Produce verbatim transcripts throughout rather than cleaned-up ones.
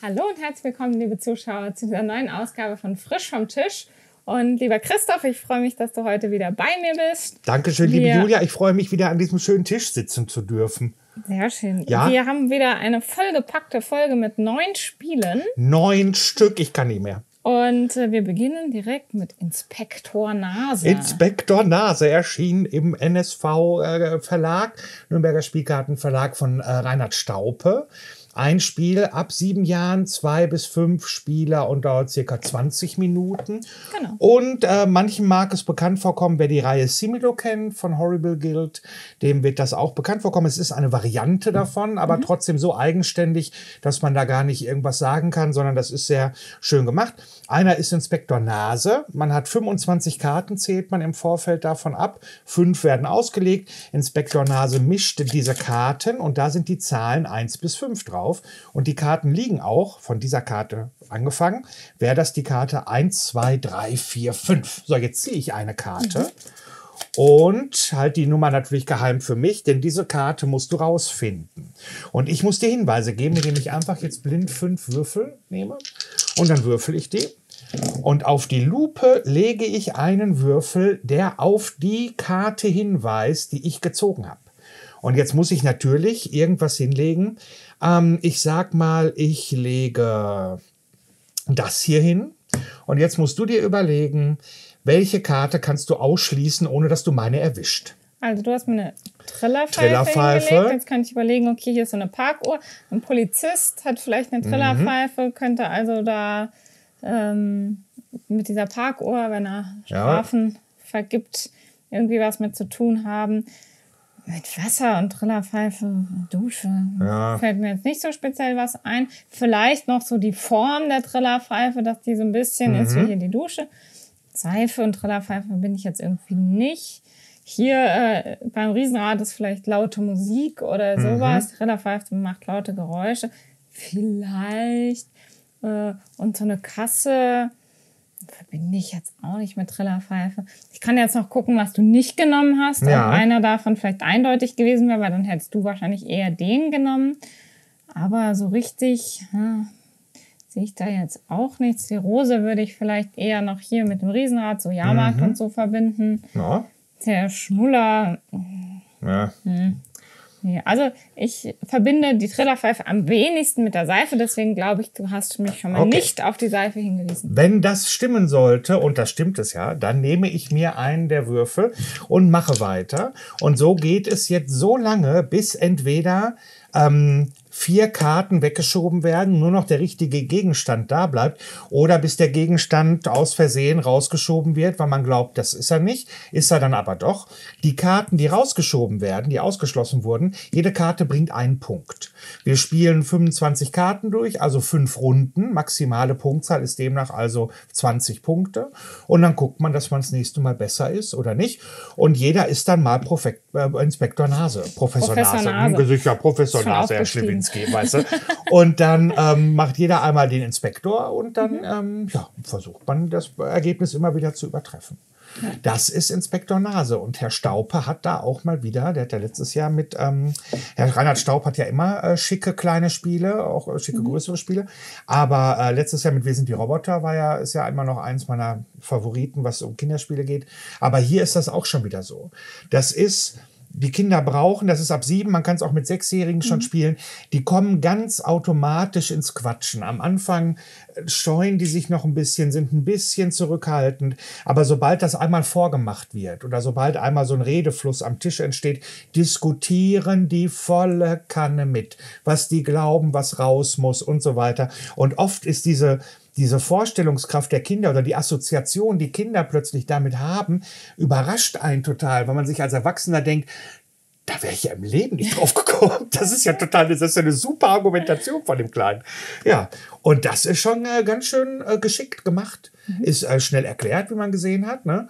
Hallo und herzlich willkommen, liebe Zuschauer, zu dieser neuen Ausgabe von Frisch vom Tisch. Und lieber Christoph, ich freue mich, dass du heute wieder bei mir bist. Dankeschön, liebe Wir, Julia. Ich freue mich, wieder an diesem schönen Tisch sitzen zu dürfen. Sehr schön. Ja? Wir haben wieder eine vollgepackte Folge mit neun Spielen. Neun Stück, ich kann nicht mehr. Und äh, wir beginnen direkt mit Inspektor Nase. Inspektor Nase erschien im N S V-Verlag, Nürnberger Spielkartenverlag von äh, Reinhard Staupe. Ein Spiel ab sieben Jahren, zwei bis fünf Spieler und dauert circa zwanzig Minuten. Genau. Und äh, manchen mag es bekannt vorkommen, wer die Reihe Similo kennt von Horrible Guild, dem wird das auch bekannt vorkommen. Es ist eine Variante davon, aber mhm. trotzdem so eigenständig, dass man da gar nicht irgendwas sagen kann, sondern das ist sehr schön gemacht. Einer ist Inspektor Nase. Man hat fünfundzwanzig Karten, zählt man im Vorfeld davon ab. Fünf werden ausgelegt. Inspektor Nase mischt diese Karten und da sind die Zahlen eins bis fünf drauf. Und die Karten liegen auch, von dieser Karte angefangen, wäre das die Karte eins, zwei, drei, vier, fünf. So, jetzt ziehe ich eine Karte mhm. und halt die Nummer natürlich geheim für mich, denn diese Karte musst du rausfinden. Und ich muss dir Hinweise geben, indem ich einfach jetzt blind fünf Würfel nehme und dann würfel ich die. Und auf die Lupe lege ich einen Würfel, der auf die Karte hinweist, die ich gezogen habe. Und jetzt muss ich natürlich irgendwas hinlegen. Ähm, ich sag mal, ich lege das hier hin. Und jetzt musst du dir überlegen, welche Karte kannst du ausschließen, ohne dass du meine erwischt. Also du hast mir eine Trillerpfeife, Trillerpfeife hingelegt. Jetzt kann ich überlegen, okay, hier ist so eine Parkuhr. Ein Polizist hat vielleicht eine Trillerpfeife, mhm. könnte also da ähm, mit dieser Parkuhr, wenn er Strafen ja. vergibt, irgendwie was mit zu tun haben. Mit Wasser und Trillerpfeife, Dusche, ja. fällt mir jetzt nicht so speziell was ein. Vielleicht noch so die Form der Trillerpfeife, dass die so ein bisschen mhm. ist wie hier die Dusche. Seife und Trillerpfeife bin ich jetzt irgendwie nicht. Hier äh, beim Riesenrad ist vielleicht laute Musik oder sowas. Mhm. Trillerpfeife macht laute Geräusche. Vielleicht. Äh, und so eine Kasse verbinde ich jetzt auch nicht mit Trillerpfeife. Ich kann jetzt noch gucken, was du nicht genommen hast. Ja. Ob einer davon vielleicht eindeutig gewesen wäre, weil dann hättest du wahrscheinlich eher den genommen. Aber so richtig ja, sehe ich da jetzt auch nichts. Die Rose würde ich vielleicht eher noch hier mit dem Riesenrad, so Jahrmarkt mhm. und so verbinden. Ja. Der Schnuller. Ja. Hm. Nee, also ich verbinde die Trillerpfeife am wenigsten mit der Seife, deswegen glaube ich, du hast mich schon mal okay. nicht auf die Seife hingewiesen. Wenn das stimmen sollte, und das stimmt es ja, dann nehme ich mir einen der Würfel und mache weiter. Und so geht es jetzt so lange, bis entweder ähm, vier Karten weggeschoben werden, nur noch der richtige Gegenstand da bleibt oder bis der Gegenstand aus Versehen rausgeschoben wird, weil man glaubt, das ist er nicht, ist er dann aber doch. Die Karten, die rausgeschoben werden, die ausgeschlossen wurden, jede Karte bringt einen Punkt. Wir spielen fünfundzwanzig Karten durch, also fünf Runden. Maximale Punktzahl ist demnach also zwanzig Punkte. Und dann guckt man, dass man das nächste Mal besser ist oder nicht. Und jeder ist dann mal Profek äh, Inspektor Nase. Professor, Professor Nase. Nase. Ja, Professor Nase, Herr Schlewinski, weißt du. Und dann ähm, macht jeder einmal den Inspektor und dann mhm. ähm, ja, versucht man das Ergebnis immer wieder zu übertreffen. Ja. Das ist Inspektor Nase. Und Herr Staupe hat da auch mal wieder, der hat ja letztes Jahr mit, ähm, Herr Reinhard Staub hat ja immer äh, schicke kleine Spiele, auch äh, schicke mhm. größere Spiele. Aber äh, letztes Jahr mit Wir sind die Roboter war ja, ist ja immer noch eins meiner Favoriten, was um Kinderspiele geht. Aber hier ist das auch schon wieder so. Das ist... Die Kinder brauchen, das ist ab sieben, man kann es auch mit Sechsjährigen schon mhm. spielen, die kommen ganz automatisch ins Quatschen. Am Anfang scheuen die sich noch ein bisschen, sind ein bisschen zurückhaltend, aber sobald das einmal vorgemacht wird oder sobald einmal so ein Redefluss am Tisch entsteht, diskutieren die volle Kanne mit, was die glauben, was raus muss und so weiter. Und oft ist diese Diese Vorstellungskraft der Kinder oder die Assoziation, die Kinder plötzlich damit haben, überrascht einen total, weil man sich als Erwachsener denkt, da wäre ich ja im Leben nicht drauf gekommen. Das ist ja total, das ist ja eine super Argumentation von dem Kleinen. Ja, und das ist schon äh, ganz schön äh, geschickt gemacht. Mhm. Ist äh, schnell erklärt, wie man gesehen hat, ne?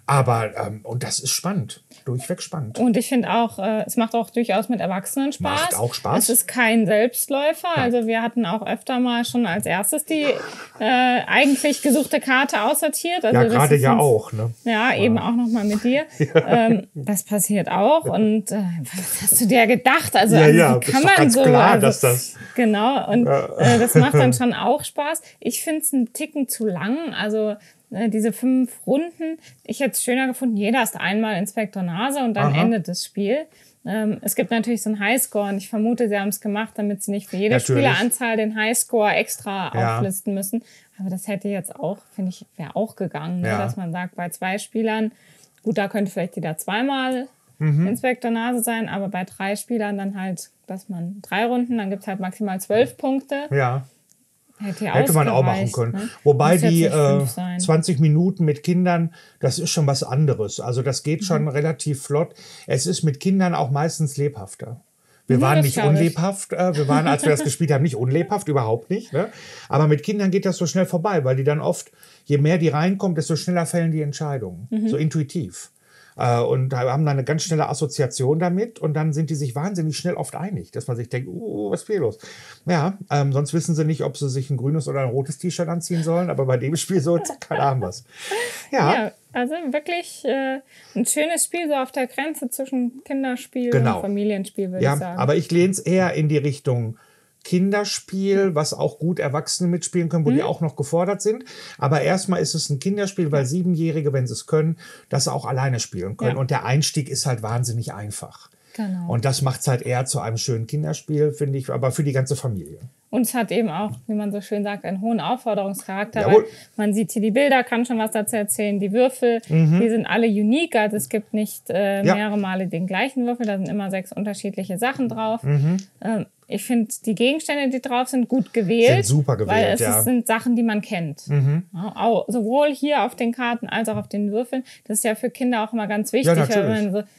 Aber, ähm, und das ist spannend. Durchweg spannend. Und ich finde auch, äh, es macht auch durchaus mit Erwachsenen Spaß. Macht auch Spaß. Es ist kein Selbstläufer. Nein. Also wir hatten auch öfter mal schon als erstes die äh, eigentlich gesuchte Karte aussortiert. Also ja, gerade ja uns, auch. Ne? Ja, eben ja. auch nochmal mit dir. Ja. Ähm, das passiert auch. Und äh, was hast du dir gedacht? Also, ja, also ja, wie kann ist doch man ganz so... klar, also, dass das... Genau, und äh, das macht dann schon auch Spaß. Ich finde es einen Ticken zu lang. Also äh, diese fünf Runden, ich hätte es schöner gefunden, jeder ist einmal Inspektor Nase und dann Aha. endet das Spiel. Ähm, es gibt natürlich so einen Highscore und ich vermute, sie haben es gemacht, damit sie nicht für jede natürlich. Spieleranzahl den Highscore extra ja. auflisten müssen. Aber das hätte jetzt auch, finde ich, wäre auch gegangen, ja. ne? Dass man sagt, bei zwei Spielern, gut, da könnte vielleicht jeder zweimal mhm. Inspektor Nase sein, aber bei drei Spielern dann halt, dass man drei Runden, dann gibt es halt maximal zwölf Punkte. Ja. Hätte, Hätte man auch machen können. Ne? Wobei die äh, zwanzig Minuten mit Kindern, das ist schon was anderes. Also das geht schon mhm. relativ flott. Es ist mit Kindern auch meistens lebhafter. Wir ja, waren nicht unlebhaft. Äh, wir waren, als wir das gespielt haben, nicht unlebhaft, überhaupt nicht. Ne? Aber mit Kindern geht das so schnell vorbei, weil die dann oft, je mehr die reinkommen, desto schneller fällen die Entscheidungen. Mhm. So intuitiv. Und haben dann eine ganz schnelle Assoziation damit und dann sind die sich wahnsinnig schnell oft einig, dass man sich denkt, uh, was ist hier los? Ja, ähm, sonst wissen sie nicht, ob sie sich ein grünes oder ein rotes T-Shirt anziehen sollen, aber bei dem Spiel so, keine Ahnung was. Ja. ja, also wirklich äh, ein schönes Spiel, so auf der Grenze zwischen Kinderspiel genau. und Familienspiel, würde ja, ich sagen. Aber ich lehne es eher in die Richtung Kinderspiel, was auch gut Erwachsene mitspielen können, wo hm. die auch noch gefordert sind. Aber erstmal ist es ein Kinderspiel, weil Siebenjährige, wenn sie es können, das auch alleine spielen können. Ja. Und der Einstieg ist halt wahnsinnig einfach. Genau. Und das macht es halt eher zu einem schönen Kinderspiel, finde ich, aber für die ganze Familie. Und es hat eben auch, wie man so schön sagt, einen hohen Aufforderungscharakter. Jawohl. Weil man sieht hier die Bilder, kann schon was dazu erzählen. Die Würfel, mhm. die sind alle unique. Also es gibt nicht äh, ja. mehrere Male den gleichen Würfel. Da sind immer sechs unterschiedliche Sachen drauf. Mhm. Ähm, ich finde, die Gegenstände, die drauf sind, gut gewählt. Sind super gewählt, weil es ja. ist, sind Sachen, die man kennt. Mhm. Ja, auch, sowohl hier auf den Karten als auch auf den Würfeln. Das ist ja für Kinder auch immer ganz wichtig. Ja, natürlich. Wenn man so,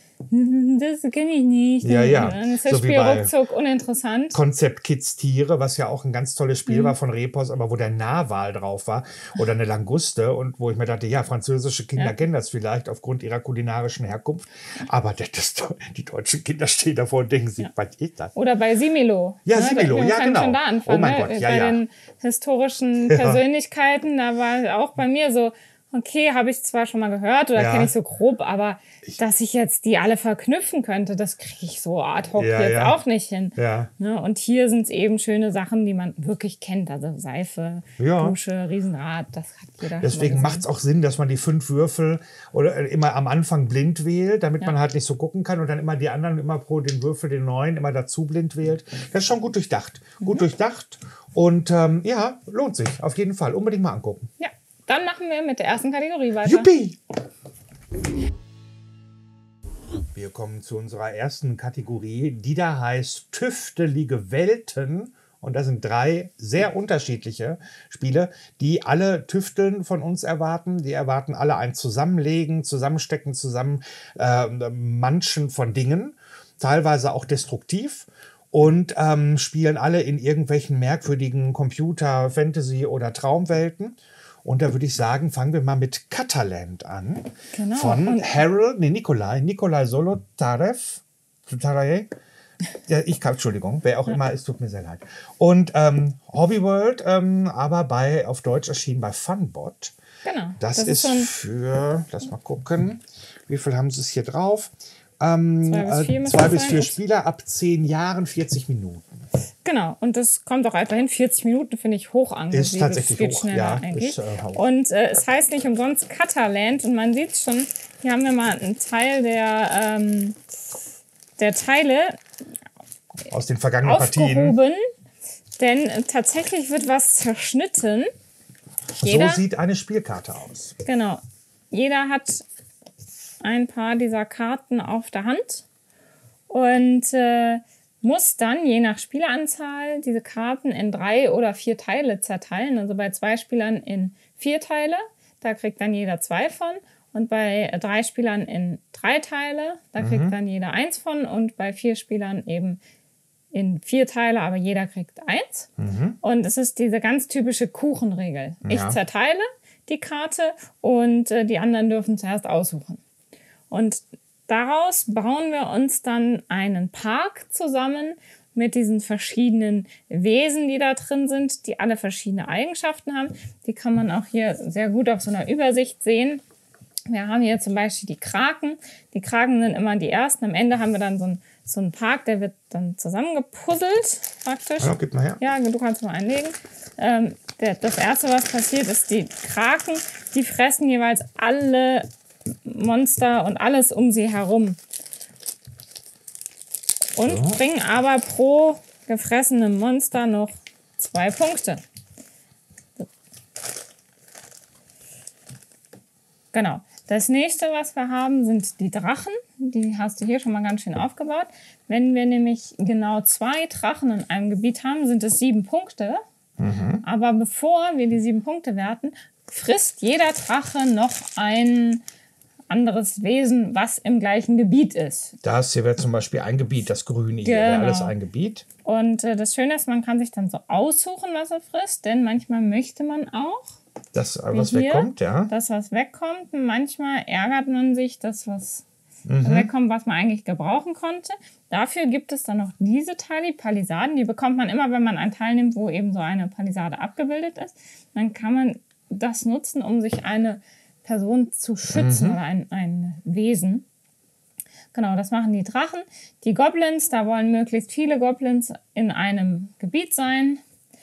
das kenne ich nicht. Ja, ja. Dann ist das so Spiel ruckzuck uninteressant. Konzept Kids Tiere, was ja auch ein ganz tolles Spiel Mhm. war von Repos, aber wo der Narwal drauf war oder eine Languste und wo ich mir dachte, ja, französische Kinder Ja. kennen das vielleicht aufgrund ihrer kulinarischen Herkunft, aber das, das, die deutschen Kinder stehen davor und denken sich, Ja. was ist das? Oder bei Similo. Ja, ne? Similo, Wir ja, können genau. schon da anfangen, Oh mein ne? Gott, ja, bei ja. den historischen Persönlichkeiten, da war auch bei mir so, okay, habe ich zwar schon mal gehört oder Ja. kenne ich so grob, aber dass ich jetzt die alle verknüpfen könnte, das kriege ich so ad hoc Ja, jetzt ja. auch nicht hin. Ja. Ne? Und hier sind es eben schöne Sachen, die man wirklich kennt. Also Seife, Ja. Dusche, Riesenrad, das hat jeder Deswegen schon mal macht es auch Sinn, dass man die fünf Würfel oder äh, immer am Anfang blind wählt, damit Ja. man halt nicht so gucken kann und dann immer die anderen immer pro den Würfel, den neuen, immer dazu blind wählt. Das ist schon gut durchdacht. Mhm. Gut durchdacht und ähm, ja, lohnt sich auf jeden Fall. Unbedingt mal angucken. Ja, dann machen wir mit der ersten Kategorie weiter. Juppie! Wir kommen zu unserer ersten Kategorie, die da heißt Tüftelige Welten. Und das sind drei sehr unterschiedliche Spiele, die alle Tüfteln von uns erwarten. Die erwarten alle ein Zusammenlegen, Zusammenstecken, Zusammenmanschen äh, Manchen von Dingen, teilweise auch destruktiv. Und ähm, spielen alle in irgendwelchen merkwürdigen Computer-, Fantasy- oder Traumwelten. Und da würde ich sagen, fangen wir mal mit Cataland an. Genau. Von Und Harold, nee, Nikolai, Nikolai Solotarev. Taraye. Ja, ich kann, Entschuldigung, wer auch Ja. immer, es tut mir sehr leid. Und ähm, Hobby World, ähm, aber bei, auf Deutsch erschienen bei Funbot. genau. Das, das ist, ist schon für, lass mal gucken, wie viel haben sie es hier drauf? Ähm, Zwei bis vier äh, müssen zwei es bis sein. vier Ups. Spieler ab zehn Jahren, vierzig Minuten. Genau, und das kommt auch einfach hin. vierzig Minuten finde ich hoch angesiedelt. Ist tatsächlich Es geht hoch, schneller ja, eigentlich. ist, äh, hoch. Und äh, es heißt nicht umsonst Cataland. Und man sieht schon, hier haben wir mal einen Teil der, ähm, der Teile Aus den vergangenen Partien. aufgehoben. Denn äh, tatsächlich wird was zerschnitten. So Jeder, sieht eine Spielkarte aus. genau, jeder hat ein paar dieser Karten auf der Hand und äh, muss dann je nach Spieleranzahl diese Karten in drei oder vier Teile zerteilen. Also bei zwei Spielern in vier Teile, da kriegt dann jeder zwei von. Und bei drei Spielern in drei Teile, da kriegt Mhm. dann jeder eins von. Und bei vier Spielern eben in vier Teile, aber jeder kriegt eins. Mhm. Und es ist diese ganz typische Kuchenregel. Ich Ja. zerteile, die Karte, und äh, die anderen dürfen zuerst aussuchen. Und daraus bauen wir uns dann einen Park zusammen mit diesen verschiedenen Wesen, die da drin sind, die alle verschiedene Eigenschaften haben. Die kann man auch hier sehr gut auf so einer Übersicht sehen. Wir haben hier zum Beispiel die Kraken. Die Kraken sind immer die ersten. Am Ende haben wir dann so einen, so einen Park, der wird dann zusammengepuzzelt praktisch. Ja, gib mal her. Ja, du kannst mal einlegen. Ähm, der, das Erste, was passiert, ist, die Kraken, die fressen jeweils alle Monster und alles um sie herum. Und so. Bringen aber pro gefressenem Monster noch zwei Punkte. Genau. Das nächste, was wir haben, sind die Drachen. Die hast du hier schon mal ganz schön aufgebaut. Wenn wir nämlich genau zwei Drachen in einem Gebiet haben, sind es sieben Punkte. Mhm. Aber bevor wir die sieben Punkte werten, frisst jeder Drache noch ein anderes Wesen, was im gleichen Gebiet ist. Das hier wäre zum Beispiel ein Gebiet, das Grüne hier genau. wäre alles ein Gebiet. Und äh, das Schöne ist, man kann sich dann so aussuchen, was er frisst, denn manchmal möchte man auch, das, was hier, wegkommt, ja. Das, was wegkommt. Manchmal ärgert man sich, dass was mhm. wegkommt, was man eigentlich gebrauchen konnte. Dafür gibt es dann noch diese Teile, die Palisaden. Die bekommt man immer, wenn man einen Teil nimmt, wo eben so eine Palisade abgebildet ist. Dann kann man das nutzen, um sich eine Person zu schützen mhm. oder ein, ein Wesen. Genau, das machen die Drachen. Die Goblins, da wollen möglichst viele Goblins in einem Gebiet sein.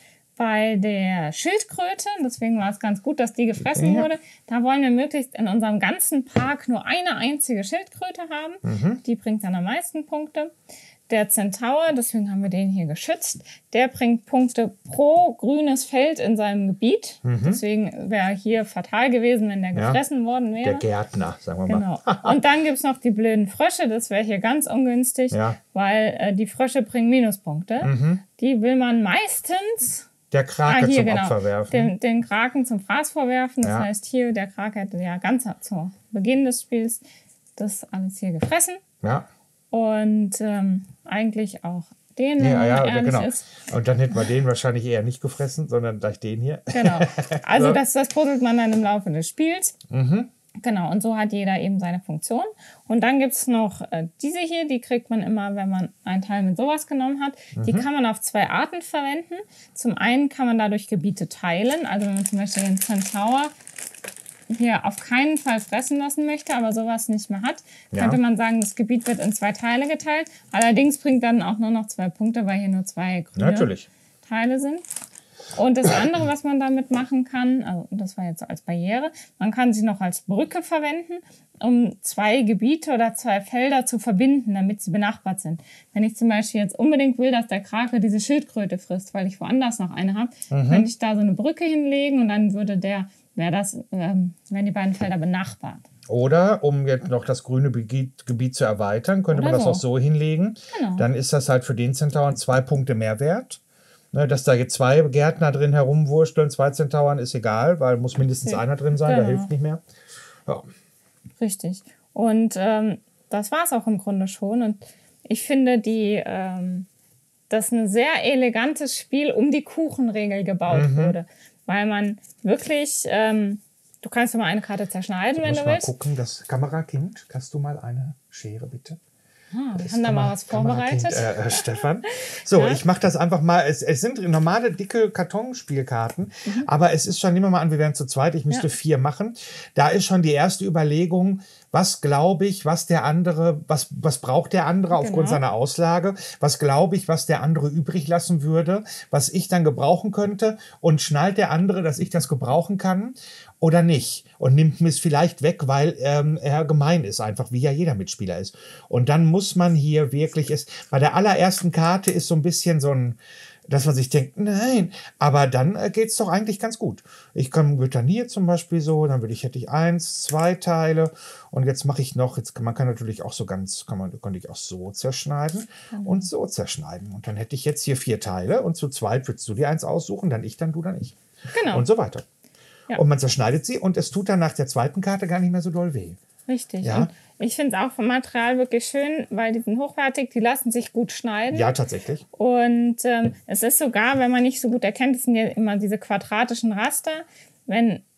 Bei der Schildkröte, deswegen war es ganz gut, dass die gefressen ja. wurde, da wollen wir möglichst in unserem ganzen Park nur eine einzige Schildkröte haben. Mhm. Die bringt dann am meisten Punkte. Der Zentaur, deswegen haben wir den hier geschützt, der bringt Punkte pro grünes Feld in seinem Gebiet. Mhm. Deswegen wäre hier fatal gewesen, wenn der ja, gefressen worden wäre. Der Gärtner, sagen wir genau. mal. Und dann gibt es noch die blöden Frösche, das wäre hier ganz ungünstig, ja. weil äh, die Frösche bringen Minuspunkte. Mhm. Die will man meistens... Der Krake ah, hier, zum genau, Opfer werfen. Den, den Kraken zum Fraß vorwerfen. Das ja. heißt, hier, der Krake hätte ja ganz zu Beginn des Spiels das alles hier gefressen. Ja. Und ähm, eigentlich auch den, wenn ja, man ja, ehrlich genau. ist. Und dann hätten wir den wahrscheinlich eher nicht gefressen, sondern gleich den hier. Genau. Also so. das, das puzzelt man dann im Laufe des Spiels. Mhm. Genau, und so hat jeder eben seine Funktion. Und dann gibt es noch äh, diese hier, die kriegt man immer, wenn man einen Teil mit sowas genommen hat. Mhm. Die kann man auf zwei Arten verwenden. Zum einen kann man dadurch Gebiete teilen. Also wenn man zum Beispiel den Centaur hier auf keinen Fall fressen lassen möchte, aber sowas nicht mehr hat, ja. könnte man sagen, das Gebiet wird in zwei Teile geteilt. Allerdings bringt dann auch nur noch zwei Punkte, weil hier nur zwei grüne Natürlich. Teile sind. Und das andere, was man damit machen kann, also das war jetzt so als Barriere, man kann sie noch als Brücke verwenden, um zwei Gebiete oder zwei Felder zu verbinden, damit sie benachbart sind. Wenn ich zum Beispiel jetzt unbedingt will, dass der Krake diese Schildkröte frisst, weil ich woanders noch eine habe, mhm. könnte ich da so eine Brücke hinlegen und dann würde der, wäre das, ähm, wären die beiden Felder benachbart. Oder, um jetzt noch das grüne Gebiet zu erweitern, könnte Oder man das so. auch so hinlegen. Genau. Dann ist das halt für den Zentauren zwei Punkte mehr wert. Ne, dass da jetzt zwei Gärtner drin herumwursteln, zwei Zentauren, ist egal, weil muss mindestens okay. einer drin sein, genau. der hilft nicht mehr. Ja. Richtig. Und ähm, das war es auch im Grunde schon. Und ich finde, die, ähm, dass ein sehr elegantes Spiel um die Kuchenregel gebaut mhm. wurde. Weil man wirklich, ähm, du kannst dir mal eine Karte zerschneiden, wenn du willst. Mal gucken, das Kamerakind, hast du mal eine Schere, bitte? Ah, wir haben da mal was vorbereitet. Äh, äh, Stefan. So, ja. ich mache das einfach mal. Es, es sind normale, dicke Kartonspielkarten, mhm. aber es ist schon, nehmen wir mal an, wir wären zu zweit, ich müsste ja. vier machen. Da ist schon die erste Überlegung, was glaube ich, was der andere, was, was braucht der andere genau. aufgrund seiner Auslage, was glaube ich, was der andere übrig lassen würde, was ich dann gebrauchen könnte und schnallt der andere, dass ich das gebrauchen kann oder nicht und nimmt mir es vielleicht weg, weil ähm, er gemein ist, einfach wie ja jeder Mitspieler ist. Und dann muss man hier wirklich, ist, bei der allerersten Karte ist so ein bisschen so ein, dass man sich denkt, nein, aber dann äh, geht's doch eigentlich ganz gut. Ich kann Britannia zum Beispiel so, dann würde ich, hätte ich eins, zwei Teile und jetzt mache ich noch, jetzt kann, man kann natürlich auch so ganz, kann man, könnte ich auch so zerschneiden mhm. und so zerschneiden. Und dann hätte ich jetzt hier vier Teile und zu zweit würdest du dir eins aussuchen, dann ich, dann du, dann ich. Genau. Und so weiter. Ja. Und man zerschneidet sie und es tut dann nach der zweiten Karte gar nicht mehr so doll weh. Richtig. Ja? Und ich finde es auch vom Material wirklich schön, weil die sind hochwertig, die lassen sich gut schneiden. Ja, tatsächlich. Und ähm, es ist sogar, wenn man nicht so gut erkennt, es sind ja immer diese quadratischen Raster. Wenn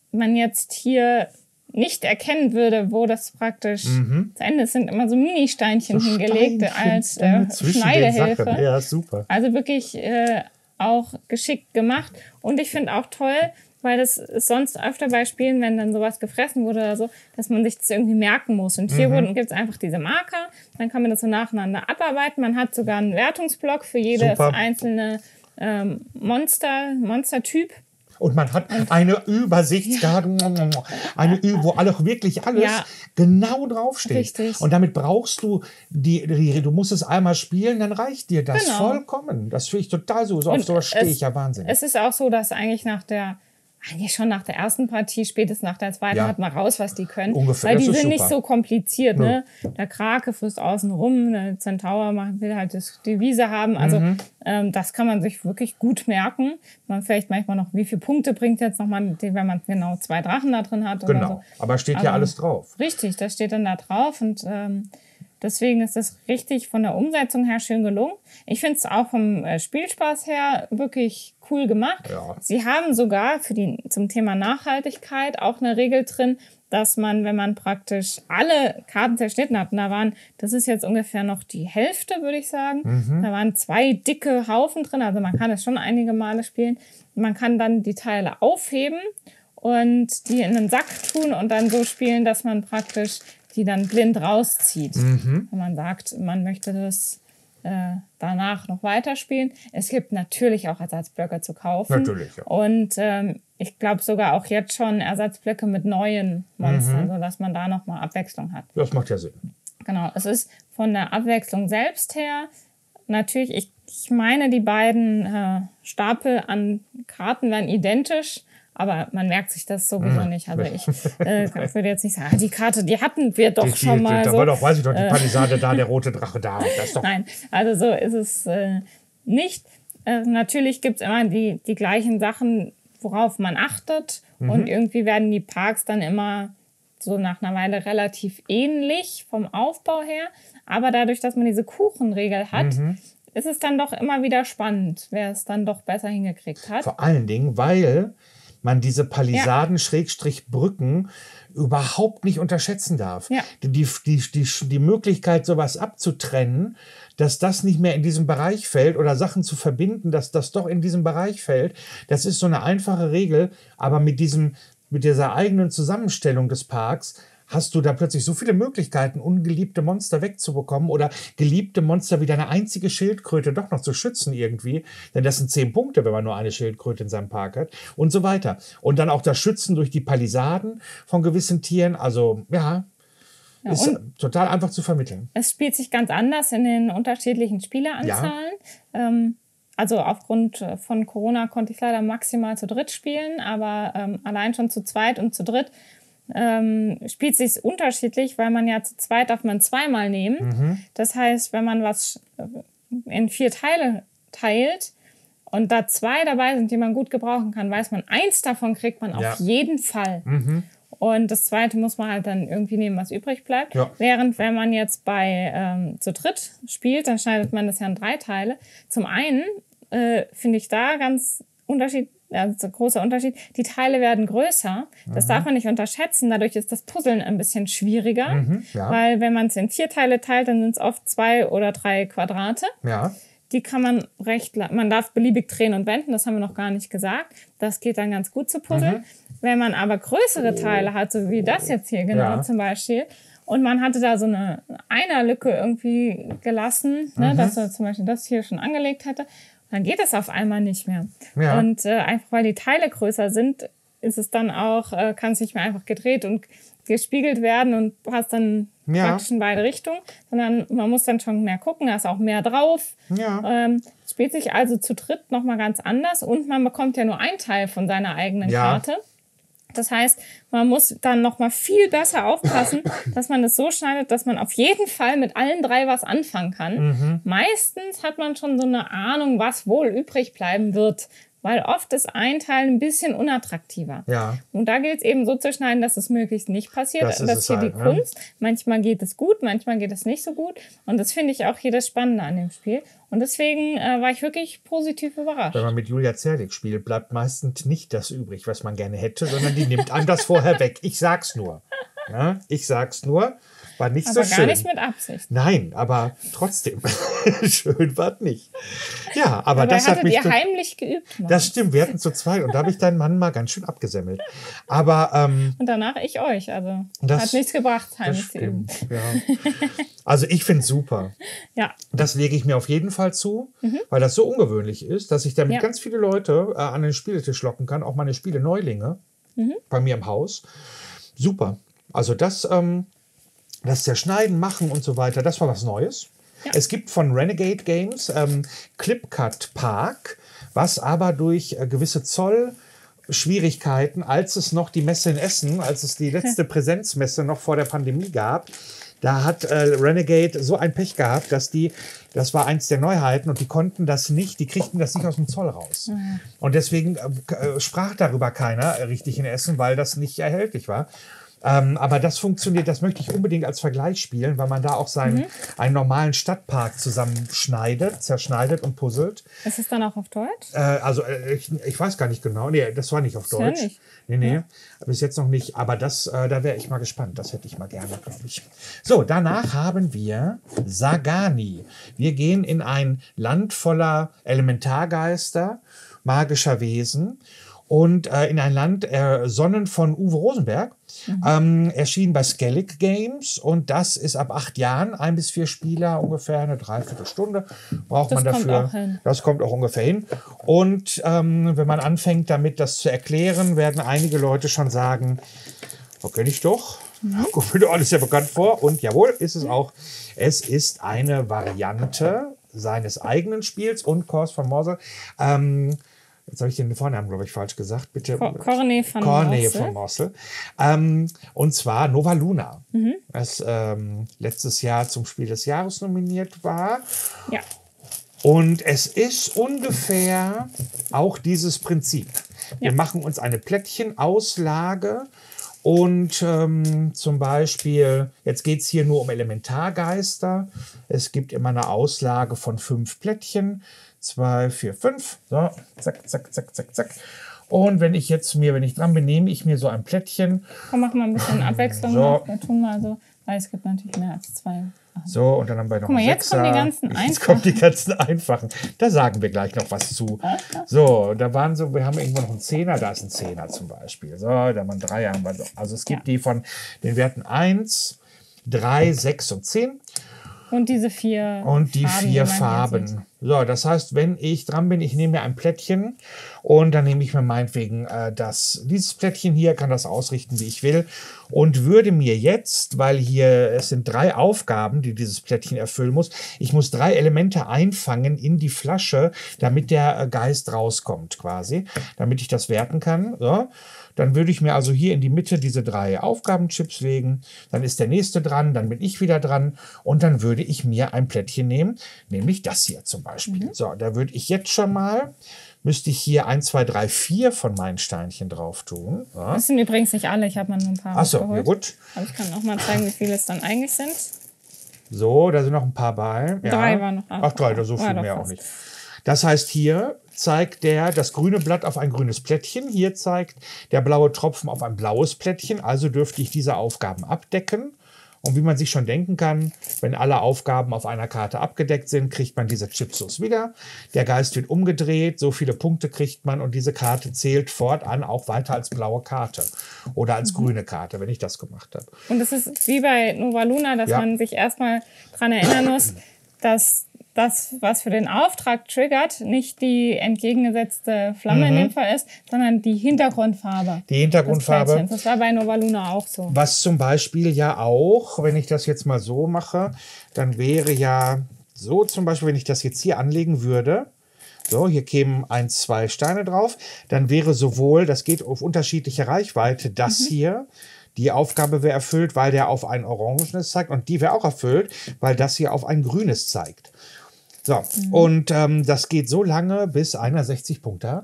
man jetzt hier nicht erkennen würde, wo das praktisch mhm. zu Ende ist, sind immer so Mini-Steinchen so hingelegt als äh, Schneidehilfe. Ja, super. Also wirklich äh, auch geschickt gemacht. Und ich finde auch toll, weil das ist sonst öfter bei Spielen, wenn dann sowas gefressen wurde oder so, dass man sich das irgendwie merken muss. Und hier mhm. gibt es einfach diese Marker, dann kann man das so nacheinander abarbeiten. Man hat sogar einen Wertungsblock für jedes super. einzelne ähm, Monster, Monstertyp. Und man hat und, eine Übersichtskarte, ja. eine Ü wo alle, wirklich alles ja. genau draufsteht. Richtig. Und damit brauchst du, die, die, du musst es einmal spielen, dann reicht dir das genau. vollkommen. Das finde ich total so. So auf sowas stehe ich ja wahnsinnig. Es ist auch so, dass eigentlich nach der Eigentlich schon nach der ersten Partie, spätestens nach der zweiten, ja. hat man raus, was die können. Ungefähr, weil die sind super. nicht so kompliziert. Ja. Ne? Der Krake frisst außen rum, der Zentaur macht, will halt das, die Wiese haben. Also mhm. ähm, das kann man sich wirklich gut merken. Man vielleicht manchmal noch, wie viele Punkte bringt jetzt nochmal, wenn man genau zwei Drachen da drin hat. Genau, oder so. Aber steht Aber, ja alles drauf. Richtig, das steht dann da drauf. Und ähm, deswegen ist das richtig von der Umsetzung her schön gelungen. Ich finde es auch vom äh, Spielspaß her wirklich cool gemacht. Ja. Sie haben sogar für die, zum Thema Nachhaltigkeit auch eine Regel drin, dass man, wenn man praktisch alle Karten zerschnitten hat, und da waren, das ist jetzt ungefähr noch die Hälfte, würde ich sagen, mhm. da waren zwei dicke Haufen drin, also man kann es schon einige Male spielen. Man kann dann die Teile aufheben und die in einen Sack tun und dann so spielen, dass man praktisch die dann blind rauszieht. Mhm. Wenn man sagt, man möchte das äh, danach noch weiterspielen. Es gibt natürlich auch Ersatzblöcke zu kaufen. Natürlich, ja. Und ähm, ich glaube sogar auch jetzt schon Ersatzblöcke mit neuen Monstern, mhm. sodass man da nochmal Abwechslung hat. Das macht ja Sinn. Genau, es ist von der Abwechslung selbst her natürlich, ich, ich meine, die beiden äh, Stapel an Karten werden identisch. Aber man merkt sich das sowieso nicht. Also ich äh, würde jetzt nicht sagen, die Karte, die hatten wir doch die, schon die, mal. Da so. war doch, weiß ich doch, die Palisade äh, da, der rote Drache da. Das ist doch Nein, also so ist es äh, nicht. Äh, natürlich gibt es immer die, die gleichen Sachen, worauf man achtet. Mhm. Und irgendwie werden die Parks dann immer so nach einer Weile relativ ähnlich vom Aufbau her. Aber dadurch, dass man diese Kuchenregel hat, mhm. ist es dann doch immer wieder spannend, wer es dann doch besser hingekriegt hat. Vor allen Dingen, weil man diese Palisaden-Brücken ja. überhaupt nicht unterschätzen darf. Ja. Die, die, die, die Möglichkeit, sowas abzutrennen, dass das nicht mehr in diesem Bereich fällt oder Sachen zu verbinden, dass das doch in diesem Bereich fällt, das ist so eine einfache Regel, aber mit, diesem, mit dieser eigenen Zusammenstellung des Parks hast du da plötzlich so viele Möglichkeiten, ungeliebte Monster wegzubekommen oder geliebte Monster wie deine einzige Schildkröte doch noch zu schützen irgendwie. Denn das sind zehn Punkte, wenn man nur eine Schildkröte in seinem Park hat und so weiter. Und dann auch das Schützen durch die Palisaden von gewissen Tieren. Also ja, ja ist total einfach zu vermitteln. Es spielt sich ganz anders in den unterschiedlichen Spieleranzahlen. Ja. Ähm Also aufgrund von Corona konnte ich leider maximal zu dritt spielen, aber ähm, allein schon zu zweit und zu dritt ähm, spielt sich unterschiedlich, weil man ja zu zweit darf man zweimal nehmen. Mhm. Das heißt, wenn man was in vier Teile teilt und da zwei dabei sind, die man gut gebrauchen kann, weiß man, eins davon kriegt man ja. auf jeden Fall. Mhm. Und das zweite muss man halt dann irgendwie nehmen, was übrig bleibt. Ja. Während, wenn man jetzt bei ähm, zu dritt spielt, dann schneidet man das ja in drei Teile. Zum einen äh, finde ich da ganz Unterschied, also großer Unterschied, die Teile werden größer. Das mhm. darf man nicht unterschätzen. Dadurch ist das Puzzeln ein bisschen schwieriger. Mhm, ja. Weil wenn man es in vier Teile teilt, dann sind es oft zwei oder drei Quadrate. Ja. Die kann man recht, man darf beliebig drehen und wenden, das haben wir noch gar nicht gesagt. Das geht dann ganz gut zu puzzeln. Mhm. Wenn man aber größere Teile hat, so wie das jetzt hier genau ja. zum Beispiel, und man hatte da so eine Einerlücke irgendwie gelassen, mhm. ne, dass er zum Beispiel das hier schon angelegt hätte, dann geht es auf einmal nicht mehr. Ja. Und äh, einfach weil die Teile größer sind, ist es dann auch, äh, kann es nicht mehr einfach gedreht und gespiegelt werden und hast dann ja. praktisch in beide Richtungen, sondern man muss dann schon mehr gucken, da ist auch mehr drauf. Ja. Ähm, spielt sich also zu dritt nochmal ganz anders und man bekommt ja nur einen Teil von seiner eigenen ja. Karte. Das heißt, man muss dann noch mal viel besser aufpassen, dass man es so schneidet, dass man auf jeden Fall mit allen drei was anfangen kann. Mhm. Meistens hat man schon so eine Ahnung, was wohl übrig bleiben wird, weil oft ist ein Teil ein bisschen unattraktiver. Ja. Und da gilt es eben so zu schneiden, dass es möglichst nicht passiert. Das ist das es ist hier halt, die ne? Kunst. Manchmal geht es gut, manchmal geht es nicht so gut. Und das finde ich auch hier das Spannende an dem Spiel. Und deswegen äh, war ich wirklich positiv überrascht. Wenn man mit Julia Zerlik spielt, bleibt meistens nicht das übrig, was man gerne hätte, sondern die nimmt einem das vorher weg. Ich sag's nur. Ja, ich sag's nur. War nicht aber so schön. gar nicht mit Absicht. Nein, aber trotzdem. Schön war es nicht. Ja, aber Dabei das hat hattet mich... ihr heimlich geübt. Mann. Das stimmt, wir hatten zu zweit und da habe ich deinen Mann mal ganz schön abgesemmelt. Aber... Ähm, und danach ich euch. Also das, hat nichts gebracht, das heimlich zu üben. stimmt, ja. Also ich finde es super. Ja. Das lege ich mir auf jeden Fall zu, mhm. weil das so ungewöhnlich ist, dass ich damit ja. ganz viele Leute äh, an den Spieltisch locken kann, auch meine Spiele-Neulinge mhm. bei mir im Haus. Super. Also das... Ähm, Das Zerschneiden, Machen und so weiter, das war was Neues. Ja. Es gibt von Renegade Games ähm, Clipcut Park, was aber durch äh, gewisse Zollschwierigkeiten, als es noch die Messe in Essen, als es die letzte Präsenzmesse noch vor der Pandemie gab, da hat äh, Renegade so ein Pech gehabt, dass die, das war eins der Neuheiten und die konnten das nicht, die kriegten das nicht aus dem Zoll raus. Mhm. Und deswegen äh, sprach darüber keiner äh, richtig in Essen, weil das nicht erhältlich war. Ähm, aber das funktioniert, das möchte ich unbedingt als Vergleich spielen, weil man da auch seinen, mhm. einen normalen Stadtpark zusammenschneidet, zerschneidet und puzzelt. Ist es dann auch auf Deutsch? Äh, also äh, ich, ich weiß gar nicht genau. Nee, das war nicht auf Deutsch. Ja nicht. Nee, nee, ja. bis jetzt noch nicht. Aber das, äh, da wäre ich mal gespannt. Das hätte ich mal gerne, glaube ich. So, danach haben wir Sagani. Wir gehen in ein Land voller Elementargeister, magischer Wesen. Und äh, in ein Land äh, Sonnen von Uwe Rosenberg. Mhm. Ähm, erschien bei Skellig Games und das ist ab acht Jahren, ein bis vier Spieler, ungefähr eine Dreiviertelstunde braucht das man dafür. Kommt auch hin. Das kommt auch ungefähr hin. Und ähm, wenn man anfängt, damit das zu erklären, werden einige Leute schon sagen, das kenne ich doch. Mhm. Kommt mir doch alles sehr bekannt vor. Und jawohl, ist es auch. Es ist eine Variante seines eigenen Spiels und Kors von Morsel. Ähm, Jetzt habe ich den Vornamen, glaube ich, falsch gesagt. Bitte. Cornet von Cornet Morsel. von Morsel. Ähm, und zwar Nova Luna, mhm. das ähm, letztes Jahr zum Spiel des Jahres nominiert war. Ja. Und es ist ungefähr auch dieses Prinzip. Wir ja. machen uns eine Plättchenauslage und ähm, zum Beispiel, jetzt geht es hier nur um Elementargeister. Es gibt immer eine Auslage von fünf Plättchen. Zwei, vier, fünf. So, zack, zack, zack, zack, zack. Und wenn ich jetzt mir, wenn ich dran bin, nehme ich mir so ein Plättchen. Komm, mach mal ein bisschen Abwechslung. So. Wir tun mal so, weil es gibt natürlich mehr als zwei. Ach. So, und dann haben wir noch Guck mal, einen jetzt Sechser. kommen die ganzen einfachen. Jetzt kommen die ganzen einfachen. Da sagen wir gleich noch was zu. So, da waren so, wir haben irgendwo noch einen Zehner, da ist ein Zehner zum Beispiel. So, da haben wir einen Dreier. Haben wir so. Also es gibt ja. die von den Werten eins, drei, sechs und zehn. Und diese vier Und die Farben, vier die Farben. So, das heißt, wenn ich dran bin, ich nehme mir ein Plättchen und dann nehme ich mir meinetwegen äh, das, dieses Plättchen hier, kann das ausrichten, wie ich will und würde mir jetzt, weil hier, es sind drei Aufgaben, die dieses Plättchen erfüllen muss, ich muss drei Elemente einfangen in die Flasche, damit der äh, Geist rauskommt quasi, damit ich das werten kann. So. Dann würde ich mir also hier in die Mitte diese drei Aufgabenchips legen. Dann ist der nächste dran, dann bin ich wieder dran. Und dann würde ich mir ein Plättchen nehmen, nämlich das hier zum Beispiel. Mhm. So, da würde ich jetzt schon mal, müsste ich hier eins, zwei, drei, vier von meinen Steinchen drauf tun. Ja. Das sind übrigens nicht alle, ich habe mal nur ein paar Ach so, ja gut. Aber ich kann auch mal zeigen, wie viele es dann eigentlich sind. So, da sind noch ein paar bei. Ja. Drei waren noch. Ach, drei, da so viel mehr fast. auch nicht. Das heißt, hier zeigt der das grüne Blatt auf ein grünes Plättchen. Hier zeigt der blaue Tropfen auf ein blaues Plättchen. Also dürfte ich diese Aufgaben abdecken. Und wie man sich schon denken kann, wenn alle Aufgaben auf einer Karte abgedeckt sind, kriegt man diese Chipsus wieder. Der Geist wird umgedreht, so viele Punkte kriegt man und diese Karte zählt fortan auch weiter als blaue Karte oder als mhm. grüne Karte, wenn ich das gemacht habe. Und es ist wie bei Nova Luna, dass ja. man sich erstmal daran erinnern muss, dass das, was für den Auftrag triggert, nicht die entgegengesetzte Flamme mhm. in dem Fall ist, sondern die Hintergrundfarbe. Die Hintergrundfarbe. Das war bei Nova Luna auch so. Was zum Beispiel ja auch, wenn ich das jetzt mal so mache, dann wäre ja so zum Beispiel, wenn ich das jetzt hier anlegen würde, so, hier kämen ein, zwei Steine drauf, dann wäre sowohl, das geht auf unterschiedliche Reichweite, das mhm. hier, die Aufgabe wäre erfüllt, weil der auf ein orangenes zeigt und die wäre auch erfüllt, weil das hier auf ein grünes zeigt. So, mhm. und ähm, das geht so lange, bis einer sechzig Punkte hat.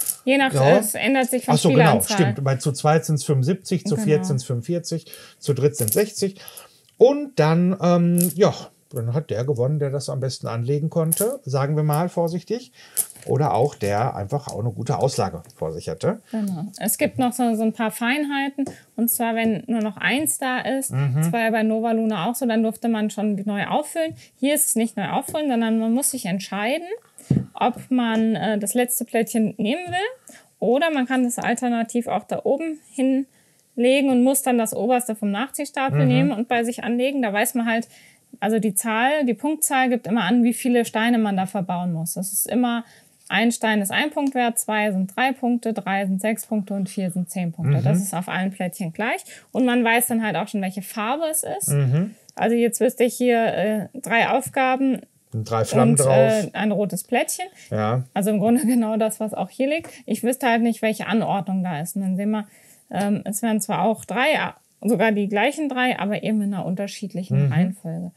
Je nach, Ja. es ändert sich von Ach so, genau, Spieleranzahl. stimmt. Bei zu zweit sind es fünfundsiebzig, zu Genau. viert sind es fünfundvierzig, zu dritt sind es sechzig. Und dann, ähm, ja, dann hat der gewonnen, der das am besten anlegen konnte, sagen wir mal vorsichtig. Oder auch der einfach auch eine gute Auslage vor sich hatte. Genau. Es gibt noch so, so ein paar Feinheiten. Und zwar, wenn nur noch eins da ist, Mhm. das war ja bei Nova Luna auch so, dann durfte man schon neu auffüllen. Hier ist es nicht neu auffüllen, sondern man muss sich entscheiden, ob man äh, das letzte Plättchen nehmen will. Oder man kann das alternativ auch da oben hinlegen und muss dann das oberste vom Nachziehstapel Mhm. nehmen und bei sich anlegen. Da weiß man halt, also die Zahl, die Punktzahl gibt immer an, wie viele Steine man da verbauen muss. Das ist immer, ein Stein ist ein Punkt wert, zwei sind drei Punkte, drei sind sechs Punkte und vier sind zehn Punkte. Mhm. Das ist auf allen Plättchen gleich. Und man weiß dann halt auch schon, welche Farbe es ist. Mhm. Also jetzt wüsste ich hier äh, drei Aufgaben Und drei Flammen und drauf. äh, ein rotes Plättchen. Ja. Also im Grunde genau das, was auch hier liegt. Ich wüsste halt nicht, welche Anordnung da ist. Und dann sehen wir, ähm, es wären zwar auch drei, sogar die gleichen drei, aber eben in einer unterschiedlichen Mhm. Reihenfolge.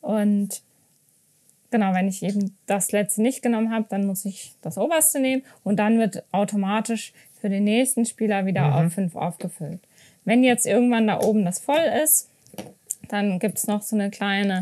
Und genau, wenn ich eben das letzte nicht genommen habe, dann muss ich das oberste nehmen und dann wird automatisch für den nächsten Spieler wieder Mhm. auf fünf aufgefüllt. Wenn jetzt irgendwann da oben das voll ist, dann gibt es noch so eine kleine,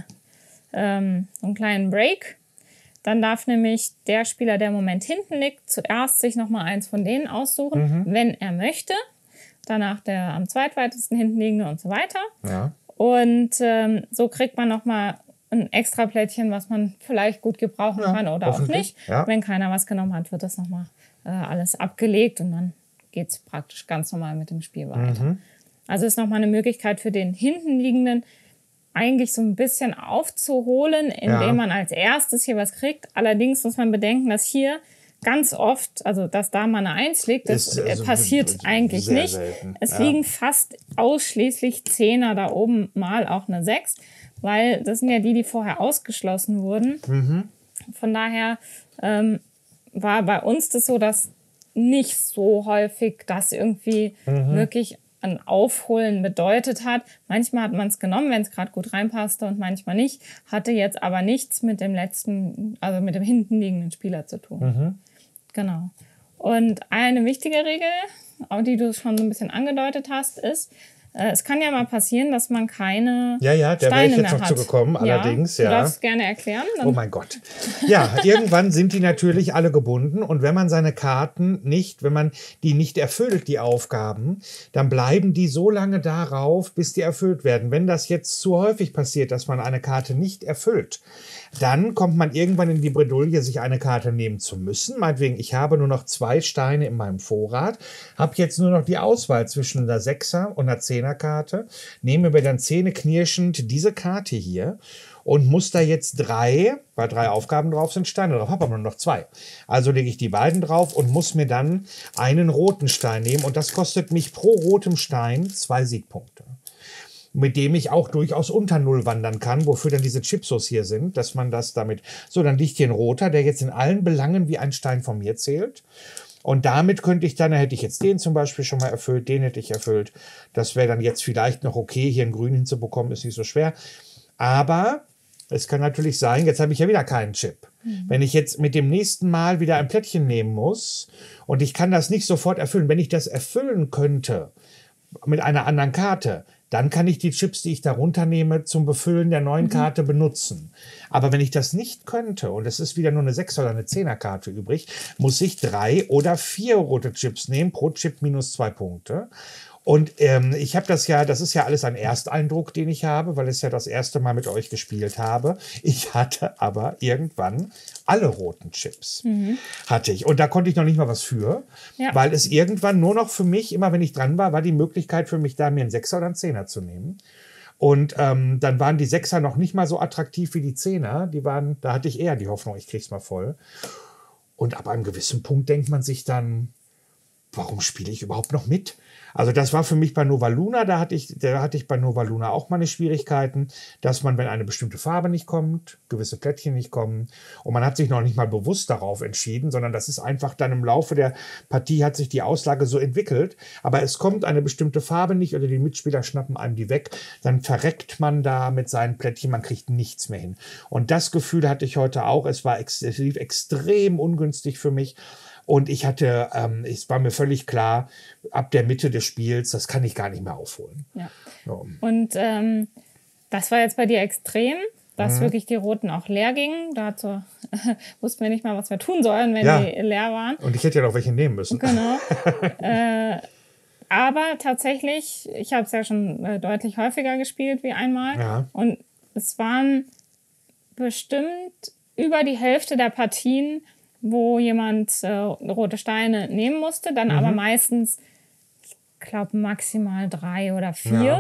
ähm, so einen kleinen Break. Dann darf nämlich der Spieler, der im Moment hinten liegt, zuerst sich nochmal eins von denen aussuchen, Mhm. wenn er möchte. Danach der am zweitweitesten hinten liegende und so weiter. Ja. Und ähm, so kriegt man nochmal ein extra Plättchen, was man vielleicht gut gebrauchen Ja, kann oder auch hoffentlich, nicht. ja. Wenn keiner was genommen hat, wird das nochmal äh, alles abgelegt und dann geht es praktisch ganz normal mit dem Spiel weiter. Mhm. Also ist nochmal eine Möglichkeit für den hinten liegenden, eigentlich so ein bisschen aufzuholen, indem Ja. man als erstes hier was kriegt. Allerdings muss man bedenken, dass hier ganz oft, also dass da mal eine Eins liegt, das Ist, also, äh, passiert sehr eigentlich nicht. selten. Es Ja. liegen fast ausschließlich Zehner da oben, mal auch eine Sechs, weil das sind ja die, die vorher ausgeschlossen wurden. Mhm. Von daher ähm, war bei uns das so, dass nicht so häufig das irgendwie Mhm. wirklich ein Aufholen bedeutet hat. Manchmal hat man es genommen, wenn es gerade gut reinpasste und manchmal nicht. Hatte jetzt aber nichts mit dem letzten, also mit dem hinten liegenden Spieler zu tun. Mhm. Genau. Und eine wichtige Regel, auch die du schon so ein bisschen angedeutet hast, ist, äh, es kann ja mal passieren, dass man keine Ja, ja, da wäre Steine ich jetzt mehr noch hat. zugekommen, allerdings, ja. Du darfst gerne erklären. Dann Oh mein Gott. Ja, irgendwann sind die natürlich alle gebunden und wenn man seine Karten nicht, wenn man die nicht erfüllt, die Aufgaben, dann bleiben die so lange darauf, bis die erfüllt werden. Wenn das jetzt zu häufig passiert, dass man eine Karte nicht erfüllt, dann kommt man irgendwann in die Bredouille, sich eine Karte nehmen zu müssen. Meinetwegen, ich habe nur noch zwei Steine in meinem Vorrat, habe jetzt nur noch die Auswahl zwischen einer Sechser und einer Zehnerkarte, nehme mir dann zähneknirschend diese Karte hier und muss da jetzt drei, weil drei Aufgaben drauf sind, Steine drauf, habe aber nur noch zwei. Also lege ich die beiden drauf und muss mir dann einen roten Stein nehmen und das kostet mich pro rotem Stein zwei Siegpunkte, mit dem ich auch durchaus unter Null wandern kann, wofür dann diese Chipsos hier sind, dass man das damit... So, dann liegt hier ein roter, der jetzt in allen Belangen wie ein Stein von mir zählt. Und damit könnte ich dann, da hätte ich jetzt den zum Beispiel schon mal erfüllt, den hätte ich erfüllt. Das wäre dann jetzt vielleicht noch okay, hier einen Grün hinzubekommen, ist nicht so schwer. Aber es kann natürlich sein, jetzt habe ich ja wieder keinen Chip. Mhm. Wenn ich jetzt mit dem nächsten Mal wieder ein Plättchen nehmen muss und ich kann das nicht sofort erfüllen, wenn ich das erfüllen könnte mit einer anderen Karte, dann kann ich die Chips, die ich da runternehme, zum Befüllen der neuen mhm. Karte benutzen. Aber wenn ich das nicht könnte und es ist wieder nur eine Sechser- oder eine Zehner-Karte übrig, muss ich drei oder vier rote Chips nehmen, pro Chip minus zwei Punkte. Und ähm, ich habe das ja, das ist ja alles ein Ersteindruck, den ich habe, weil ich es ja das erste Mal mit euch gespielt habe. Ich hatte aber irgendwann alle roten Chips. Mhm. Hatte ich. Und da konnte ich noch nicht mal was für, ja. weil es irgendwann nur noch für mich, immer wenn ich dran war, war die Möglichkeit für mich da, mir einen Sechser oder einen Zehner zu nehmen. Und ähm, dann waren die Sechser noch nicht mal so attraktiv wie die Zehner. Die waren, da hatte ich eher die Hoffnung, ich krieg's mal voll. Und ab einem gewissen Punkt denkt man sich dann, warum spiele ich überhaupt noch mit? Also das war für mich bei Nova Luna, da hatte ich, da hatte ich bei Nova Luna auch meine Schwierigkeiten, dass man, wenn eine bestimmte Farbe nicht kommt, gewisse Plättchen nicht kommen und man hat sich noch nicht mal bewusst darauf entschieden, sondern das ist einfach dann im Laufe der Partie hat sich die Auslage so entwickelt, aber es kommt eine bestimmte Farbe nicht oder die Mitspieler schnappen einem die weg, dann verreckt man da mit seinen Plättchen, man kriegt nichts mehr hin. Und das Gefühl hatte ich heute auch, es war ex- es lief extrem ungünstig für mich. Und ich hatte, ähm, es war mir völlig klar, ab der Mitte des Spiels, das kann ich gar nicht mehr aufholen. Ja. So. Und ähm, das war jetzt bei dir extrem, dass Mhm. wirklich die Roten auch leer gingen. Dazu äh, wussten wir nicht mal, was wir tun sollen, wenn Ja. die leer waren. Und ich hätte ja noch welche nehmen müssen. Genau. äh, aber tatsächlich, ich habe es ja schon äh, deutlich häufiger gespielt wie einmal. Ja. Und es waren bestimmt über die Hälfte der Partien, wo jemand äh, rote Steine nehmen musste. Dann Mhm. aber meistens, ich glaube, maximal drei oder vier. Ja.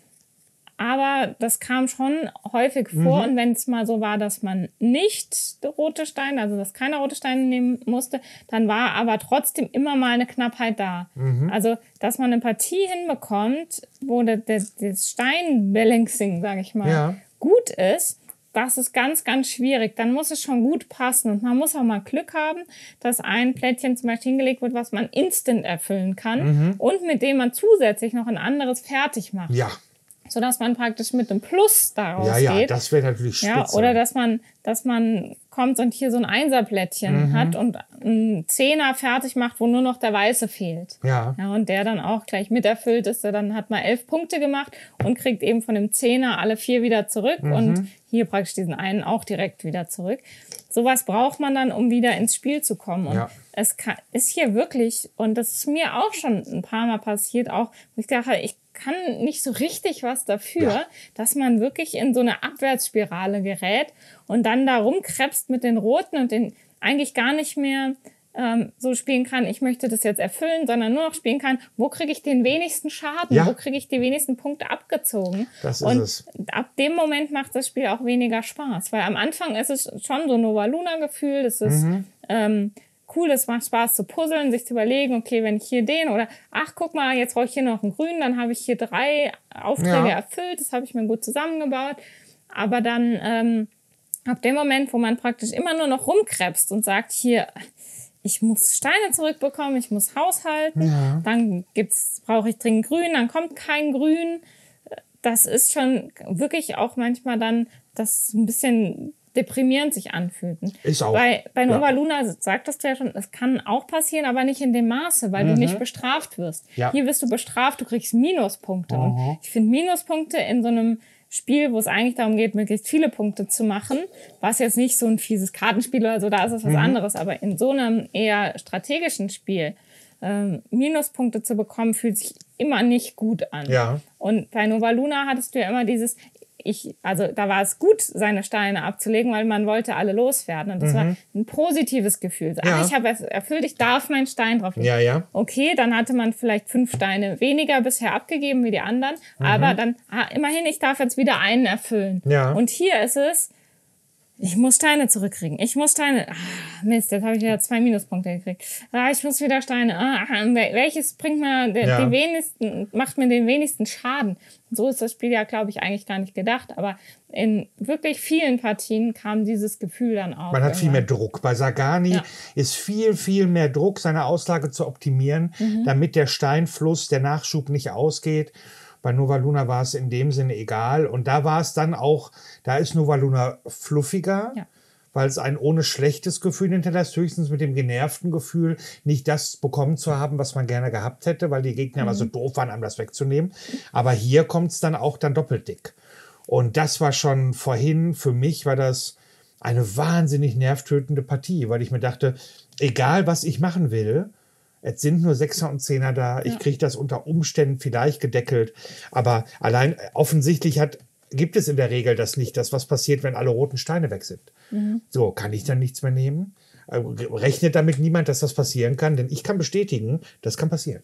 Aber das kam schon häufig vor. Mhm. Und wenn es mal so war, dass man nicht rote Steine, also dass keiner rote Steine nehmen musste, dann war aber trotzdem immer mal eine Knappheit da. Mhm. Also, dass man eine Partie hinbekommt, wo das, das, das Stein-Balancing, sage ich mal, Ja. gut ist, das ist ganz, ganz schwierig. Dann muss es schon gut passen. Und man muss auch mal Glück haben, dass ein Plättchen zum Beispiel hingelegt wird, was man instant erfüllen kann Mhm. und mit dem man zusätzlich noch ein anderes fertig macht. Ja. Sodass man praktisch mit einem Plus daraus Ja, ja, geht. das wäre natürlich spitze. Ja, oder dass man, dass man kommt und hier so ein Einserplättchen Mhm. hat und einen Zehner fertig macht, wo nur noch der Weiße fehlt. Ja. Ja, und der dann auch gleich miterfüllt ist. Dann hat man elf Punkte gemacht und kriegt eben von dem Zehner alle vier wieder zurück Mhm. und hier praktisch diesen einen auch direkt wieder zurück. Sowas braucht man dann, um wieder ins Spiel zu kommen. Und Ja. es kann, ist hier wirklich, und das ist mir auch schon ein paar Mal passiert, auch, wo ich dachte, ich kann nicht so richtig was dafür, Ja. dass man wirklich in so eine Abwärtsspirale gerät und dann da rumkrebst mit den Roten und den eigentlich gar nicht mehr ähm, so spielen kann, ich möchte das jetzt erfüllen, sondern nur noch spielen kann, wo kriege ich den wenigsten Schaden, Ja. wo kriege ich die wenigsten Punkte abgezogen. Das ist und es. ab dem Moment macht das Spiel auch weniger Spaß, weil am Anfang ist es schon so ein Nova Luna-Gefühl, das ist Mhm. ähm, cool, es macht Spaß zu puzzeln, sich zu überlegen, okay, wenn ich hier den oder ach, guck mal, jetzt brauche ich hier noch einen grünen, dann habe ich hier drei Aufträge Ja. erfüllt, das habe ich mir gut zusammengebaut. Aber dann ähm, ab dem Moment, wo man praktisch immer nur noch rumkrebst und sagt, hier, ich muss Steine zurückbekommen, ich muss haushalten, Ja. dann gibt's, brauche ich dringend grün, dann kommt kein Grün. Das ist schon wirklich auch manchmal dann, das ein bisschen deprimierend sich anfühlt. Ist auch. Bei, bei Nova Ja. Luna sagtest du ja schon, es kann auch passieren, aber nicht in dem Maße, weil Mhm. du nicht bestraft wirst. Ja. Hier wirst du bestraft, du kriegst Minuspunkte. Mhm. Und ich finde Minuspunkte in so einem Spiel, wo es eigentlich darum geht, möglichst viele Punkte zu machen, was jetzt nicht so ein fieses Kartenspiel oder so, da ist es was Mhm. anderes, aber in so einem eher strategischen Spiel ähm, Minuspunkte zu bekommen, fühlt sich immer nicht gut an. Ja. Und bei Nova Luna hattest du ja immer dieses, ich, also da war es gut, seine Steine abzulegen, weil man wollte alle loswerden. Und das war ein positives Gefühl. So, Mhm. Ja. ah, ich habe es erfüllt, ich darf meinen Stein drauf legen. Ja, ja. Okay, dann hatte man vielleicht fünf Steine weniger bisher abgegeben wie die anderen, Mhm. aber dann, ah, immerhin, ich darf jetzt wieder einen erfüllen. Ja. Und hier ist es, ich muss Steine zurückkriegen. Ich muss Steine. Ah, Mist, jetzt habe ich wieder zwei Minuspunkte gekriegt. Ah, ich muss wieder Steine. Ah, wel- welches bringt mir den, Ja. den wenigsten, macht mir den wenigsten Schaden? So ist das Spiel ja, glaube ich, eigentlich gar nicht gedacht. Aber in wirklich vielen Partien kam dieses Gefühl dann auch. Man hat viel mehr irgendwann. Druck. Bei Sagani Ja. ist viel, viel mehr Druck, seine Auslage zu optimieren, Mhm. damit der Steinfluss, der Nachschub nicht ausgeht. Bei Nova Luna war es in dem Sinne egal. Und da war es dann auch, da ist Nova Luna fluffiger, Ja. weil es ein ohne schlechtes Gefühl hinterlässt, höchstens mit dem genervten Gefühl, nicht das bekommen zu haben, was man gerne gehabt hätte, weil die Gegner Mhm. aber so doof waren, einem das wegzunehmen. Aber hier kommt es dann auch dann doppelt dick. Und das war schon vorhin, für mich war das eine wahnsinnig nervtötende Partie, weil ich mir dachte, egal was ich machen will, es sind nur Sechser und Zehner da, ich Ja. kriege das unter Umständen vielleicht gedeckelt, aber allein offensichtlich hat, gibt es in der Regel das nicht, dass was passiert, wenn alle roten Steine weg sind. Mhm. So, kann ich dann nichts mehr nehmen? Äh, Rechnet damit niemand, dass das passieren kann? Denn ich kann bestätigen, das kann passieren.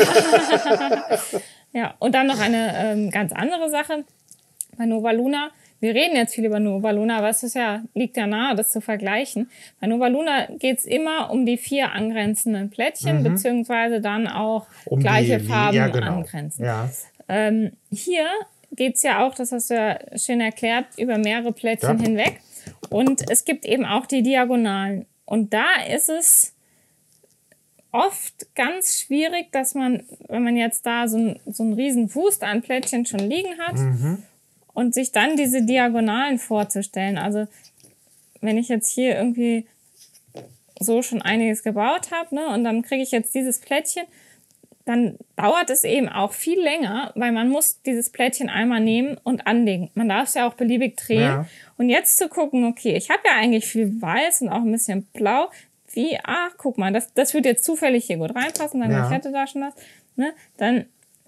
Ja, und dann noch eine ähm, ganz andere Sache bei Nova Luna. Wir reden jetzt viel über Nova Luna, aber es ist ja, liegt ja nahe, das zu vergleichen. Bei Nova Luna geht es immer um die vier angrenzenden Plättchen, beziehungsweise dann auch Um die- gleiche die- Farben ja, genau. angrenzen. Ja. Ähm, hier geht es ja auch, das hast du ja schön erklärt, über mehrere Plättchen Ja. hinweg. Und es gibt eben auch die Diagonalen. Und da ist es oft ganz schwierig, dass man, wenn man jetzt da so, ein, so einen riesen Wust an Plättchen schon liegen hat und sich dann diese Diagonalen vorzustellen. Also wenn ich jetzt hier irgendwie so schon einiges gebaut habe, ne, und dann kriege ich jetzt dieses Plättchen, dann dauert es eben auch viel länger, weil man muss dieses Plättchen einmal nehmen und anlegen. Man darf es ja auch beliebig drehen. Ja. Und jetzt zu gucken, okay, ich habe ja eigentlich viel Weiß und auch ein bisschen Blau. Wie, ach, guck mal, das, das wird jetzt zufällig hier gut reinpassen, dann ja. ich hätte da schon das. Ne? Dann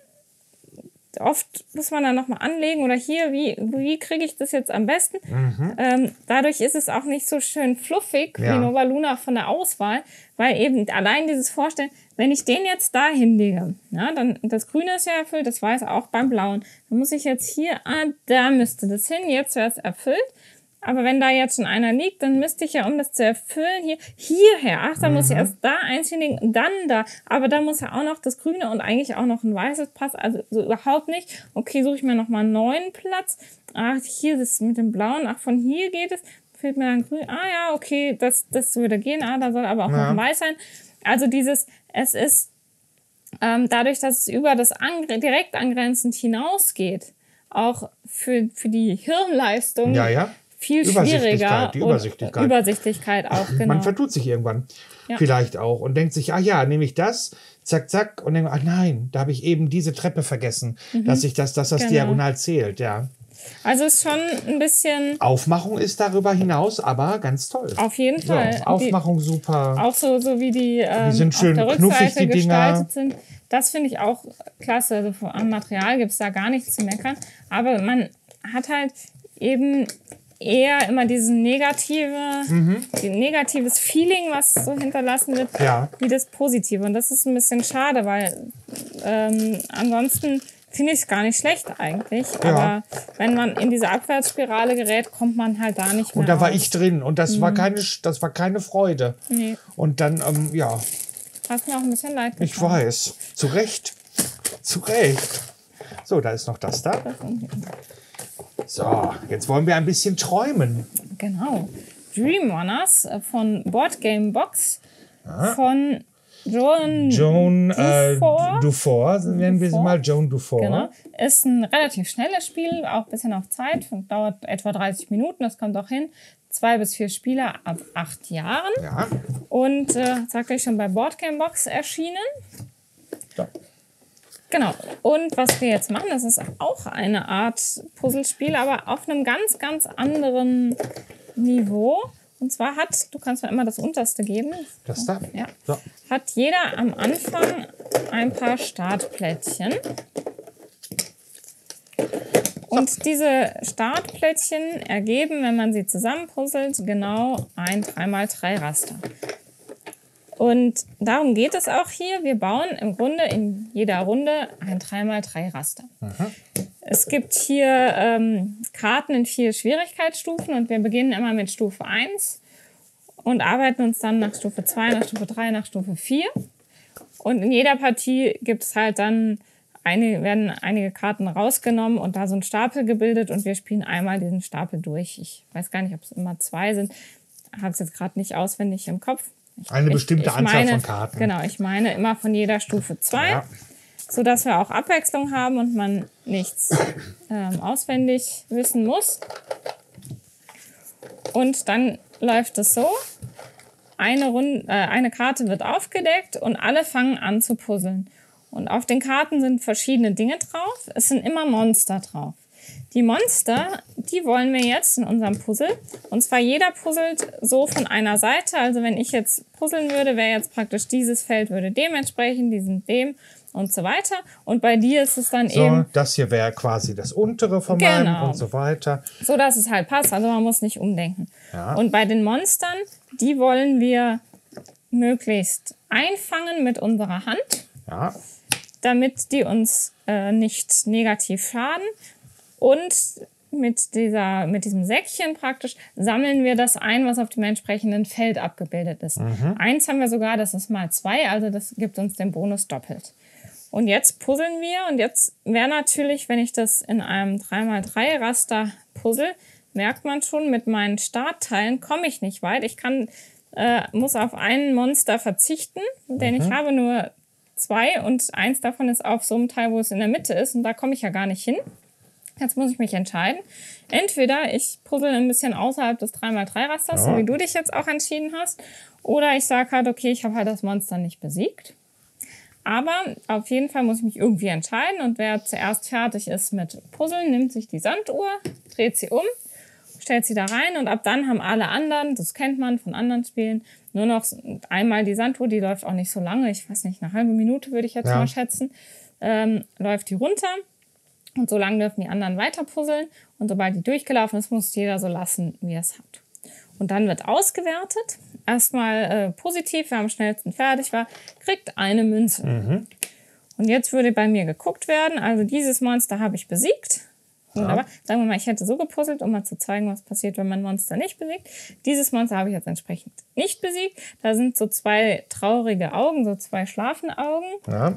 oft muss man dann nochmal anlegen oder hier, wie, wie kriege ich das jetzt am besten? Mhm. Ähm, dadurch ist es auch nicht so schön fluffig ja. wie Nova Luna von der Auswahl, weil eben allein dieses Vorstellen, wenn ich den jetzt da hinlege, ja, dann das Grüne ist ja erfüllt, das Weiße auch beim Blauen, dann muss ich jetzt hier, ah, da müsste das hin, jetzt wäre es erfüllt. Aber wenn da jetzt schon einer liegt, dann müsste ich ja, um das zu erfüllen, hier hierher. Ach, dann mhm. muss ich erst da eins hinlegen, dann da. Aber dann muss ja auch noch das Grüne und eigentlich auch noch ein Weißes passen. Also so überhaupt nicht. Okay, suche ich mir nochmal einen neuen Platz. Ach, hier das mit dem Blauen. Ach, von hier geht es. Fehlt mir dann Grün. Ah ja, okay, das, das würde gehen. Ah, da soll aber auch ja. noch ein Weiß sein. Also dieses, es ist ähm, dadurch, dass es über das angr- direkt angrenzend hinausgeht, auch für, für die Hirnleistung, ja, ja. viel schwieriger. Die Übersichtlichkeit. Und Übersichtlichkeit auch, genau. Man vertut sich irgendwann ja. vielleicht auch und denkt sich, ah ja, nehme ich das, zack, zack, und denke, ah nein, da habe ich eben diese Treppe vergessen, mhm. dass ich das, dass das genau. diagonal zählt, ja. Also ist schon ein bisschen... Aufmachung ist darüber hinaus, aber ganz toll. Auf jeden Fall. So, Aufmachung die, super. Auch so, so wie die, ähm, die sind schön auf der knuffig, Rückseite die gestaltet Dinger. sind. Das finde ich auch klasse. Also am Material gibt es da gar nichts zu meckern. Aber man hat halt eben eher immer diesen negative, mhm. die negatives Feeling, was so hinterlassen wird, ja. wie das Positive. Und das ist ein bisschen schade, weil ähm, ansonsten finde ich es gar nicht schlecht eigentlich. Ja. Aber wenn man in diese Abwärtsspirale gerät, kommt man halt da nicht mehr Und da raus. war ich drin und das, mhm. war, keine, das war keine Freude. Nee. Und dann, ähm, ja. Hast mir auch ein bisschen leid getan. Ich weiß. Zu Recht. Zu Recht. So, da ist noch das da. So, jetzt wollen wir ein bisschen träumen. Genau. Dream Runners von Board Game Box ja. von Joan, Joan Dufour. Äh, Dufour, nennen wir sie mal. Joan Dufour. Genau. Ist ein relativ schnelles Spiel, auch ein bisschen auf Zeit. Dauert etwa dreißig Minuten, das kommt auch hin. Zwei bis vier Spieler ab acht Jahren. Ja. Und, äh, sagte ich schon, bei Board Game Box erschienen. Ja. Genau. Und was wir jetzt machen, das ist auch eine Art Puzzlespiel, aber auf einem ganz, ganz anderen Niveau. Und zwar hat, du kannst mir immer das unterste geben. Das da? Ja. So. Hat jeder am Anfang ein paar Startplättchen. Und diese Startplättchen ergeben, wenn man sie zusammenpuzzelt, genau ein drei mal drei Raster. Und darum geht es auch hier. Wir bauen im Grunde in jeder Runde ein drei mal drei Raster. Aha. Es gibt hier ähm, Karten in vier Schwierigkeitsstufen und wir beginnen immer mit Stufe eins und arbeiten uns dann nach Stufe zwei, nach Stufe drei, nach Stufe vier. Und in jeder Partie gibt es halt dann, eine, werden einige Karten rausgenommen und da so ein Stapel gebildet und wir spielen einmal diesen Stapel durch. Ich weiß gar nicht, ob es immer zwei sind. Ich habe es jetzt gerade nicht auswendig im Kopf. Ich, Eine bestimmte ich, ich Anzahl meine, von Karten. Genau, ich meine immer von jeder Stufe zwei, ja. sodass wir auch Abwechslung haben und man nichts ähm, auswendig wissen muss. Und dann läuft es so, eine, Runde, äh, eine Karte wird aufgedeckt und alle fangen an zu puzzeln. Und auf den Karten sind verschiedene Dinge drauf. Es sind immer Monster drauf. Die Monster, die wollen wir jetzt in unserem Puzzle. Und zwar jeder puzzelt so von einer Seite. Also wenn ich jetzt puzzeln würde, wäre jetzt praktisch dieses Feld würde dem entsprechen, diesem dem und so weiter. Und bei dir ist es dann so, eben... das hier wäre quasi das untere von genau. meinem und so weiter. So, dass es halt passt. Also man muss nicht umdenken. Ja. Und bei den Monstern, die wollen wir möglichst einfangen mit unserer Hand. Ja. Damit die uns äh, nicht negativ schaden. Und mit, dieser, mit diesem Säckchen praktisch sammeln wir das ein, was auf dem entsprechenden Feld abgebildet ist. Mhm. Eins haben wir sogar, das ist mal zwei, also das gibt uns den Bonus doppelt. Und jetzt puzzeln wir und jetzt wäre natürlich, wenn ich das in einem drei mal drei Raster puzzle, merkt man schon, mit meinen Startteilen komme ich nicht weit. Ich kann, äh, muss auf einen Monster verzichten, denn mhm. ich habe nur zwei und eins davon ist auf so einem Teil, wo es in der Mitte ist und da komme ich ja gar nicht hin. Jetzt muss ich mich entscheiden. Entweder ich puzzle ein bisschen außerhalb des drei mal drei Rasters, ja. so wie du dich jetzt auch entschieden hast. Oder ich sage halt, okay, ich habe halt das Monster nicht besiegt. Aber auf jeden Fall muss ich mich irgendwie entscheiden. Und wer zuerst fertig ist mit Puzzeln, nimmt sich die Sanduhr, dreht sie um, stellt sie da rein. Und ab dann haben alle anderen, das kennt man von anderen Spielen, nur noch einmal die Sanduhr. Die läuft auch nicht so lange. Ich weiß nicht, eine halbe Minute würde ich jetzt ja. mal schätzen. Ähm, läuft die runter. Und so lange dürfen die anderen weiter puzzeln. Und sobald die durchgelaufen ist, muss jeder so lassen, wie er es hat. Und dann wird ausgewertet. Erstmal äh, positiv, wer am schnellsten fertig war, kriegt eine Münze. Mhm. Und jetzt würde bei mir geguckt werden. Also dieses Monster habe ich besiegt. Ja. Aber sagen wir mal, ich hätte so gepuzzelt, um mal zu zeigen, was passiert, wenn man Monster nicht besiegt. Dieses Monster habe ich jetzt entsprechend nicht besiegt. Da sind so zwei traurige Augen, so zwei Schlafenaugen. Ja.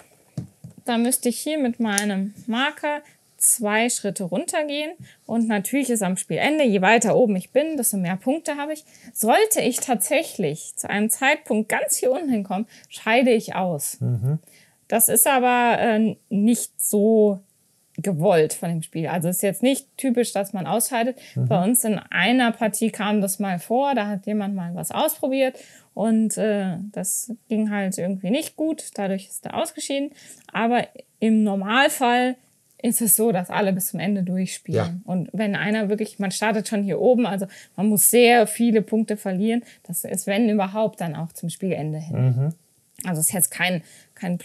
Da müsste ich hier mit meinem Marker zwei Schritte runtergehen. Und natürlich ist am Spielende, je weiter oben ich bin, desto mehr Punkte habe ich. Sollte ich tatsächlich zu einem Zeitpunkt ganz hier unten hinkommen, scheide ich aus. Mhm. Das ist aber äh, nicht so gewollt von dem Spiel. Also es ist jetzt nicht typisch, dass man ausscheidet. Mhm. Bei uns in einer Partie kam das mal vor, da hat jemand mal was ausprobiert und äh, das ging halt irgendwie nicht gut. Dadurch ist er ausgeschieden. Aber im Normalfall ist es so, dass alle bis zum Ende durchspielen. Ja. Und wenn einer wirklich, man startet schon hier oben, also man muss sehr viele Punkte verlieren. Das ist, wenn überhaupt, dann auch zum Spielende hin. Mhm. Also es ist jetzt kein, kein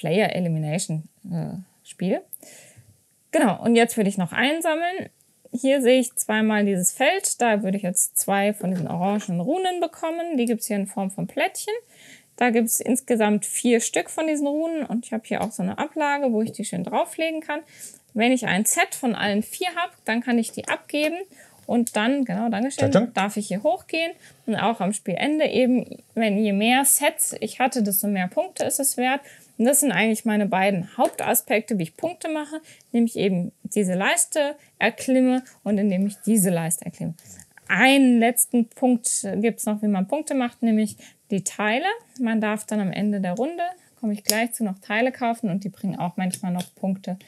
Player-Elimination-Spiel. Äh, genau, und jetzt würde ich noch einsammeln. Hier sehe ich zweimal dieses Feld. Da würde ich jetzt zwei von diesen orangen Runen bekommen. Die gibt es hier in Form von Plättchen. Da gibt es insgesamt vier Stück von diesen Runen. Und ich habe hier auch so eine Ablage, wo ich die schön drauflegen kann. Wenn ich ein Set von allen vier habe, dann kann ich die abgeben. Und dann, genau, Dankeschön, darf ich hier hochgehen. Und auch am Spielende eben, wenn je mehr Sets ich hatte, desto mehr Punkte ist es wert. Und das sind eigentlich meine beiden Hauptaspekte, wie ich Punkte mache. Indem ich eben diese Leiste erklimme und indem ich diese Leiste erklimme. Einen letzten Punkt gibt es noch, wie man Punkte macht, nämlich die Teile. Man darf dann am Ende der Runde, komme ich gleich zu, noch Teile kaufen. Und die bringen auch manchmal noch Punkte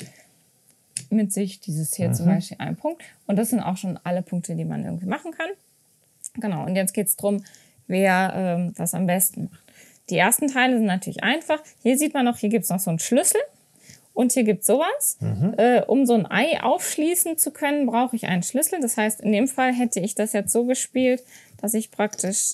mit sich, dieses hier mhm. zum Beispiel ein Punkt. Und das sind auch schon alle Punkte, die man irgendwie machen kann. Genau, und jetzt geht es darum, wer ähm, das am besten macht. Die ersten Teile sind natürlich einfach. Hier sieht man noch, hier gibt es noch so einen Schlüssel. Und hier gibt es sowas. Mhm. Äh, um so ein Ei aufschließen zu können, brauche ich einen Schlüssel. Das heißt, in dem Fall hätte ich das jetzt so gespielt, dass ich praktisch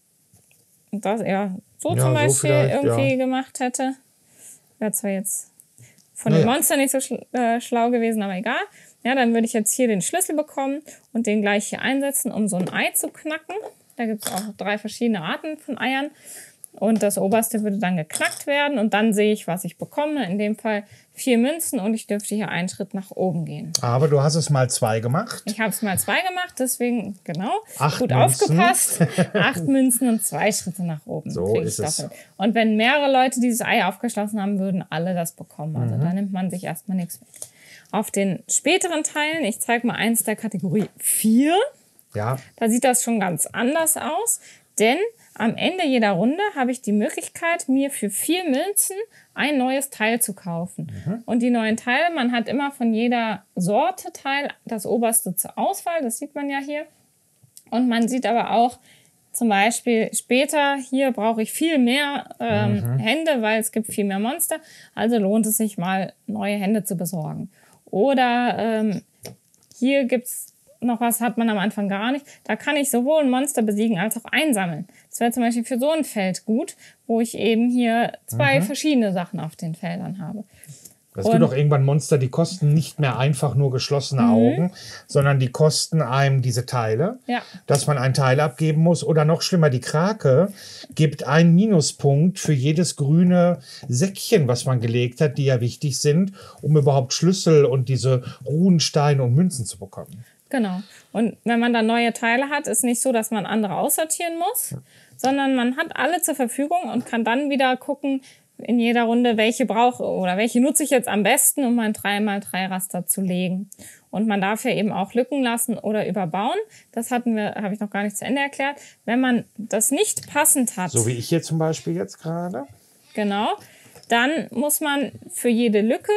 das ja so ja, zum Beispiel so irgendwie ja. gemacht hätte. Wäre zwar jetzt von naja. dem Monster nicht so schl- äh, schlau gewesen, aber egal. Ja, dann würde ich jetzt hier den Schlüssel bekommen und den gleich hier einsetzen, um so ein Ei zu knacken. Da gibt es auch drei verschiedene Arten von Eiern. Und das oberste würde dann geknackt werden und dann sehe ich, was ich bekomme. In dem Fall vier Münzen und ich dürfte hier einen Schritt nach oben gehen. Aber du hast es mal zwei gemacht. Ich habe es mal zwei gemacht, deswegen, genau, Acht gut Münzen. aufgepasst. Acht Münzen und zwei Schritte nach oben. So ist es. Und wenn mehrere Leute dieses Ei aufgeschlossen haben, würden alle das bekommen. Also mhm. da nimmt man sich erstmal nichts weg. Auf den späteren Teilen, ich zeige mal eins der Kategorie vier. Ja. Da sieht das schon ganz anders aus, denn am Ende jeder Runde habe ich die Möglichkeit, mir für vier Münzen ein neues Teil zu kaufen. Mhm. Und die neuen Teile, man hat immer von jeder Sorte Teil das oberste zur Auswahl, das sieht man ja hier. Und man sieht aber auch zum Beispiel später, hier brauche ich viel mehr ähm, mhm. Hände, weil es gibt viel mehr Monster. Also lohnt es sich mal, neue Hände zu besorgen. Oder ähm, hier gibt es noch was, hat man am Anfang gar nicht. Da kann ich sowohl ein Monster besiegen als auch einsammeln. Das wäre zum Beispiel für so ein Feld gut, wo ich eben hier zwei mhm. verschiedene Sachen auf den Feldern habe. Es gibt auch irgendwann Monster, die kosten nicht mehr einfach nur geschlossene mhm. Augen, sondern die kosten einem diese Teile, ja. dass man einen Teil abgeben muss. Oder noch schlimmer, die Krake gibt einen Minuspunkt für jedes grüne Säckchen, was man gelegt hat, die ja wichtig sind, um überhaupt Schlüssel und diese Runensteine und Münzen zu bekommen. Genau. Und wenn man dann neue Teile hat, ist nicht so, dass man andere aussortieren muss, ja. sondern man hat alle zur Verfügung und kann dann wieder gucken, in jeder Runde, welche brauche oder welche nutze ich jetzt am besten, um mein drei mal drei Raster zu legen. Und man darf ja eben auch Lücken lassen oder überbauen. Das hatten wir, habe ich noch gar nicht zu Ende erklärt. Wenn man das nicht passend hat. So wie ich hier zum Beispiel jetzt gerade. Genau. Dann muss man für jede Lücke,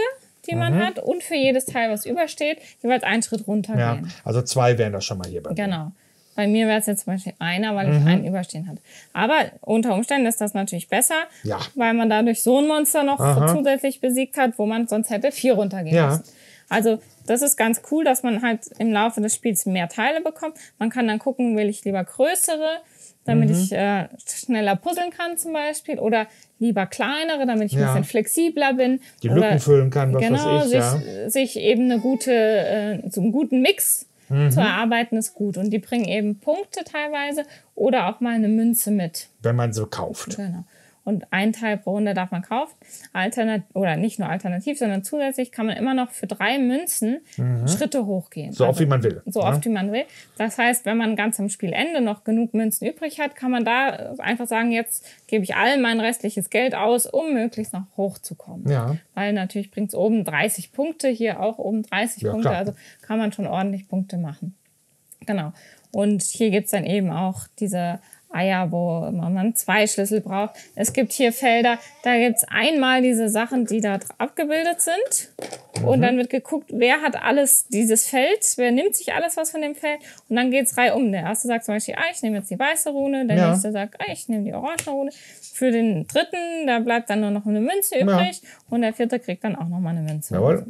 die man Mhm. hat, und für jedes Teil, was übersteht, jeweils einen Schritt runtergehen. Ja, also zwei wären das schon mal hier bei mir. Genau. Bei mir wäre es jetzt zum Beispiel einer, weil ich Mhm. einen überstehen hatte. Aber unter Umständen ist das natürlich besser, Ja. weil man dadurch so ein Monster noch Aha. zusätzlich besiegt hat, wo man sonst hätte vier runtergehen Ja. müssen. Also das ist ganz cool, dass man halt im Laufe des Spiels mehr Teile bekommt. Man kann dann gucken, will ich lieber größere, damit Mhm. ich äh, schneller puzzeln kann zum Beispiel, oder lieber kleinere, damit ich ein Ja. bisschen flexibler bin. Die oder, Lücken füllen kann, was genau, weiß ich. sich, Ja. sich eben eine gute, äh, so einen guten Mix Mhm. zu erarbeiten ist gut. Und die bringen eben Punkte teilweise oder auch mal eine Münze mit. Wenn man so kauft. Genau. Und ein Teil pro Runde darf man kaufen. Alternat oder nicht nur alternativ, sondern zusätzlich kann man immer noch für drei Münzen Schritte hochgehen. So oft wie man will. So Ja. oft wie man will. Das heißt, wenn man ganz am Spielende noch genug Münzen übrig hat, kann man da einfach sagen, jetzt gebe ich all mein restliches Geld aus, um möglichst noch hochzukommen. Ja. Weil natürlich bringt es oben dreißig Punkte, hier auch oben dreißig Ja, Punkte. klar. Also kann man schon ordentlich Punkte machen. Genau. Und hier gibt es dann eben auch diese Eier, wo man zwei Schlüssel braucht. Es gibt hier Felder, da gibt es einmal diese Sachen, die da abgebildet sind. Und dann wird geguckt, wer hat alles dieses Feld, wer nimmt sich alles was von dem Feld. Und dann geht es reihum. Der erste sagt zum Beispiel, ah, ich nehme jetzt die weiße Rune. Der Ja. nächste sagt, ah, ich nehme die orange Rune. Für den dritten, da bleibt dann nur noch eine Münze übrig. Und der vierte kriegt dann auch nochmal eine Münze. Jawohl.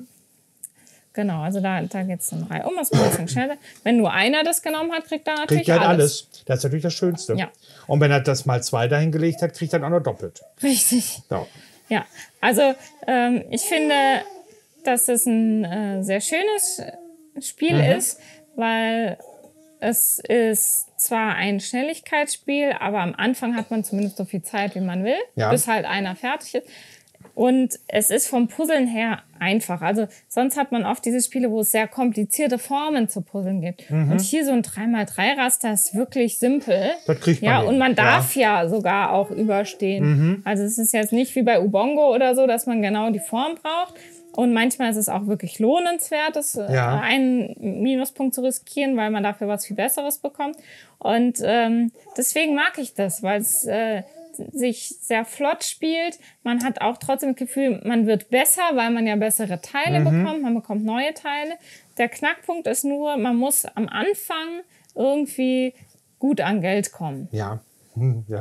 Genau, also da, da geht es dann reihum. Das ist ein bisschen schneller. Wenn nur einer das genommen hat, kriegt er natürlich Kriegt halt alles. alles. Das ist natürlich das Schönste. Ja. Und wenn er das mal zwei dahin gelegt hat, kriegt er dann auch noch doppelt. Richtig. So. Ja, also ähm, ich finde, dass es ein äh, sehr schönes Spiel Mhm. ist, weil es ist zwar ein Schnelligkeitsspiel, aber am Anfang hat man zumindest so viel Zeit, wie man will, Ja. bis halt einer fertig ist. Und es ist vom Puzzeln her einfach. Also sonst hat man oft diese Spiele, wo es sehr komplizierte Formen zu puzzeln gibt. Mhm. Und hier so ein drei mal drei Raster ist wirklich simpel. Das kriegt man Ja, hin. und man Ja. darf ja, sogar auch überstehen. Mhm. Also es ist jetzt nicht wie bei Ubongo oder so, dass man genau die Form braucht. Und manchmal ist es auch wirklich lohnenswert, das, äh, Ja. einen Minuspunkt zu riskieren, weil man dafür was viel Besseres bekommt. Und ähm, deswegen mag ich das, weil es äh, sich sehr flott spielt. Man hat auch trotzdem das Gefühl, man wird besser, weil man ja bessere Teile Mhm. bekommt. Man bekommt neue Teile. Der Knackpunkt ist nur, man muss am Anfang irgendwie gut an Geld kommen. Ja. Hm, ja.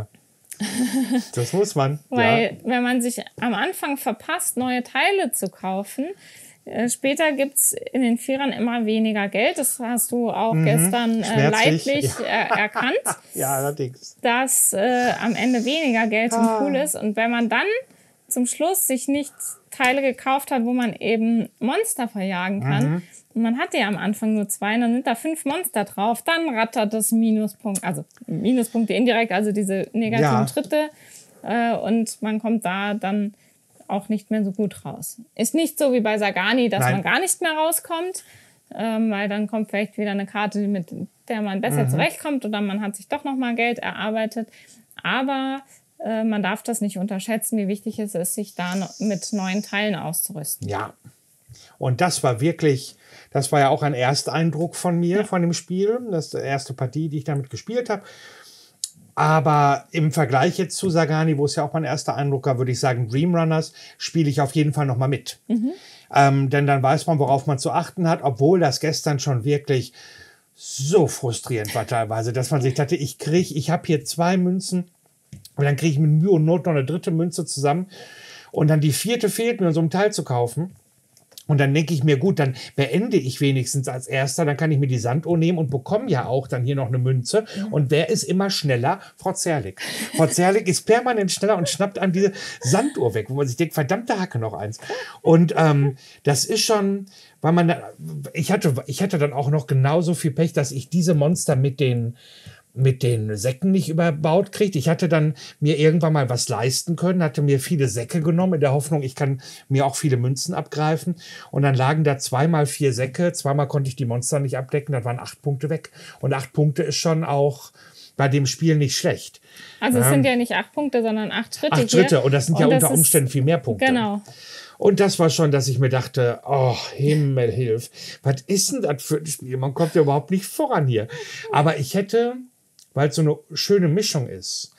Das muss man. Weil Ja. wenn man sich am Anfang verpasst, neue Teile zu kaufen, äh, später gibt's in den Vierern immer weniger Geld. Das hast du auch gestern äh, Schmerzlich, leidlich ja. äh, erkannt, Ja, allerdings. dass äh, am Ende weniger Geld im Ah. Pool ist. Und wenn man dann zum Schluss sich nicht Teile gekauft hat, wo man eben Monster verjagen kann, Mhm. und man hatte ja am Anfang nur zwei, und dann sind da fünf Monster drauf, dann rattert das Minuspunkt, also Minuspunkte indirekt, also diese negativen Ja. Tritte, äh, und man kommt da dann auch nicht mehr so gut raus. Ist nicht so wie bei Sagani, dass Nein. man gar nicht mehr rauskommt, ähm, weil dann kommt vielleicht wieder eine Karte, mit der man besser Mhm. zurechtkommt, oder man hat sich doch noch mal Geld erarbeitet. Aber äh, man darf das nicht unterschätzen, wie wichtig es ist, sich da no- mit neuen Teilen auszurüsten. Ja. Und das war wirklich, das war ja auch ein Ersteindruck von mir, von dem Spiel. Das ist die erste Partie, die ich damit gespielt habe. Aber im Vergleich jetzt zu Sagani, wo es ja auch mein erster Eindruck war, würde ich sagen, Dream Runners spiele ich auf jeden Fall noch mal mit. Ähm, denn dann weiß man, worauf man zu achten hat, obwohl das gestern schon wirklich so frustrierend war teilweise, dass man sich dachte, ich kriege, ich habe hier zwei Münzen und dann kriege ich mit Mühe und Not noch eine dritte Münze zusammen und dann die vierte fehlt mir, um so ein Teil zu kaufen. Und dann denke ich mir, gut, dann beende ich wenigstens als Erster, dann kann ich mir die Sanduhr nehmen und bekomme ja auch dann hier noch eine Münze. Und wer ist immer schneller? Frau Zerlik. Frau Zerlik ist permanent schneller und schnappt an diese Sanduhr weg, wo man sich denkt, verdammte Hacke, noch eins. Und ähm, das ist schon, weil man, da, ich hatte, ich hatte dann auch noch genauso viel Pech, dass ich diese Monster mit den mit den Säcken nicht überbaut kriegt. Ich hatte dann mir irgendwann mal was leisten können, hatte mir viele Säcke genommen, in der Hoffnung, ich kann mir auch viele Münzen abgreifen. Und dann lagen da zweimal vier Säcke, zweimal konnte ich die Monster nicht abdecken, dann waren acht Punkte weg. Und acht Punkte ist schon auch bei dem Spiel nicht schlecht. Also es Ähm, sind ja nicht acht Punkte, sondern acht Schritte Acht hier. Schritte, und das sind ja Und das unter ist- Umständen viel mehr Punkte. Genau. Und das war schon, dass ich mir dachte, oh, Himmel, hilf. Was ist denn das für ein Spiel? Man kommt ja überhaupt nicht voran hier. Aber ich hätte, weil es so eine schöne Mischung ist,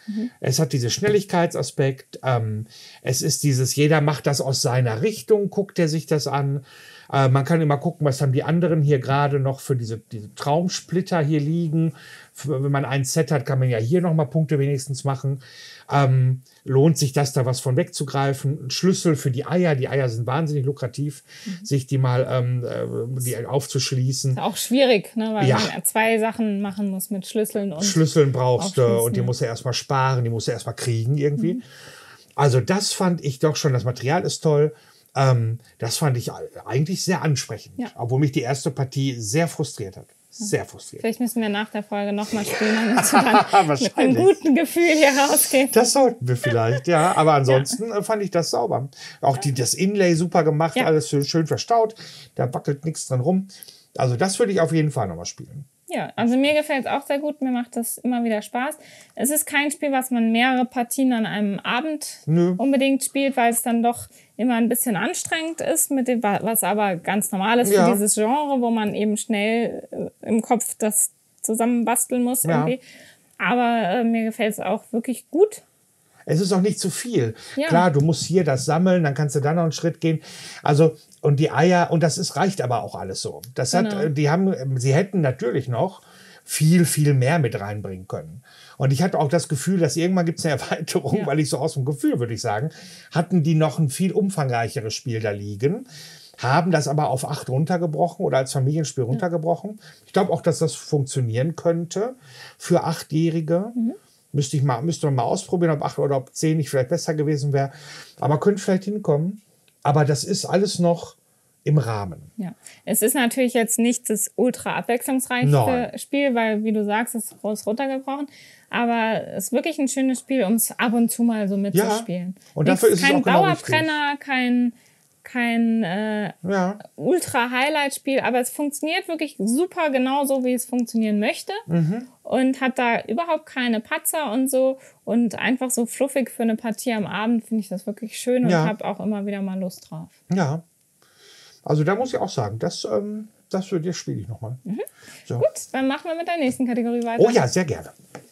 Mhm. Es hat diesen Schnelligkeitsaspekt. Ähm, es ist dieses, jeder macht das aus seiner Richtung, guckt er sich das an. Äh, man kann immer gucken, was haben die anderen hier gerade noch für diese, diese Traumsplitter hier liegen. Für, wenn man ein Set hat, kann man ja hier nochmal Punkte wenigstens machen. Ähm, lohnt sich das, da was von wegzugreifen? Ein Schlüssel für die Eier. Die Eier sind wahnsinnig lukrativ, mhm. sich die mal ähm, die aufzuschließen. Ist auch schwierig, ne? Weil ja. man zwei Sachen machen muss mit Schlüsseln. Und Schlüsseln brauchst du und die musst du erstmal sparen, die musst du erstmal kriegen irgendwie. Mhm. Also das fand ich doch schon, das Material ist toll. Ähm, das fand ich eigentlich sehr ansprechend, ja. obwohl mich die erste Partie sehr frustriert hat. Sehr frustriert. Vielleicht müssen wir nach der Folge nochmal spielen, damit wir dann mit einem guten Gefühl hier rausgehen. Das sollten wir vielleicht, ja. Aber ansonsten ja. fand ich das sauber. Auch die, das Inlay super gemacht, ja. alles schön verstaut. Da wackelt nichts dran rum. Also das würde ich auf jeden Fall nochmal spielen. Ja, also mir gefällt es auch sehr gut. Mir macht das immer wieder Spaß. Es ist kein Spiel, was man mehrere Partien an einem Abend Nö. unbedingt spielt, weil es dann doch immer ein bisschen anstrengend ist, mit dem, was aber ganz normal ist ja. für dieses Genre, wo man eben schnell äh, im Kopf das zusammenbasteln muss. Ja. Irgendwie. Aber äh, mir gefällt es auch wirklich gut. Es ist auch nicht zu viel. Ja. Klar, du musst hier das sammeln, dann kannst du dann noch einen Schritt gehen. Also, und die Eier, und das ist, reicht aber auch alles so. Das genau. hat, die haben, sie hätten natürlich noch viel, viel mehr mit reinbringen können. Und ich hatte auch das Gefühl, dass irgendwann gibt es eine Erweiterung, ja. weil ich so aus dem Gefühl, würde ich sagen, hatten die noch ein viel umfangreicheres Spiel da liegen, haben das aber auf acht runtergebrochen oder als Familienspiel ja. runtergebrochen. Ich glaube auch, dass das funktionieren könnte für Achtjährige. Mhm. Müsste ich mal, müsste man mal ausprobieren, ob acht oder ob zehn nicht vielleicht besser gewesen wäre. Aber könnte vielleicht hinkommen. Aber das ist alles noch im Rahmen. Ja, es ist natürlich jetzt nicht das ultra abwechslungsreiche Nein. Spiel, weil, wie du sagst, es ist groß runtergebrochen. Aber es ist wirklich ein schönes Spiel, um es ab und zu mal so mitzuspielen. Ja, und dafür ist kein es auch genau Dauerbrenner, richtig. kein kein äh, ja. Ultra-Highlight-Spiel, aber es funktioniert wirklich super genauso, wie es funktionieren möchte mhm. und hat da überhaupt keine Patzer und so und einfach so fluffig für eine Partie am Abend finde ich das wirklich schön und ja. habe auch immer wieder mal Lust drauf. Ja, also da muss ich auch sagen, das, ähm, das für dir spiele ich nochmal. Mhm. So. Gut, dann machen wir mit der nächsten Kategorie weiter. Oh ja, sehr gerne.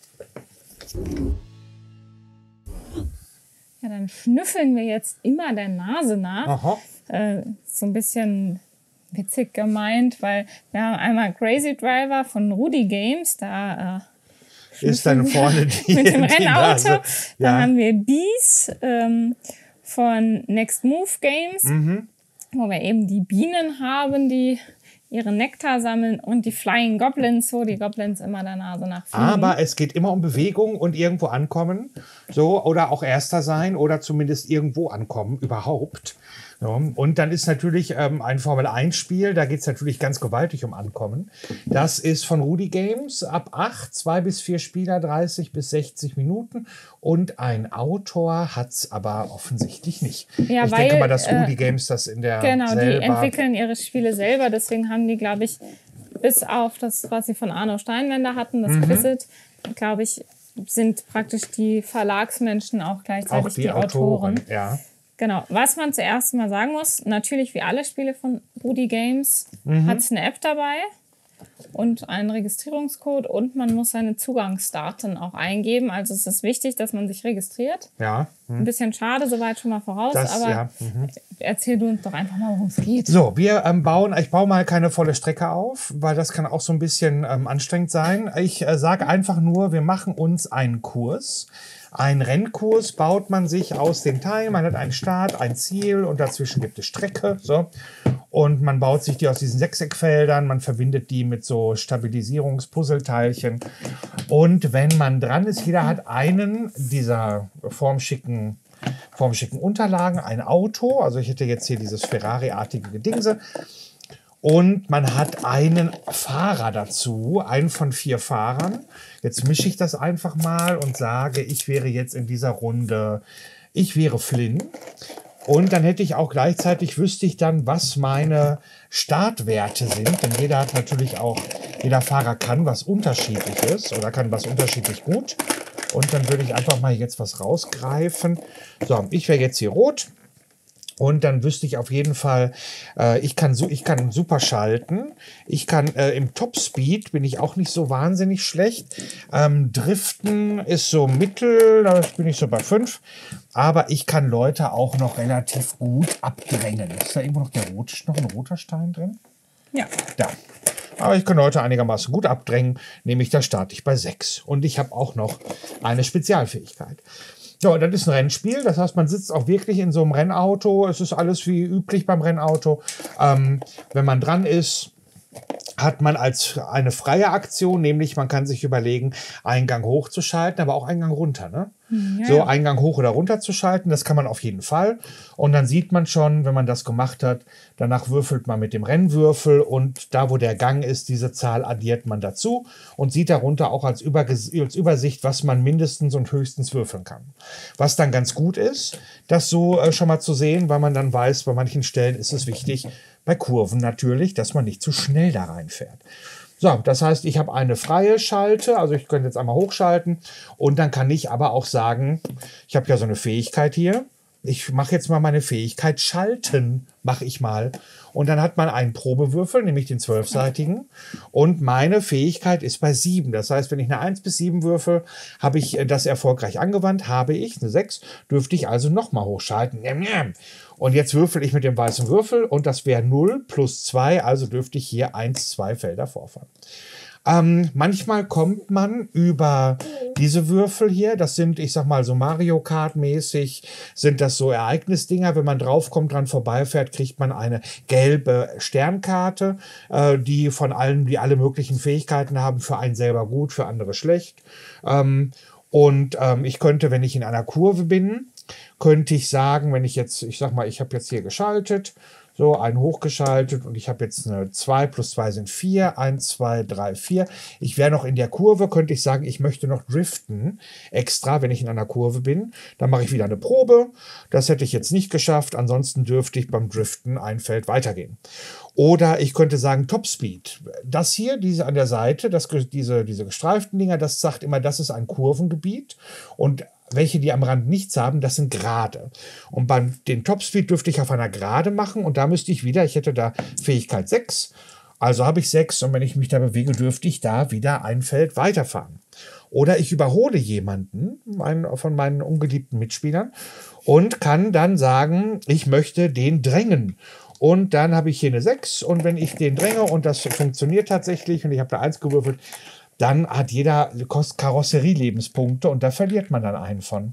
Ja, dann schnüffeln wir jetzt immer der Nase nach. Aha. Äh, so ein bisschen witzig gemeint, weil wir haben einmal Crazy Driver von Rudy Games, da äh, ist dann vorne die mit dem Rennauto. Ja. Dann haben wir Bees ähm, von Next Move Games, mhm. wo wir eben die Bienen haben, die ihren Nektar sammeln und die Flying Goblins, so die Goblins immer der Nase nach fliegen. Aber es geht immer um Bewegung und irgendwo ankommen, so, oder auch Erster sein oder zumindest irgendwo ankommen, überhaupt. Ja, und dann ist natürlich ähm, ein Formel eins Spiel, da geht es natürlich ganz gewaltig um Ankommen. Das ist von Rudy Games, ab acht, zwei bis vier Spieler, dreißig bis sechzig Minuten. Und ein Autor hat es aber offensichtlich nicht. Ja, ich weil, denke mal, dass Rudy äh, Games das in der Genau, selber die entwickeln ihre Spiele selber, deswegen haben die, glaube ich, bis auf das, was sie von Arno Steinwender hatten, das Mhm. Quizlet, glaube ich, sind praktisch die Verlagsmenschen auch gleichzeitig auch die, die Autoren. Autoren. Ja. Genau. Was man zuerst mal sagen muss, natürlich wie alle Spiele von Rudy Games Mhm. hat es eine App dabei und einen Registrierungscode und man muss seine Zugangsdaten auch eingeben. Also es ist wichtig, dass man sich registriert. Ja. Ein bisschen schade, soweit schon mal voraus, Das, aber ja. Mhm. erzähl du uns doch einfach mal, worum es geht. So, wir ähm, bauen, ich baue mal keine volle Strecke auf, weil das kann auch so ein bisschen ähm, anstrengend sein. Ich äh, sage einfach nur, wir machen uns einen Kurs. Ein Rennkurs baut man sich aus den Teilen. Man hat einen Start, ein Ziel und dazwischen gibt es Strecke. So. Und man baut sich die aus diesen Sechseckfeldern. Man verbindet die mit so Stabilisierungspuzzleteilchen. Und wenn man dran ist, jeder hat einen dieser formschicken, formschicken Unterlagen, ein Auto. Also ich hätte jetzt hier dieses Ferrari-artige Gedingse. Und man hat einen Fahrer dazu, einen von vier Fahrern. Jetzt mische ich das einfach mal und sage, ich wäre jetzt in dieser Runde, ich wäre Flynn. Und dann hätte ich auch gleichzeitig, wüsste ich dann, was meine Startwerte sind. Denn jeder hat natürlich auch, jeder Fahrer kann was Unterschiedliches oder kann was unterschiedlich gut. Und dann würde ich einfach mal jetzt was rausgreifen. So, ich wäre jetzt hier rot. Und dann wüsste ich auf jeden Fall, äh, ich kann so, ich kann super schalten. Ich kann äh, im Topspeed bin ich auch nicht so wahnsinnig schlecht. Ähm, Driften ist so mittel, da bin ich so bei fünf. Aber ich kann Leute auch noch relativ gut abdrängen. Ist da irgendwo noch der Rot, noch ein roter Stein drin? Ja. Da. Aber ich kann Leute einigermaßen gut abdrängen, nämlich da starte ich bei sechs. Und ich habe auch noch eine Spezialfähigkeit. Ja, das ist ein Rennspiel, das heißt, man sitzt auch wirklich in so einem Rennauto. Es ist alles wie üblich beim Rennauto. Ähm, wenn man dran ist, hat man als eine freie Aktion, nämlich man kann sich überlegen, Eingang hoch zu schalten, aber auch Eingang runter. Ne? Ja. So Eingang hoch oder runter zu schalten, das kann man auf jeden Fall. Und dann sieht man schon, wenn man das gemacht hat, danach würfelt man mit dem Rennwürfel und da, wo der Gang ist, diese Zahl addiert man dazu und sieht darunter auch als, Überges als Übersicht, was man mindestens und höchstens würfeln kann. Was dann ganz gut ist, das so äh, schon mal zu sehen, weil man dann weiß, bei manchen Stellen ist es wichtig, bei Kurven natürlich, dass man nicht zu schnell da reinfährt. So, das heißt, ich habe eine freie Schalte, also ich könnte jetzt einmal hochschalten und dann kann ich aber auch sagen, ich habe ja so eine Fähigkeit hier, ich mache jetzt mal meine Fähigkeit schalten, mache ich mal. Und dann hat man einen Probewürfel, nämlich den zwölfseitigen. Und meine Fähigkeit ist bei sieben. Das heißt, wenn ich eine eins bis sieben würfel, habe ich das erfolgreich angewandt, habe ich eine sechs, dürfte ich also nochmal hochschalten. Und jetzt würfel ich mit dem weißen Würfel und das wäre null plus zwei, also dürfte ich hier eins, zwei Felder vorfahren. Ähm, manchmal kommt man über diese Würfel hier, das sind, ich sag mal, so Mario Kart mäßig, sind das so Ereignisdinger. Wenn man draufkommt, dran vorbeifährt, kriegt man eine gelbe Sternkarte, äh, die von allen, die alle möglichen Fähigkeiten haben, für einen selber gut, für andere schlecht. Ähm, und ähm, ich könnte, wenn ich in einer Kurve bin, könnte ich sagen, wenn ich jetzt, ich sag mal, ich habe jetzt hier geschaltet, so, einen hochgeschaltet und ich habe jetzt eine zwei plus zwei sind vier, eins, zwei, drei, vier. Ich wäre noch in der Kurve, könnte ich sagen, ich möchte noch driften, extra, wenn ich in einer Kurve bin. Dann mache ich wieder eine Probe. Das hätte ich jetzt nicht geschafft, ansonsten dürfte ich beim Driften ein Feld weitergehen. Oder ich könnte sagen Topspeed. Das hier, diese an der Seite, das, diese, diese gestreiften Dinger, das sagt immer, das ist ein Kurvengebiet und welche, die am Rand nichts haben, das sind Gerade. Und beim den Topspeed dürfte ich auf einer Gerade machen und da müsste ich wieder, ich hätte da Fähigkeit sechs, also habe ich sechs und wenn ich mich da bewege, dürfte ich da wieder ein Feld weiterfahren. Oder ich überhole jemanden einen, von meinen ungeliebten Mitspielern und kann dann sagen, ich möchte den drängen. Und dann habe ich hier eine sechs und wenn ich den dränge und das funktioniert tatsächlich und ich habe da eins gewürfelt, dann hat jeder Karosserie-Lebenspunkte und da verliert man dann einen von.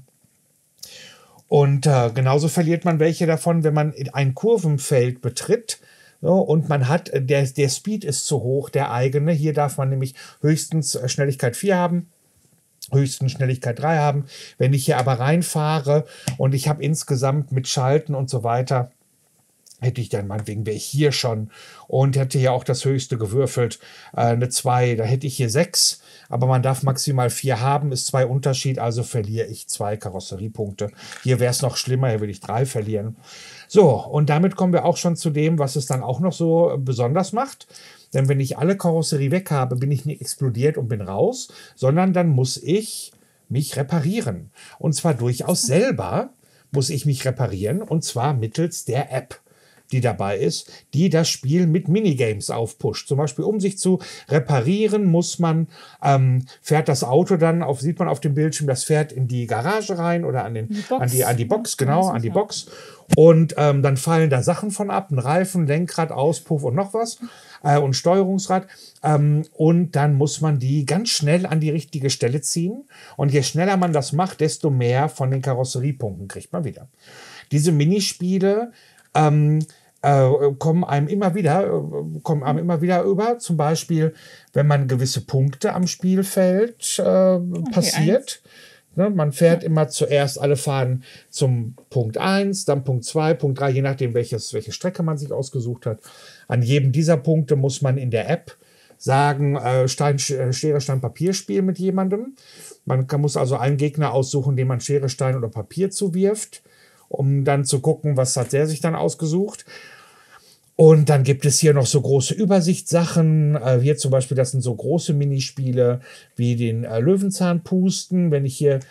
Und äh, genauso verliert man welche davon, wenn man ein Kurvenfeld betritt. So, und man hat, der, der Speed ist zu hoch, der eigene. Hier darf man nämlich höchstens Schnelligkeit vier haben, höchstens Schnelligkeit drei haben. Wenn ich hier aber reinfahre und ich habe insgesamt mit Schalten und so weiter, hätte ich dann, meinetwegen wäre ich hier schon und hätte hier auch das höchste gewürfelt, äh, eine zwei, da hätte ich hier sechs, aber man darf maximal vier haben, ist zwei Unterschied, also verliere ich zwei Karosseriepunkte. Hier wäre es noch schlimmer, hier würde ich drei verlieren. So, und damit kommen wir auch schon zu dem, was es dann auch noch so besonders macht. Denn wenn ich alle Karosserie weg habe, bin ich nicht explodiert und bin raus, sondern dann muss ich mich reparieren. Und zwar durchaus selber muss ich mich reparieren, und zwar mittels der App, die dabei ist, die das Spiel mit Minigames aufpusht. Zum Beispiel, um sich zu reparieren, muss man, ähm, fährt das Auto dann, auf, sieht man auf dem Bildschirm, das fährt in die Garage rein oder an, den, die an, die, an die Box, genau, an die Box. Und ähm, dann fallen da Sachen von ab, ein Reifen, Lenkrad, Auspuff und noch was äh, und Steuerungsrad. Ähm, und dann muss man die ganz schnell an die richtige Stelle ziehen. Und je schneller man das macht, desto mehr von den Karosseriepunkten kriegt man wieder. Diese Minispiele ähm, äh, kommen einem immer wieder, äh, kommen einem immer wieder über. Zum Beispiel, wenn man gewisse Punkte am Spielfeld äh, passiert. Okay, ne, man fährt ja. immer zuerst, alle fahren zum Punkt eins, dann Punkt zwei, Punkt drei, je nachdem, welches, welche Strecke man sich ausgesucht hat. An jedem dieser Punkte muss man in der App sagen, äh, Stein, Schere, Stein, Papier spielen mit jemandem. Man kann, muss also einen Gegner aussuchen, dem man Schere, Stein oder Papier zuwirft, um dann zu gucken, was hat der sich dann ausgesucht. Und dann gibt es hier noch so große Übersichtssachen. Äh, hier zum Beispiel, das sind so große Minispiele wie den äh, Löwenzahnpusten. Wenn ich hier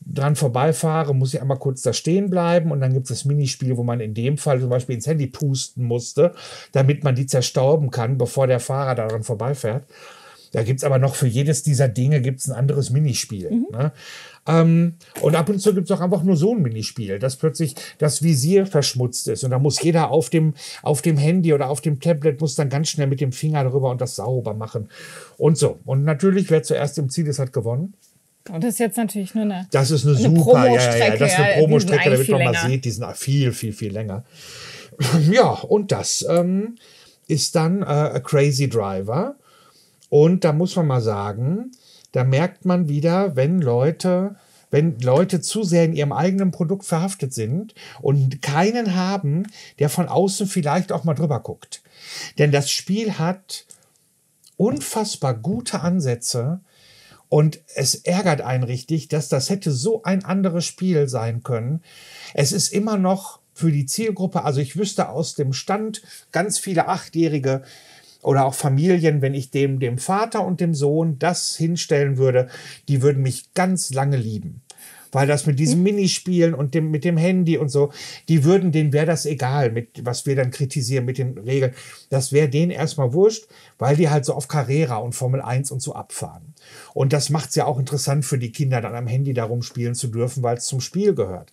dran vorbeifahre, muss ich einmal kurz da stehen bleiben und dann gibt es das Minispiel, wo man in dem Fall zum Beispiel ins Handy pusten musste, damit man die zerstauben kann, bevor der Fahrer daran vorbeifährt. Da gibt es aber noch für jedes dieser Dinge gibt's ein anderes Minispiel. Mhm. Ne? Ähm, und ab und zu gibt es auch einfach nur so ein Minispiel, dass plötzlich das Visier verschmutzt ist und da muss jeder auf dem, auf dem Handy oder auf dem Tablet muss dann ganz schnell mit dem Finger drüber und das sauber machen und so. Und natürlich, wer zuerst im Ziel ist, hat gewonnen. Und das ist jetzt natürlich nur eine Das ist eine, eine super, ja, ja, ja, das ist eine ja, Promostrecke, damit man mal sieht, die sind viel, viel, viel länger. Ja, und das ähm, ist dann äh, A Crazy Driver. Und da muss man mal sagen, da merkt man wieder, wenn Leute, wenn Leute zu sehr in ihrem eigenen Produkt verhaftet sind und keinen haben, der von außen vielleicht auch mal drüber guckt. Denn das Spiel hat unfassbar gute Ansätze und es ärgert einen richtig, dass das hätte so ein anderes Spiel sein können. Es ist immer noch für die Zielgruppe, also ich wüsste aus dem Stand ganz viele Achtjährige, oder auch Familien, wenn ich dem, dem Vater und dem Sohn das hinstellen würde, die würden mich ganz lange lieben. Weil das mit diesen Minispielen und dem, mit dem Handy und so, die würden, denen wäre das egal, mit was wir dann kritisieren mit den Regeln. Das wäre denen erstmal wurscht, weil die halt so auf Carrera und Formel eins und so abfahren. Und das macht es ja auch interessant für die Kinder, dann am Handy darum spielen zu dürfen, weil es zum Spiel gehört.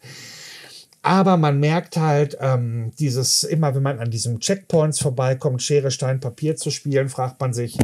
Aber man merkt halt, ähm, dieses, immer wenn man an diesen Checkpoints vorbeikommt, Schere, Stein, Papier zu spielen, fragt man sich,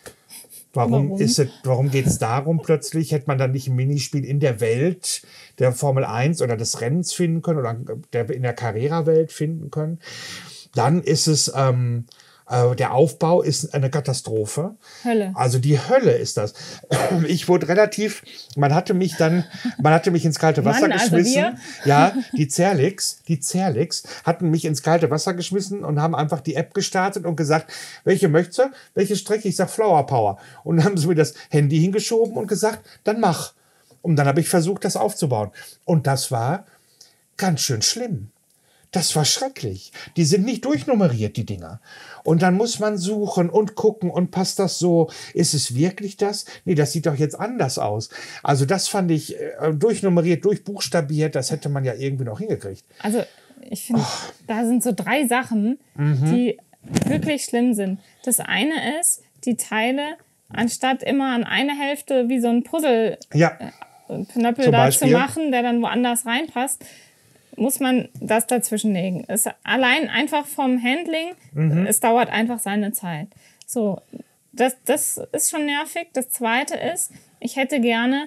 warum, warum? ist es, warum geht es darum plötzlich? Hätte man dann nicht ein Minispiel in der Welt der Formel eins oder des Rennens finden können oder der, in der Carrera-Welt finden können? Dann ist es, ähm, äh, der Aufbau ist eine Katastrophe. Hölle. Also die Hölle ist das. Ich wurde relativ, man hatte mich dann, man hatte mich ins kalte Wasser Mann, geschmissen. Also ja, die Zerlix, die Zerlix hatten mich ins kalte Wasser geschmissen und haben einfach die App gestartet und gesagt, welche möchtest du? Welche Strecke? Ich sag Flower Power. Und dann haben sie mir das Handy hingeschoben und gesagt, dann mach. Und dann habe ich versucht, das aufzubauen. Und das war ganz schön schlimm. Das war schrecklich. Die sind nicht durchnummeriert, die Dinger. Und dann muss man suchen und gucken und passt das so? Ist es wirklich das? Nee, das sieht doch jetzt anders aus. Also das fand ich äh, durchnummeriert, durchbuchstabiert, das hätte man ja irgendwie noch hingekriegt. Also ich finde, oh. da sind so drei Sachen, mhm. die wirklich schlimm sind. Das eine ist, die Teile, anstatt immer an eine Hälfte wie so ein Puzzle ja. äh, Knöppel da zu machen, der dann woanders reinpasst, muss man das dazwischen legen. Es allein einfach vom Handling, mhm. es dauert einfach seine Zeit. So, das, das ist schon nervig. Das Zweite ist, ich hätte gerne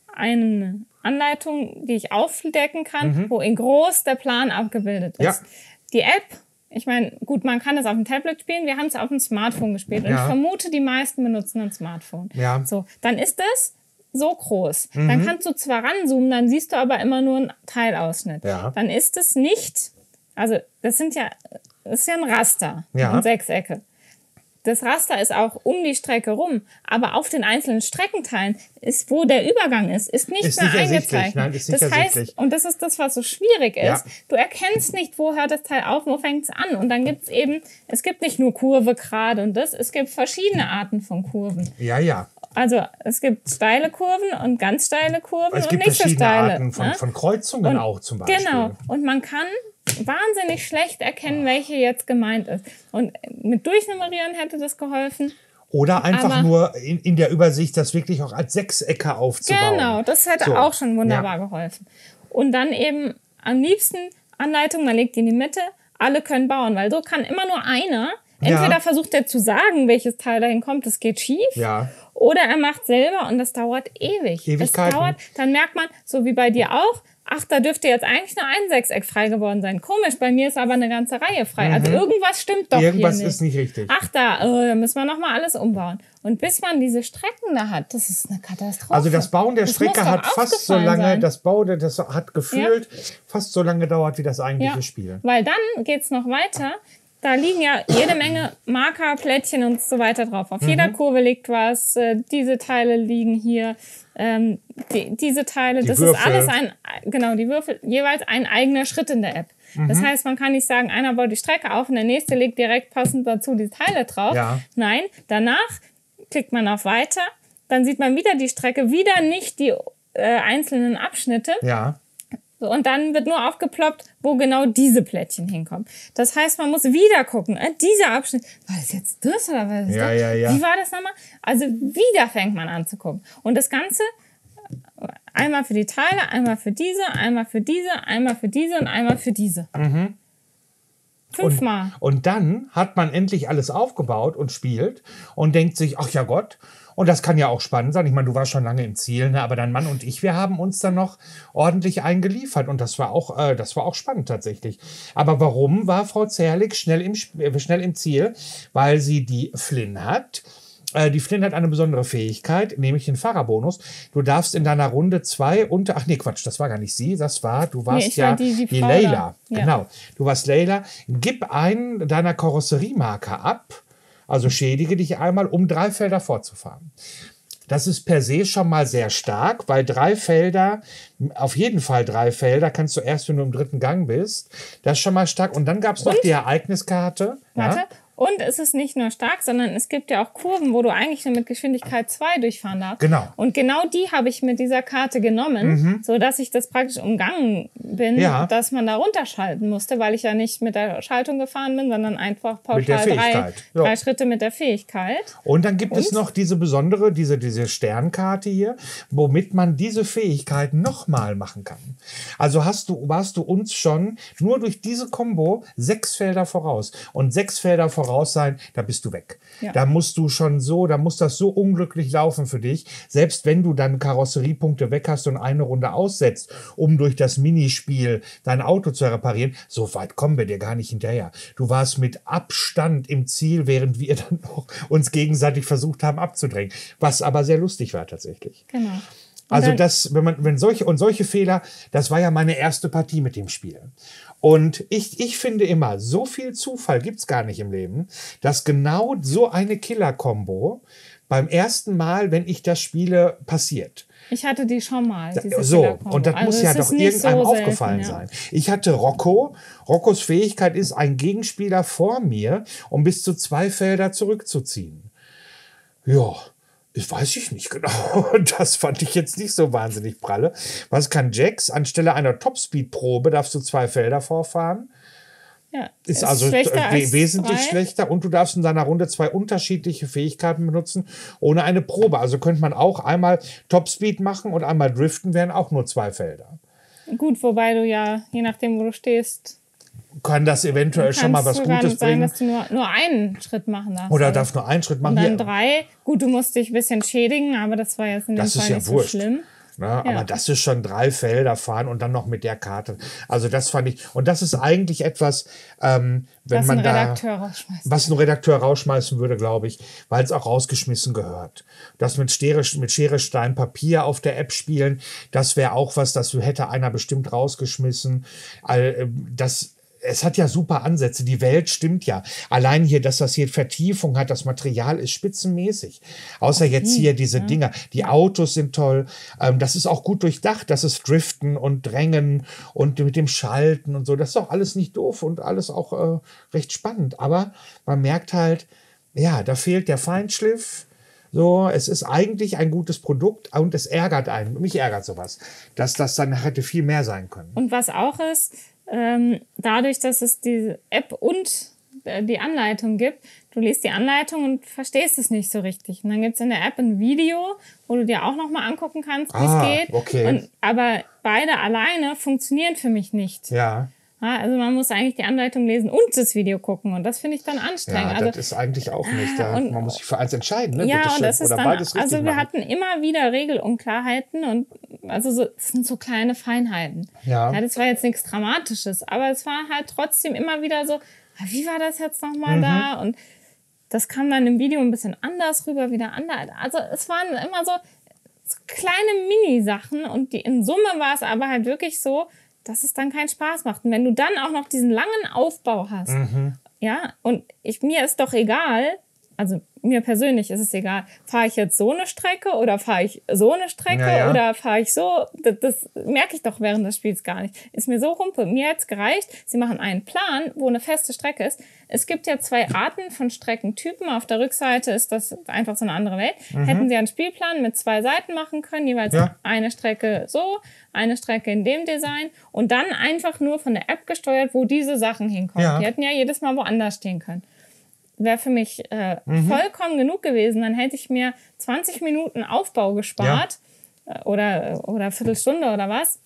eine Anleitung, die ich aufdecken kann, mhm. wo in groß der Plan abgebildet ist. Ja. Die App, ich meine, gut, man kann es auf dem Tablet spielen, wir haben es auf dem Smartphone gespielt und ja. ich vermute, die meisten benutzen ein Smartphone. Ja. So, dann ist es so groß. Mhm. Dann kannst du zwar ranzoomen, dann siehst du aber immer nur einen Teilausschnitt. Ja. Dann ist es nicht, also das sind ja, das ist ja ein Raster, ja. eine Sechsecke. Das Raster ist auch um die Strecke rum, aber auf den einzelnen Streckenteilen ist, wo der Übergang ist, ist nicht ist mehr nicht eingezeichnet. Nein, ist nicht das ersichtlich. heißt, und das ist das, was so schwierig ist, ja. du erkennst nicht, wo hört das Teil auf, wo fängt es an. Und dann gibt es eben, es gibt nicht nur Kurve, gerade und das, es gibt verschiedene Arten von Kurven. Ja, ja. Also es gibt steile Kurven und ganz steile Kurven es und gibt nicht so steile. Arten von, ne? von Kreuzungen und, auch zum Beispiel. Genau. Und man kann wahnsinnig schlecht erkennen, oh. welche jetzt gemeint ist. Und mit Durchnummerieren hätte das geholfen. Oder einfach Aber nur in, in der Übersicht das wirklich auch als Sechsecke aufzubauen. Genau, das hätte so. auch schon wunderbar ja. geholfen. Und dann eben am liebsten Anleitung, man legt die in die Mitte, alle können bauen, weil so kann immer nur einer, entweder ja. versucht er zu sagen, welches Teil dahin kommt, das geht schief. Ja. Oder er macht selber und das dauert ewig. Ewigkeiten. Das dauert, dann merkt man, so wie bei dir auch, ach, da dürfte jetzt eigentlich nur ein Sechseck frei geworden sein. Komisch, bei mir ist aber eine ganze Reihe frei. Mhm. Also irgendwas stimmt doch irgendwas hier nicht. Irgendwas ist nicht richtig. Ach, da, oh, da müssen wir nochmal alles umbauen. Und bis man diese Strecken da hat, das ist eine Katastrophe. Also das Bauen der das Strecke hat fast so lange, sein. das Bauen, das hat gefühlt ja. fast so lange gedauert wie das eigentliche ja. Spiel. Weil dann geht's noch weiter. Da liegen ja jede Menge Marker, Plättchen und so weiter drauf. Auf mhm. jeder Kurve liegt was. Äh, diese Teile liegen hier. Ähm, die, diese Teile, die das Würfel. ist alles ein, genau, die Würfel, jeweils ein eigener Schritt in der App. Mhm. Das heißt, man kann nicht sagen, einer baut die Strecke auf und der nächste legt direkt passend dazu die Teile drauf. Ja. Nein, danach klickt man auf Weiter. Dann sieht man wieder die Strecke, wieder nicht die äh, einzelnen Abschnitte. Ja. So, und dann wird nur aufgeploppt, wo genau diese Plättchen hinkommen. Das heißt, man muss wieder gucken, äh, dieser Abschnitt, war das jetzt das oder was ist Ja, das? ja, ja. Wie war das nochmal? Also wieder fängt man an zu gucken. Und das Ganze einmal für die Teile, einmal für diese, einmal für diese, einmal für diese und einmal für diese. Mhm. Fünfmal. Und, und dann hat man endlich alles aufgebaut und spielt und denkt sich, ach ja Gott, und das kann ja auch spannend sein. Ich meine, du warst schon lange im Ziel, ne? Aber dein Mann und ich, wir haben uns dann noch ordentlich eingeliefert. Und das war auch, äh, das war auch spannend tatsächlich. Aber warum war Frau Zerlik schnell im, äh, schnell im Ziel? Weil sie die Flynn hat. Äh, die Flynn hat eine besondere Fähigkeit, nämlich den Fahrerbonus. Du darfst in deiner Runde zwei unter... Ach nee, Quatsch, das war gar nicht sie. Das war, du warst Nee, ich ja war die, die die Frau Leila. da. Ja. Genau, du warst Leila. Gib einen deiner Karosseriemarker ab. Also schädige dich einmal, um drei Felder fortzufahren. Das ist per se schon mal sehr stark, weil drei Felder, auf jeden Fall drei Felder, kannst du erst, wenn du im dritten Gang bist. Das ist schon mal stark. Und dann gab es noch die Ereigniskarte. Warte. Ja? Und es ist nicht nur stark, sondern es gibt ja auch Kurven, wo du eigentlich nur mit Geschwindigkeit zwei durchfahren darfst. Genau. Und genau die habe ich mit dieser Karte genommen, mhm. sodass ich das praktisch umgangen bin, ja. dass man da runterschalten musste, weil ich ja nicht mit der Schaltung gefahren bin, sondern einfach pauschal drei, ja. drei Schritte mit der Fähigkeit. Und dann gibt Und? es noch diese besondere, diese, diese Sternkarte hier, womit man diese Fähigkeit nochmal machen kann. Also hast du, warst du uns schon nur durch diese Kombo sechs Felder voraus. Und sechs Felder voraus raus sein, da bist du weg. Ja. Da musst du schon so, da muss das so unglücklich laufen für dich, selbst wenn du dann Karosseriepunkte weg hast und eine Runde aussetzt, um durch das Minispiel dein Auto zu reparieren, so weit kommen wir dir gar nicht hinterher. Du warst mit Abstand im Ziel, während wir dann noch uns gegenseitig versucht haben abzudrängen, was aber sehr lustig war tatsächlich. Genau. Also das, wenn man, wenn solche und solche Fehler, das war ja meine erste Partie mit dem Spiel. Und ich, ich finde immer, so viel Zufall gibt's gar nicht im Leben, dass genau so eine Killer-Kombo beim ersten Mal, wenn ich das spiele, passiert. Ich hatte die schon mal. Diese so, und das also muss ja doch irgendeinem so aufgefallen selten, ja. sein. Ich hatte Rocco. Roccos Fähigkeit ist, einen Gegenspieler vor mir, um bis zu zwei Felder zurückzuziehen. Ja. Ich weiß ich nicht genau. Das fand ich jetzt nicht so wahnsinnig pralle. Was kann Jax? Anstelle einer Topspeed-Probe darfst du zwei Felder vorfahren. Ja, ist, ist also we wesentlich drei. schlechter. Und du darfst in deiner Runde zwei unterschiedliche Fähigkeiten benutzen, ohne eine Probe. Also könnte man auch einmal Topspeed machen und einmal Driften, wären auch nur zwei Felder. Gut, wobei du ja, je nachdem, wo du stehst, kann das eventuell schon mal was Gutes sein, bringen. Dass du nur, nur einen Schritt machen darfst. Oder darf nur einen Schritt machen. Und dann Hier. drei. Gut, du musst dich ein bisschen schädigen, aber das war jetzt in dem das Fall ist ja nicht wurscht. so schlimm. Na, ja. Aber das ist schon drei Felder fahren und dann noch mit der Karte. Also das fand ich, und das ist eigentlich etwas, ähm, wenn was man ein da, Redakteur rausschmeißt. was ein Redakteur rausschmeißen würde, glaube ich, weil es auch rausgeschmissen gehört. Das mit Schere, mit Schere, Stein, Papier auf der App spielen, das wäre auch was, das hätte einer bestimmt rausgeschmissen. Das Es hat ja super Ansätze, die Welt stimmt ja. Allein hier, dass das hier Vertiefung hat, das Material ist spitzenmäßig. Außer okay, jetzt hier diese ja. Dinger. Die Autos sind toll. Ähm, das ist auch gut durchdacht. Das ist Driften und Drängen und mit dem Schalten und so. Das ist auch alles nicht doof und alles auch äh, recht spannend. Aber man merkt halt, ja, da fehlt der Feinschliff. So, es ist eigentlich ein gutes Produkt und es ärgert einen. Mich ärgert sowas, dass das dann hätte viel mehr sein können. Und was auch ist, Ähm, dadurch, dass es die App und äh, die Anleitung gibt, du liest die Anleitung und verstehst es nicht so richtig. Und dann gibt es in der App ein Video, wo du dir auch nochmal angucken kannst, wie es ah, geht. Okay. Und, aber beide alleine funktionieren für mich nicht. Ja. Ja, also man muss eigentlich die Anleitung lesen und das Video gucken. Und das finde ich dann anstrengend. Ja, also, das ist eigentlich auch nicht. Da, und, man muss sich für eins entscheiden. Ne? Ja, Bitte und schön. das ist Oder dann, beides richtig also wir machen. hatten immer wieder Regelunklarheiten und also so, das sind so kleine Feinheiten. Ja. Ja, das war jetzt nichts Dramatisches, aber es war halt trotzdem immer wieder so, wie war das jetzt nochmal mhm. da? Und das kam dann im Video ein bisschen anders rüber, wieder anders. Also es waren immer so, so kleine Mini-Sachen und die, in Summe war es aber halt wirklich so, dass es dann keinen Spaß macht. Und wenn du dann auch noch diesen langen Aufbau hast, mhm. ja, und ich, mir ist doch egal, also mir persönlich ist es egal, fahre ich jetzt so eine Strecke oder fahre ich so eine Strecke ja, ja. oder fahre ich so, das, das merke ich doch während des Spiels gar nicht. Ist mir so humpe. Mir hat's gereicht, sie machen einen Plan, wo eine feste Strecke ist. Es gibt ja zwei Arten von Streckentypen. Auf der Rückseite ist das einfach so eine andere Welt. Mhm. Hätten sie einen Spielplan mit zwei Seiten machen können, jeweils ja. eine Strecke so, eine Strecke in dem Design und dann einfach nur von der App gesteuert, wo diese Sachen hinkommen. Ja. Die hätten ja jedes Mal woanders stehen können. Wäre für mich äh, mhm. vollkommen genug gewesen. Dann hätte ich mir zwanzig Minuten Aufbau gespart ja. oder, oder Viertelstunde oder was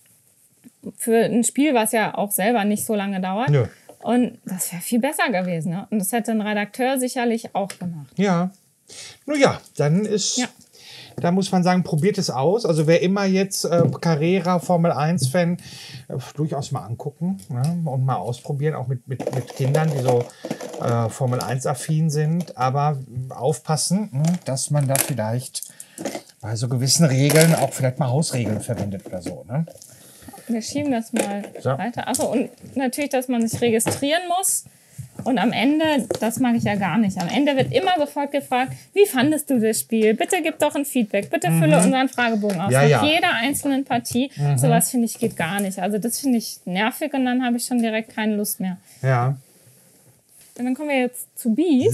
für ein Spiel, was ja auch selber nicht so lange dauert. Ja. Und das wäre viel besser gewesen. Ne? Und das hätte ein Redakteur sicherlich auch gemacht. Ja. Nun ja, dann ist... Ja. Da muss man sagen, probiert es aus. Also wer immer jetzt äh, Carrera, Formel eins Fan, äh, durchaus mal angucken, ne? Und mal ausprobieren, auch mit, mit, mit Kindern, die so äh, Formel eins affin sind. Aber aufpassen, ne? Dass man da vielleicht bei so gewissen Regeln auch vielleicht mal Hausregeln verwendet oder so. Ne? Wir schieben das mal so weiter. Achso, und natürlich, dass man sich registrieren muss. Und am Ende, das mag ich ja gar nicht, am Ende wird immer sofort gefragt, wie fandest du das Spiel? Bitte gib doch ein Feedback, bitte fülle mhm. unseren Fragebogen aus. Ja, Nach ja. jeder einzelnen Partie, mhm. sowas finde ich geht gar nicht. Also das finde ich nervig und dann habe ich schon direkt keine Lust mehr. Ja. Und dann kommen wir jetzt zu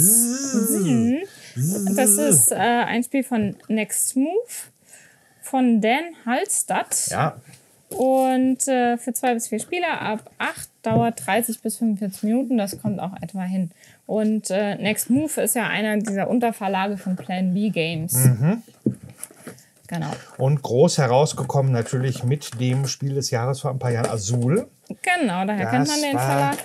Bees. Das ist äh, ein Spiel von Next Move, von Dan Hallstatt. Ja. Und äh, für zwei bis vier Spieler ab acht dauert dreißig bis fünfundvierzig Minuten. Das kommt auch etwa hin. Und äh, Next Move ist ja einer dieser Unterverlage von Plan B Games. Mhm. Genau. Und groß herausgekommen natürlich mit dem Spiel des Jahres vor ein paar Jahren, Azul. Genau, daher das kennt man den Verlag.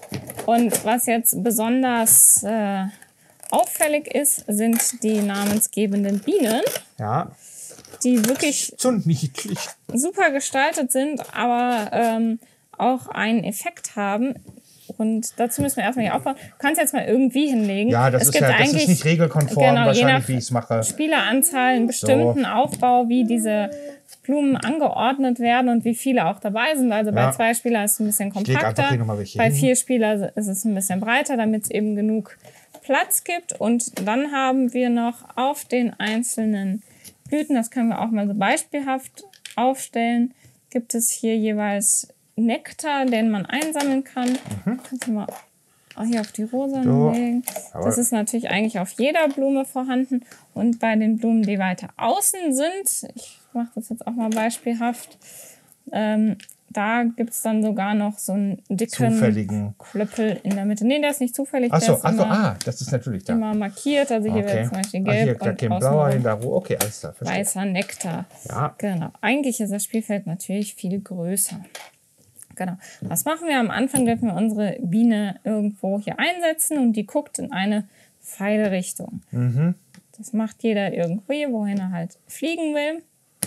Und was jetzt besonders äh, auffällig ist, sind die namensgebenden Bienen. Ja. Die wirklich so niedlich super gestaltet sind, aber ähm, auch einen Effekt haben. Und dazu müssen wir erstmal hier aufbauen. Du kannst jetzt mal irgendwie hinlegen. Ja, das, es ist, gibt ja, das ist nicht regelkonform, genau, wahrscheinlich, wie ich es mache. Spieleranzahl, einen bestimmten so. Aufbau, wie diese Blumen angeordnet werden und wie viele auch dabei sind. Also ja. bei zwei Spielern ist es ein bisschen kompakter, bei hin. vier Spielern ist es ein bisschen breiter, damit es eben genug Platz gibt. Und dann haben wir noch auf den einzelnen Blüten, das können wir auch mal so beispielhaft aufstellen, gibt es hier jeweils Nektar, den man einsammeln kann. Mhm. Kannst du mal auch hier auf die Rosa so. legen. Das ist natürlich eigentlich auf jeder Blume vorhanden. Und bei den Blumen, die weiter außen sind, ich mache das jetzt auch mal beispielhaft, ähm, da gibt es dann sogar noch so einen dicken zufälligen Klöppel in der Mitte. Nee, der ist nicht zufällig. Achso, ach so, ah, das ist natürlich da. Immer markiert. Also hier okay. wird zum Beispiel gelb ah, hier, und blauer hinter. Okay, alles klar. Weißer Nektar. Ja. Genau. Eigentlich ist das Spielfeld natürlich viel größer. Genau. Was machen wir? Am Anfang dürfen wir unsere Biene irgendwo hier einsetzen und die guckt in eine Pfeilrichtung. Mhm. Das macht jeder irgendwie, wohin er halt fliegen will.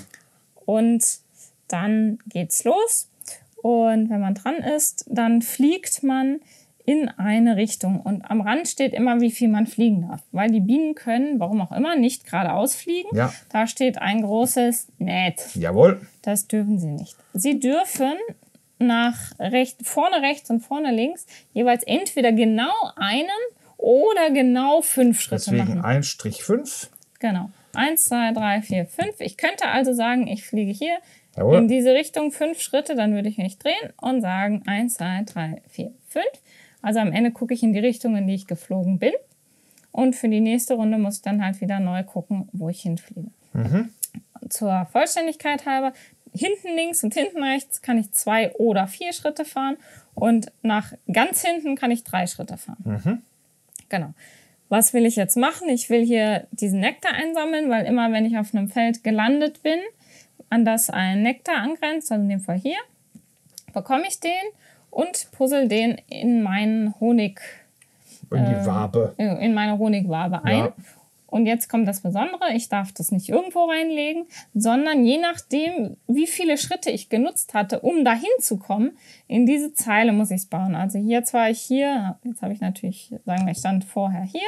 Und dann geht's los. Und wenn man dran ist, dann fliegt man in eine Richtung. Und am Rand steht immer, wie viel man fliegen darf. Weil die Bienen können, warum auch immer, nicht geradeaus fliegen. Ja. Da steht ein großes Net. Jawohl. Das dürfen sie nicht. Sie dürfen nach rechts, vorne rechts und vorne links jeweils entweder genau einen oder genau fünf Schritte Deswegen machen. ein Strich fünf. Genau. Eins, zwei, drei, vier, fünf. Ich könnte also sagen, ich fliege hier Jawohl. in diese Richtung fünf Schritte, dann würde ich mich drehen und sagen eins, zwei, drei, vier, fünf. Also am Ende gucke ich in die Richtung, in die ich geflogen bin. Und für die nächste Runde muss ich dann halt wieder neu gucken, wo ich hinfliege. Mhm. Zur Vollständigkeit halber, hinten links und hinten rechts kann ich zwei oder vier Schritte fahren und nach ganz hinten kann ich drei Schritte fahren. Mhm. Genau. Was will ich jetzt machen? Ich will hier diesen Nektar einsammeln, weil immer, wenn ich auf einem Feld gelandet bin, an das ein Nektar angrenzt, also in dem Fall hier, bekomme ich den und puzzle den in meinen Honig. In die Wabe. Äh, in meine Honigwabe ein. Ja. Und jetzt kommt das Besondere, ich darf das nicht irgendwo reinlegen, sondern je nachdem, wie viele Schritte ich genutzt hatte, um dahin zu kommen, in diese Zeile muss ich es bauen. Also hier zwar ich hier, jetzt habe ich natürlich, sagen wir, ich stand vorher hier,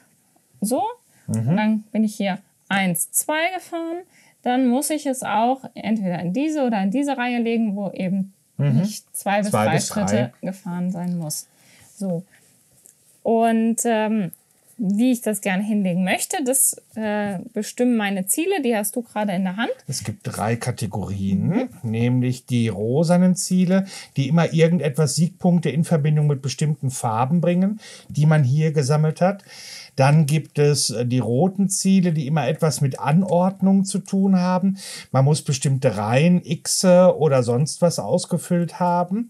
so, Mhm. und dann bin ich hier eins, zwei gefahren, dann muss ich es auch entweder in diese oder in diese Reihe legen, wo eben Mhm. nicht zwei bis Zwei drei bis drei. Schritte gefahren sein muss. So. Und ähm, wie ich das gerne hinlegen möchte. Das äh, bestimmen meine Ziele, die hast du gerade in der Hand. Es gibt drei Kategorien, mhm. nämlich die rosanen Ziele, die immer irgendetwas Siegpunkte in Verbindung mit bestimmten Farben bringen, die man hier gesammelt hat. Dann gibt es die roten Ziele, die immer etwas mit Anordnung zu tun haben. Man muss bestimmte Reihen, Xe oder sonst was ausgefüllt haben.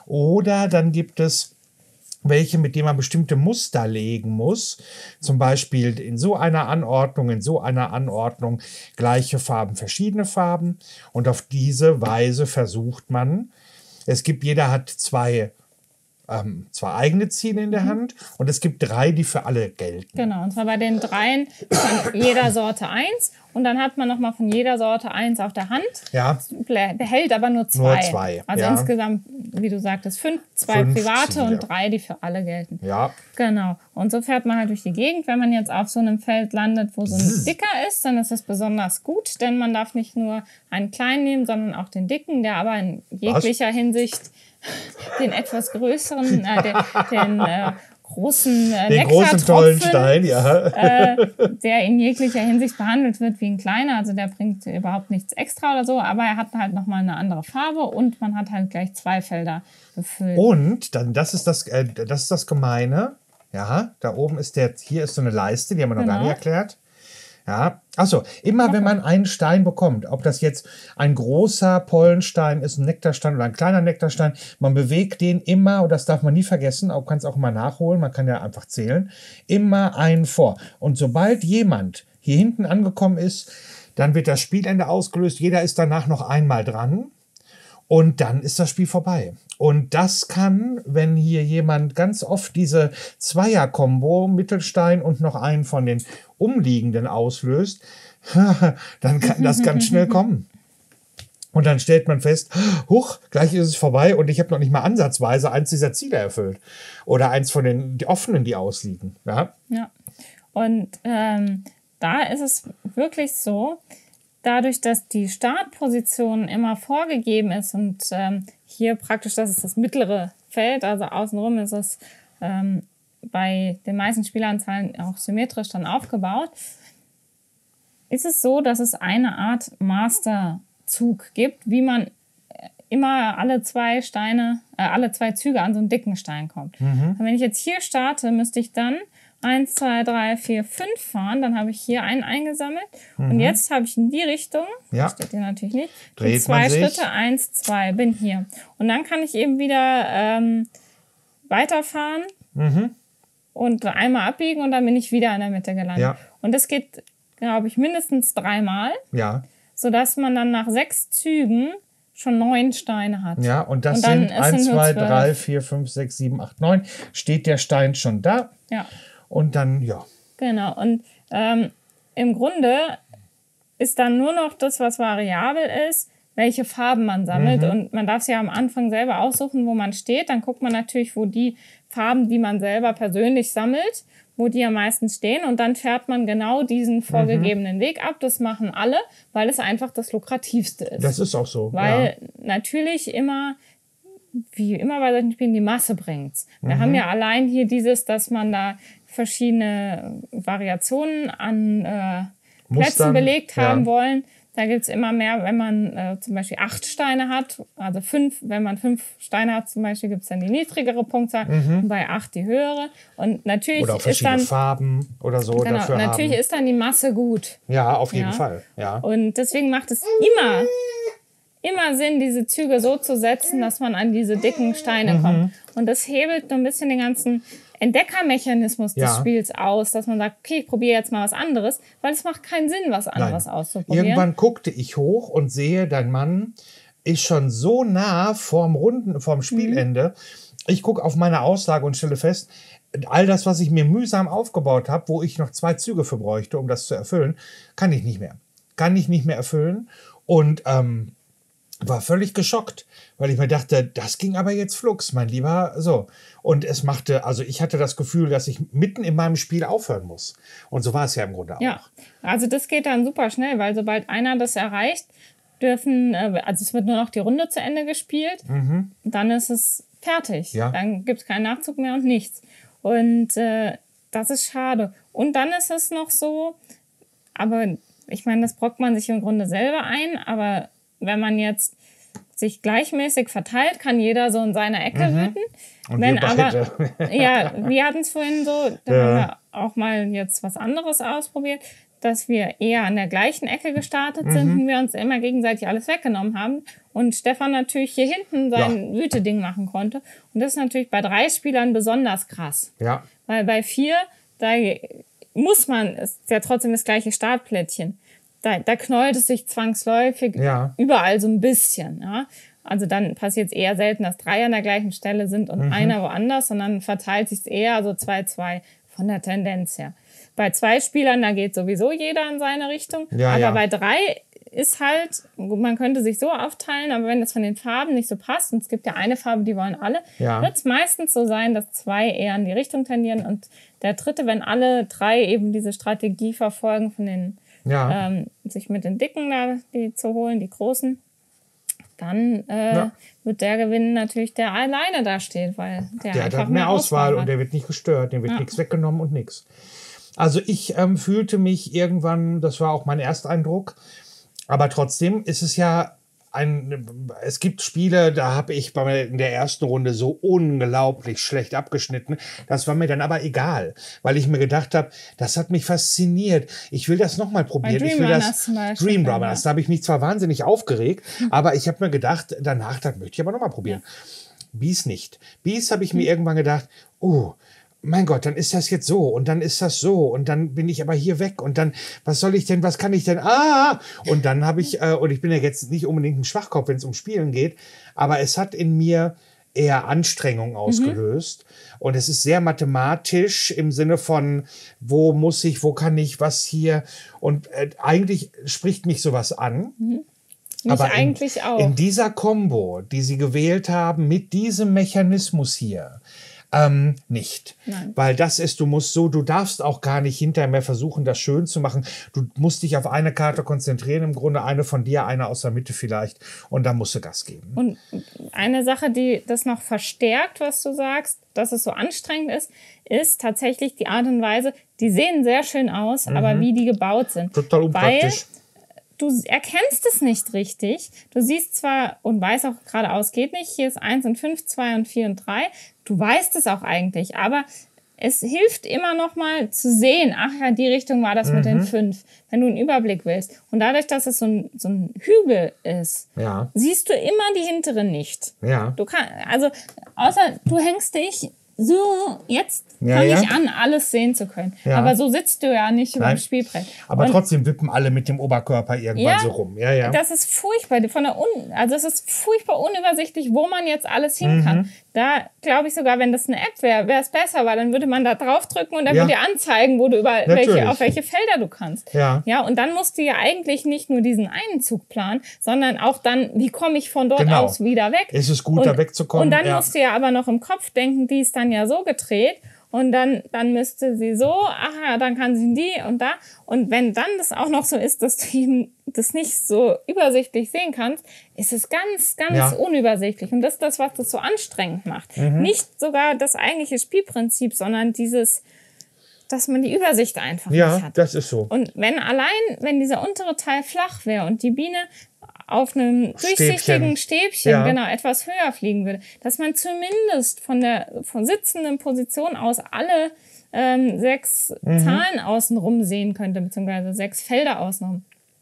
Oder dann gibt es welche, mit denen man bestimmte Muster legen muss. Zum Beispiel in so einer Anordnung, in so einer Anordnung, gleiche Farben, verschiedene Farben. Und auf diese Weise versucht man, es gibt, jeder hat zwei, ähm, zwei eigene Ziele in der mhm. Hand und es gibt drei, die für alle gelten. Genau, und zwar bei den dreien von jeder Sorte eins. Und dann hat man nochmal von jeder Sorte eins auf der Hand. Ja. Behält aber nur zwei. Nur zwei. Also ja. insgesamt, wie du sagtest, fünf, zwei fünf private Ziele. Und drei, die für alle gelten. Ja. Genau. Und so fährt man halt durch die Gegend. Wenn man jetzt auf so einem Feld landet, wo so ein dicker ist, dann ist das besonders gut, denn man darf nicht nur einen kleinen nehmen, sondern auch den dicken, der aber in jeglicher Was? Hinsicht den etwas größeren, äh, den, den äh, großen äh, Den großen tollen Stein, ja. äh, der in jeglicher Hinsicht behandelt wird wie ein kleiner. Also der bringt überhaupt nichts extra oder so, aber er hat halt nochmal eine andere Farbe und man hat halt gleich zwei Felder befüllt. Und dann, das ist das, äh, das ist das Gemeine. Ja, da oben ist der, hier ist so eine Leiste, die haben wir noch genau. gar nicht erklärt. Ja, achso, immer okay. wenn man einen Stein bekommt, ob das jetzt ein großer Pollenstein ist, ein Nektarstein oder ein kleiner Nektarstein, man bewegt den immer, und das darf man nie vergessen, auch kann es auch immer nachholen, man kann ja einfach zählen, immer einen vor. Und sobald jemand hier hinten angekommen ist, dann wird das Spielende ausgelöst, jeder ist danach noch einmal dran. Und dann ist das Spiel vorbei. Und das kann, wenn hier jemand ganz oft diese Zweier-Kombo, Mittelstein und noch einen von den umliegenden auslöst, dann kann das ganz schnell kommen. Und dann stellt man fest, huch, gleich ist es vorbei und ich habe noch nicht mal ansatzweise eins dieser Ziele erfüllt. Oder eins von den die offenen, die ausliegen. Ja, ja. Und ähm, da ist es wirklich so, dadurch, dass die Startposition immer vorgegeben ist und ähm, hier praktisch, das ist das mittlere Feld, also außenrum ist es ähm, bei den meisten Spieleranzahlen auch symmetrisch dann aufgebaut, ist es so, dass es eine Art Masterzug gibt, wie man immer alle zwei Steine, äh, alle zwei Züge an so einen dicken Stein kommt. Mhm. Und wenn ich jetzt hier starte, müsste ich dann eins, zwei, drei, vier, fünf fahren, dann habe ich hier einen eingesammelt. Mhm. Und jetzt habe ich in die Richtung, ja. steht hier natürlich nicht, Dreht zwei Schritte, eins, zwei, bin hier. Und dann kann ich eben wieder ähm, weiterfahren mhm. und einmal abbiegen und dann bin ich wieder in der Mitte gelandet. Ja. Und das geht, glaube ich, mindestens dreimal, ja. sodass man dann nach sechs Zügen schon neun Steine hat. Ja, und das und dann, sind eins, zwei, drei, vier, fünf, sechs, sieben, acht, neun. Steht der Stein schon da? Ja. Und dann, ja. Genau. Und ähm, im Grunde ist dann nur noch das, was variabel ist, welche Farben man sammelt. Mhm. Und man darf sich ja am Anfang selber aussuchen, wo man steht. Dann guckt man natürlich, wo die Farben, die man selber persönlich sammelt, wo die am meisten stehen. Und dann fährt man genau diesen vorgegebenen mhm. Weg ab. Das machen alle, weil es einfach das Lukrativste ist. Das ist auch so. Weil ja. natürlich immer, wie immer bei solchen Spielen, die Masse bringt's. Wir mhm. haben ja allein hier dieses, dass man da verschiedene Variationen an äh, Plätzen belegt haben ja. wollen. Da gibt's immer mehr, wenn man äh, zum Beispiel acht Steine hat, also fünf, wenn man fünf Steine hat zum Beispiel, gibt's dann die niedrigere Punktzahl mhm. und bei acht die höhere. Und natürlich oder auch verschiedene ist dann, Farben oder so genau, dafür natürlich haben. ist dann die Masse gut. Ja, auf jeden ja. Fall. Ja. Und deswegen macht es immer, immer Sinn, diese Züge so zu setzen, dass man an diese dicken Steine mhm. kommt. Und das hebelt so ein bisschen den ganzen Entdeckermechanismus des ja. Spiels aus, dass man sagt, okay, ich probiere jetzt mal was anderes, weil es macht keinen Sinn, was anderes Nein. auszuprobieren. Irgendwann guckte ich hoch und sehe, dein Mann ist schon so nah vorm Runden, vorm Spielende. Mhm. Ich gucke auf meine Auslage und stelle fest, all das, was ich mir mühsam aufgebaut habe, wo ich noch zwei Züge für bräuchte, um das zu erfüllen, kann ich nicht mehr. Kann ich nicht mehr erfüllen. Und ähm, war völlig geschockt, weil ich mir dachte, das ging aber jetzt flugs, mein Lieber, so. Und es machte, also ich hatte das Gefühl, dass ich mitten in meinem Spiel aufhören muss. Und so war es ja im Grunde auch. Ja, also das geht dann super schnell, weil sobald einer das erreicht, dürfen, also es wird nur noch die Runde zu Ende gespielt, mhm. dann ist es fertig. Ja. Dann gibt es keinen Nachzug mehr und nichts. Und äh, das ist schade. Und dann ist es noch so, aber ich meine, das brockt man sich im Grunde selber ein, aber wenn man jetzt sich gleichmäßig verteilt, kann jeder so in seiner Ecke mhm. wüten. Und wenn wir aber, ja, wir hatten es vorhin so, da ja. haben wir auch mal jetzt was anderes ausprobiert, dass wir eher an der gleichen Ecke gestartet mhm. sind und wir uns immer gegenseitig alles weggenommen haben und Stefan natürlich hier hinten sein ja. Wüteding machen konnte. Und das ist natürlich bei drei Spielern besonders krass. Ja. Weil bei vier, da muss man, ist ja trotzdem das gleiche Startplättchen. Da, da knäult es sich zwangsläufig ja. überall so ein bisschen. Ja? Also dann passiert es eher selten, dass drei an der gleichen Stelle sind und mhm. einer woanders, sondern verteilt sich eher so zwei zwei von der Tendenz her. Bei zwei Spielern, da geht sowieso jeder in seine Richtung. Ja, aber ja. bei drei ist halt, man könnte sich so aufteilen, aber wenn das von den Farben nicht so passt, und es gibt ja eine Farbe, die wollen alle, ja. wird es meistens so sein, dass zwei eher in die Richtung tendieren und der dritte, wenn alle drei eben diese Strategie verfolgen, von den ja. ähm, sich mit den Dicken da die zu holen, die Großen, dann äh, ja. wird der gewinnen natürlich, der alleine da steht, weil der, der einfach hat mehr Auswahl, Auswahl und der wird nicht gestört, dem wird ja. nichts weggenommen und nichts. Also ich ähm, fühlte mich irgendwann, das war auch mein Ersteindruck, aber trotzdem ist es ja ein, es gibt Spiele, da habe ich bei in der ersten Runde so unglaublich schlecht abgeschnitten. Das war mir dann aber egal, weil ich mir gedacht habe, das hat mich fasziniert. Ich will das nochmal probieren. Ich will das Dream Runners. Da habe ich mich zwar wahnsinnig aufgeregt, hm. aber ich habe mir gedacht, danach, das möchte ich aber nochmal probieren. Ja. Bees nicht. Bees habe ich hm. mir irgendwann gedacht, oh, mein Gott, dann ist das jetzt so und dann ist das so und dann bin ich aber hier weg und dann, was soll ich denn, was kann ich denn, ah, und dann habe ich, äh, und ich bin ja jetzt nicht unbedingt ein Schwachkopf, wenn es um Spielen geht, aber es hat in mir eher Anstrengung ausgelöst mhm. und es ist sehr mathematisch im Sinne von, wo muss ich, wo kann ich, was hier und äh, eigentlich spricht mich sowas an. Mhm. Mich aber eigentlich in, auch. In dieser Kombo, die sie gewählt haben, mit diesem Mechanismus hier, Ähm, nicht. Nein. Weil das ist, du musst so, du darfst auch gar nicht hinterher mehr versuchen, das schön zu machen. Du musst dich auf eine Karte konzentrieren, im Grunde eine von dir, eine aus der Mitte vielleicht. Und dann musst du Gas geben. Und eine Sache, die das noch verstärkt, was du sagst, dass es so anstrengend ist, ist tatsächlich die Art und Weise, die sehen sehr schön aus, mhm. aber wie die gebaut sind. Total unpraktisch. Weil du erkennst es nicht richtig. Du siehst zwar und weißt auch geradeaus geht nicht, hier ist eins und fünf, zwei und vier und drei. Du weißt es auch eigentlich, aber es hilft immer noch mal zu sehen, ach ja, die Richtung war das mhm. mit den fünf, wenn du einen Überblick willst. Und dadurch, dass es so ein, so ein Hügel ist, ja. siehst du immer die hinteren nicht. Ja. Du kann, also, außer du hängst dich so, jetzt ja, fange ja. ich an, alles sehen zu können. Ja. Aber so sitzt du ja nicht über Nein. dem Spielbrett. Aber und trotzdem wippen alle mit dem Oberkörper irgendwann ja, so rum. Ja, ja. Das ist furchtbar. Von der Un also es ist furchtbar unübersichtlich, wo man jetzt alles hin kann. Mhm. Da glaube ich sogar, wenn das eine App wäre, wäre es besser, weil dann würde man da draufdrücken und dann ja. würde dir anzeigen, wo du über welche, auf welche Felder du kannst. Ja. Ja, und dann musst du ja eigentlich nicht nur diesen einen Zug planen, sondern auch dann, wie komme ich von dort genau. aus wieder weg? Ist es gut, und, da wegzukommen? Und dann ja. musst du ja aber noch im Kopf denken, die ist dann ja so gedreht. Und dann, dann müsste sie so, aha, dann kann sie die und da. Und wenn dann das auch noch so ist, dass du eben das nicht so übersichtlich sehen kannst, ist es ganz, ganz ja. unübersichtlich. Und das ist das, was das so anstrengend macht. Mhm. Nicht sogar das eigentliche Spielprinzip, sondern dieses, dass man die Übersicht einfach ja, nicht hat. Ja, das ist so. Und wenn allein, wenn dieser untere Teil flach wäre und die Biene auf einem durchsichtigen Stäbchen, Stäbchen ja. genau etwas höher fliegen würde, dass man zumindest von der von sitzenden Position aus alle ähm, sechs mhm. Zahlen außenrum sehen könnte, beziehungsweise sechs Felder außenrum,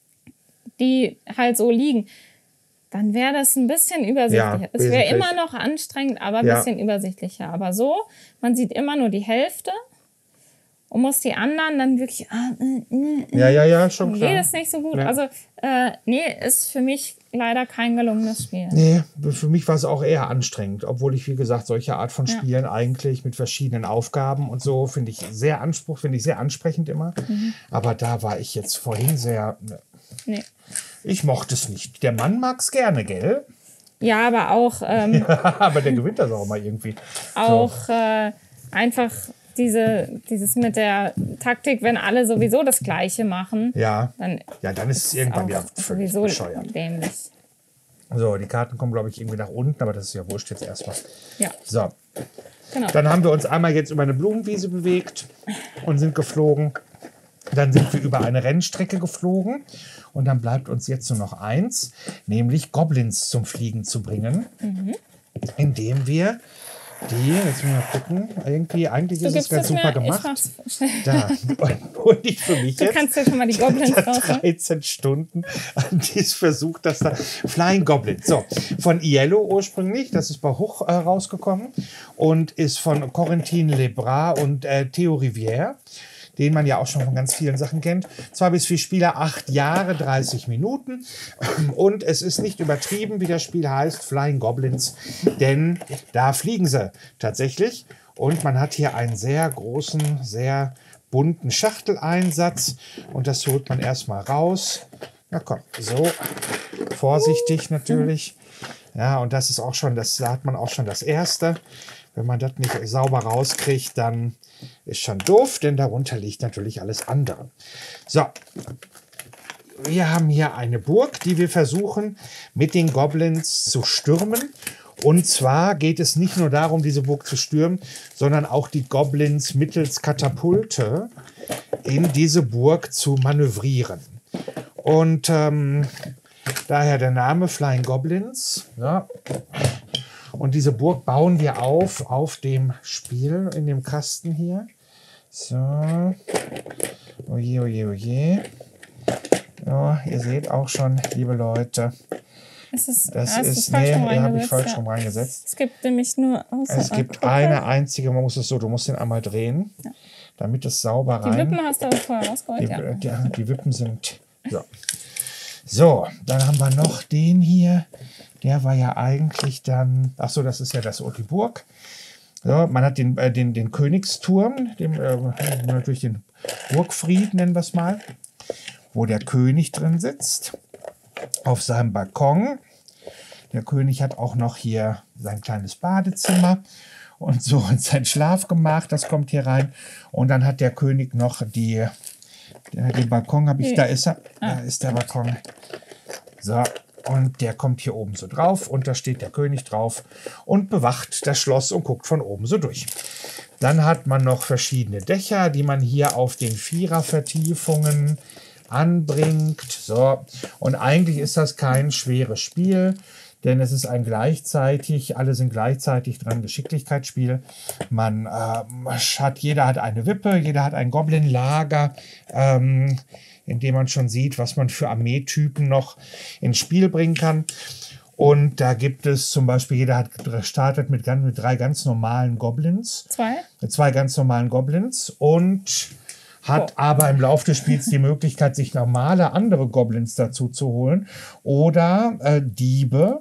die halt so liegen, dann wäre das ein bisschen übersichtlicher. Ja, es wäre immer noch anstrengend, aber ein ja. bisschen übersichtlicher. Aber so, man sieht immer nur die Hälfte und muss die anderen dann wirklich... Ah, äh, äh, ja, ja, ja, schon klar. Geht es nicht so gut. Ja. Also, äh, nee, ist für mich leider kein gelungenes Spiel. Nee, für mich war es auch eher anstrengend. Obwohl ich, wie gesagt, solche Art von Spielen ja. eigentlich mit verschiedenen Aufgaben und so finde ich sehr Anspruch, finde ich sehr ansprechend immer. Mhm. Aber da war ich jetzt vorhin sehr... Ne. Nee. Ich mochte es nicht. Der Mann mag es gerne, gell? Ja, aber auch... Ähm, ja, aber der gewinnt das auch mal irgendwie. Auch so. äh, einfach... Diese, dieses mit der Taktik, wenn alle sowieso das Gleiche machen, ja, dann, ja, dann ist es irgendwann ja völlig sowieso bescheuert. dämlich. So, die Karten kommen, glaube ich, irgendwie nach unten, aber das ist ja wurscht jetzt erstmal. Ja. So. Genau. Dann haben wir uns einmal jetzt über eine Blumenwiese bewegt und sind geflogen. Dann sind wir über eine Rennstrecke geflogen. Und dann bleibt uns jetzt nur noch eins, nämlich Goblins zum Fliegen zu bringen. Mhm. Indem wir die, jetzt müssen wir mal gucken, irgendwie, eigentlich du ist es ganz super mir, gemacht. Da, und ich für mich du jetzt. Du kannst ja schon mal die Goblins raus. dreizehn Stunden an dies versucht, das da. Flying Goblins. So, von Yellow ursprünglich, das ist bei Hoch äh, rausgekommen und ist von Corentin Lebras und äh, Theo Rivière, den man ja auch schon von ganz vielen Sachen kennt. Zwei bis vier Spieler, acht Jahre, dreißig Minuten. Und es ist nicht übertrieben, wie das Spiel heißt, Flying Goblins, denn da fliegen sie tatsächlich. Und man hat hier einen sehr großen, sehr bunten Schachteleinsatz. Und das holt man erstmal raus. Na komm, so vorsichtig natürlich. Ja, und das ist auch schon, das da hat man auch schon das erste. Wenn man das nicht sauber rauskriegt, dann ist schon doof, denn darunter liegt natürlich alles andere. So, wir haben hier eine Burg, die wir versuchen mit den Goblins zu stürmen. Und zwar geht es nicht nur darum, diese Burg zu stürmen, sondern auch die Goblins mittels Katapulte in diese Burg zu manövrieren. Und ähm, daher der Name Flying Goblins. Ja. Und diese Burg bauen wir auf, auf dem Spiel, in dem Kasten hier. So. Oje, oje, oje. Ja, ihr seht auch schon, liebe Leute. Es ist, das ah, ist, ist nee, falsch habe ich falsch ja. rum reingesetzt. Es gibt nämlich nur... Oh, es gibt okay. eine einzige, man muss es so, du musst den einmal drehen, ja. damit es sauber rein... Die Wippen hast du aber vorher rausgeholt, die, ja. Die, die Wippen sind... So. So, dann haben wir noch den hier. Der war ja eigentlich dann... Ach so, das ist ja das die Burg. So, man hat den, äh, den, den Königsturm, den, äh, natürlich den Burgfried, nennen wir es mal, wo der König drin sitzt, auf seinem Balkon. Der König hat auch noch hier sein kleines Badezimmer und so und sein Schlafgemach, das kommt hier rein. Und dann hat der König noch die, der, den Balkon, habe ich, da ist er, da ist der Balkon. So. Und der kommt hier oben so drauf und da steht der König drauf und bewacht das Schloss und guckt von oben so durch. Dann hat man noch verschiedene Dächer, die man hier auf den Vierervertiefungen anbringt. So. Und eigentlich ist das kein schweres Spiel, denn es ist ein gleichzeitig, alle sind gleichzeitig dran, Geschicklichkeitsspiel. Man äh, hat, jeder hat eine Wippe, jeder hat ein Goblin-Lager, ähm, in dem man schon sieht, was man für Armeetypen noch ins Spiel bringen kann. Und da gibt es zum Beispiel, jeder hat gestartet mit, mit drei ganz normalen Goblins. Zwei? Mit zwei ganz normalen Goblins und hat oh. aber im Laufe des Spiels die Möglichkeit, sich normale andere Goblins dazu zu holen. Oder äh, Diebe.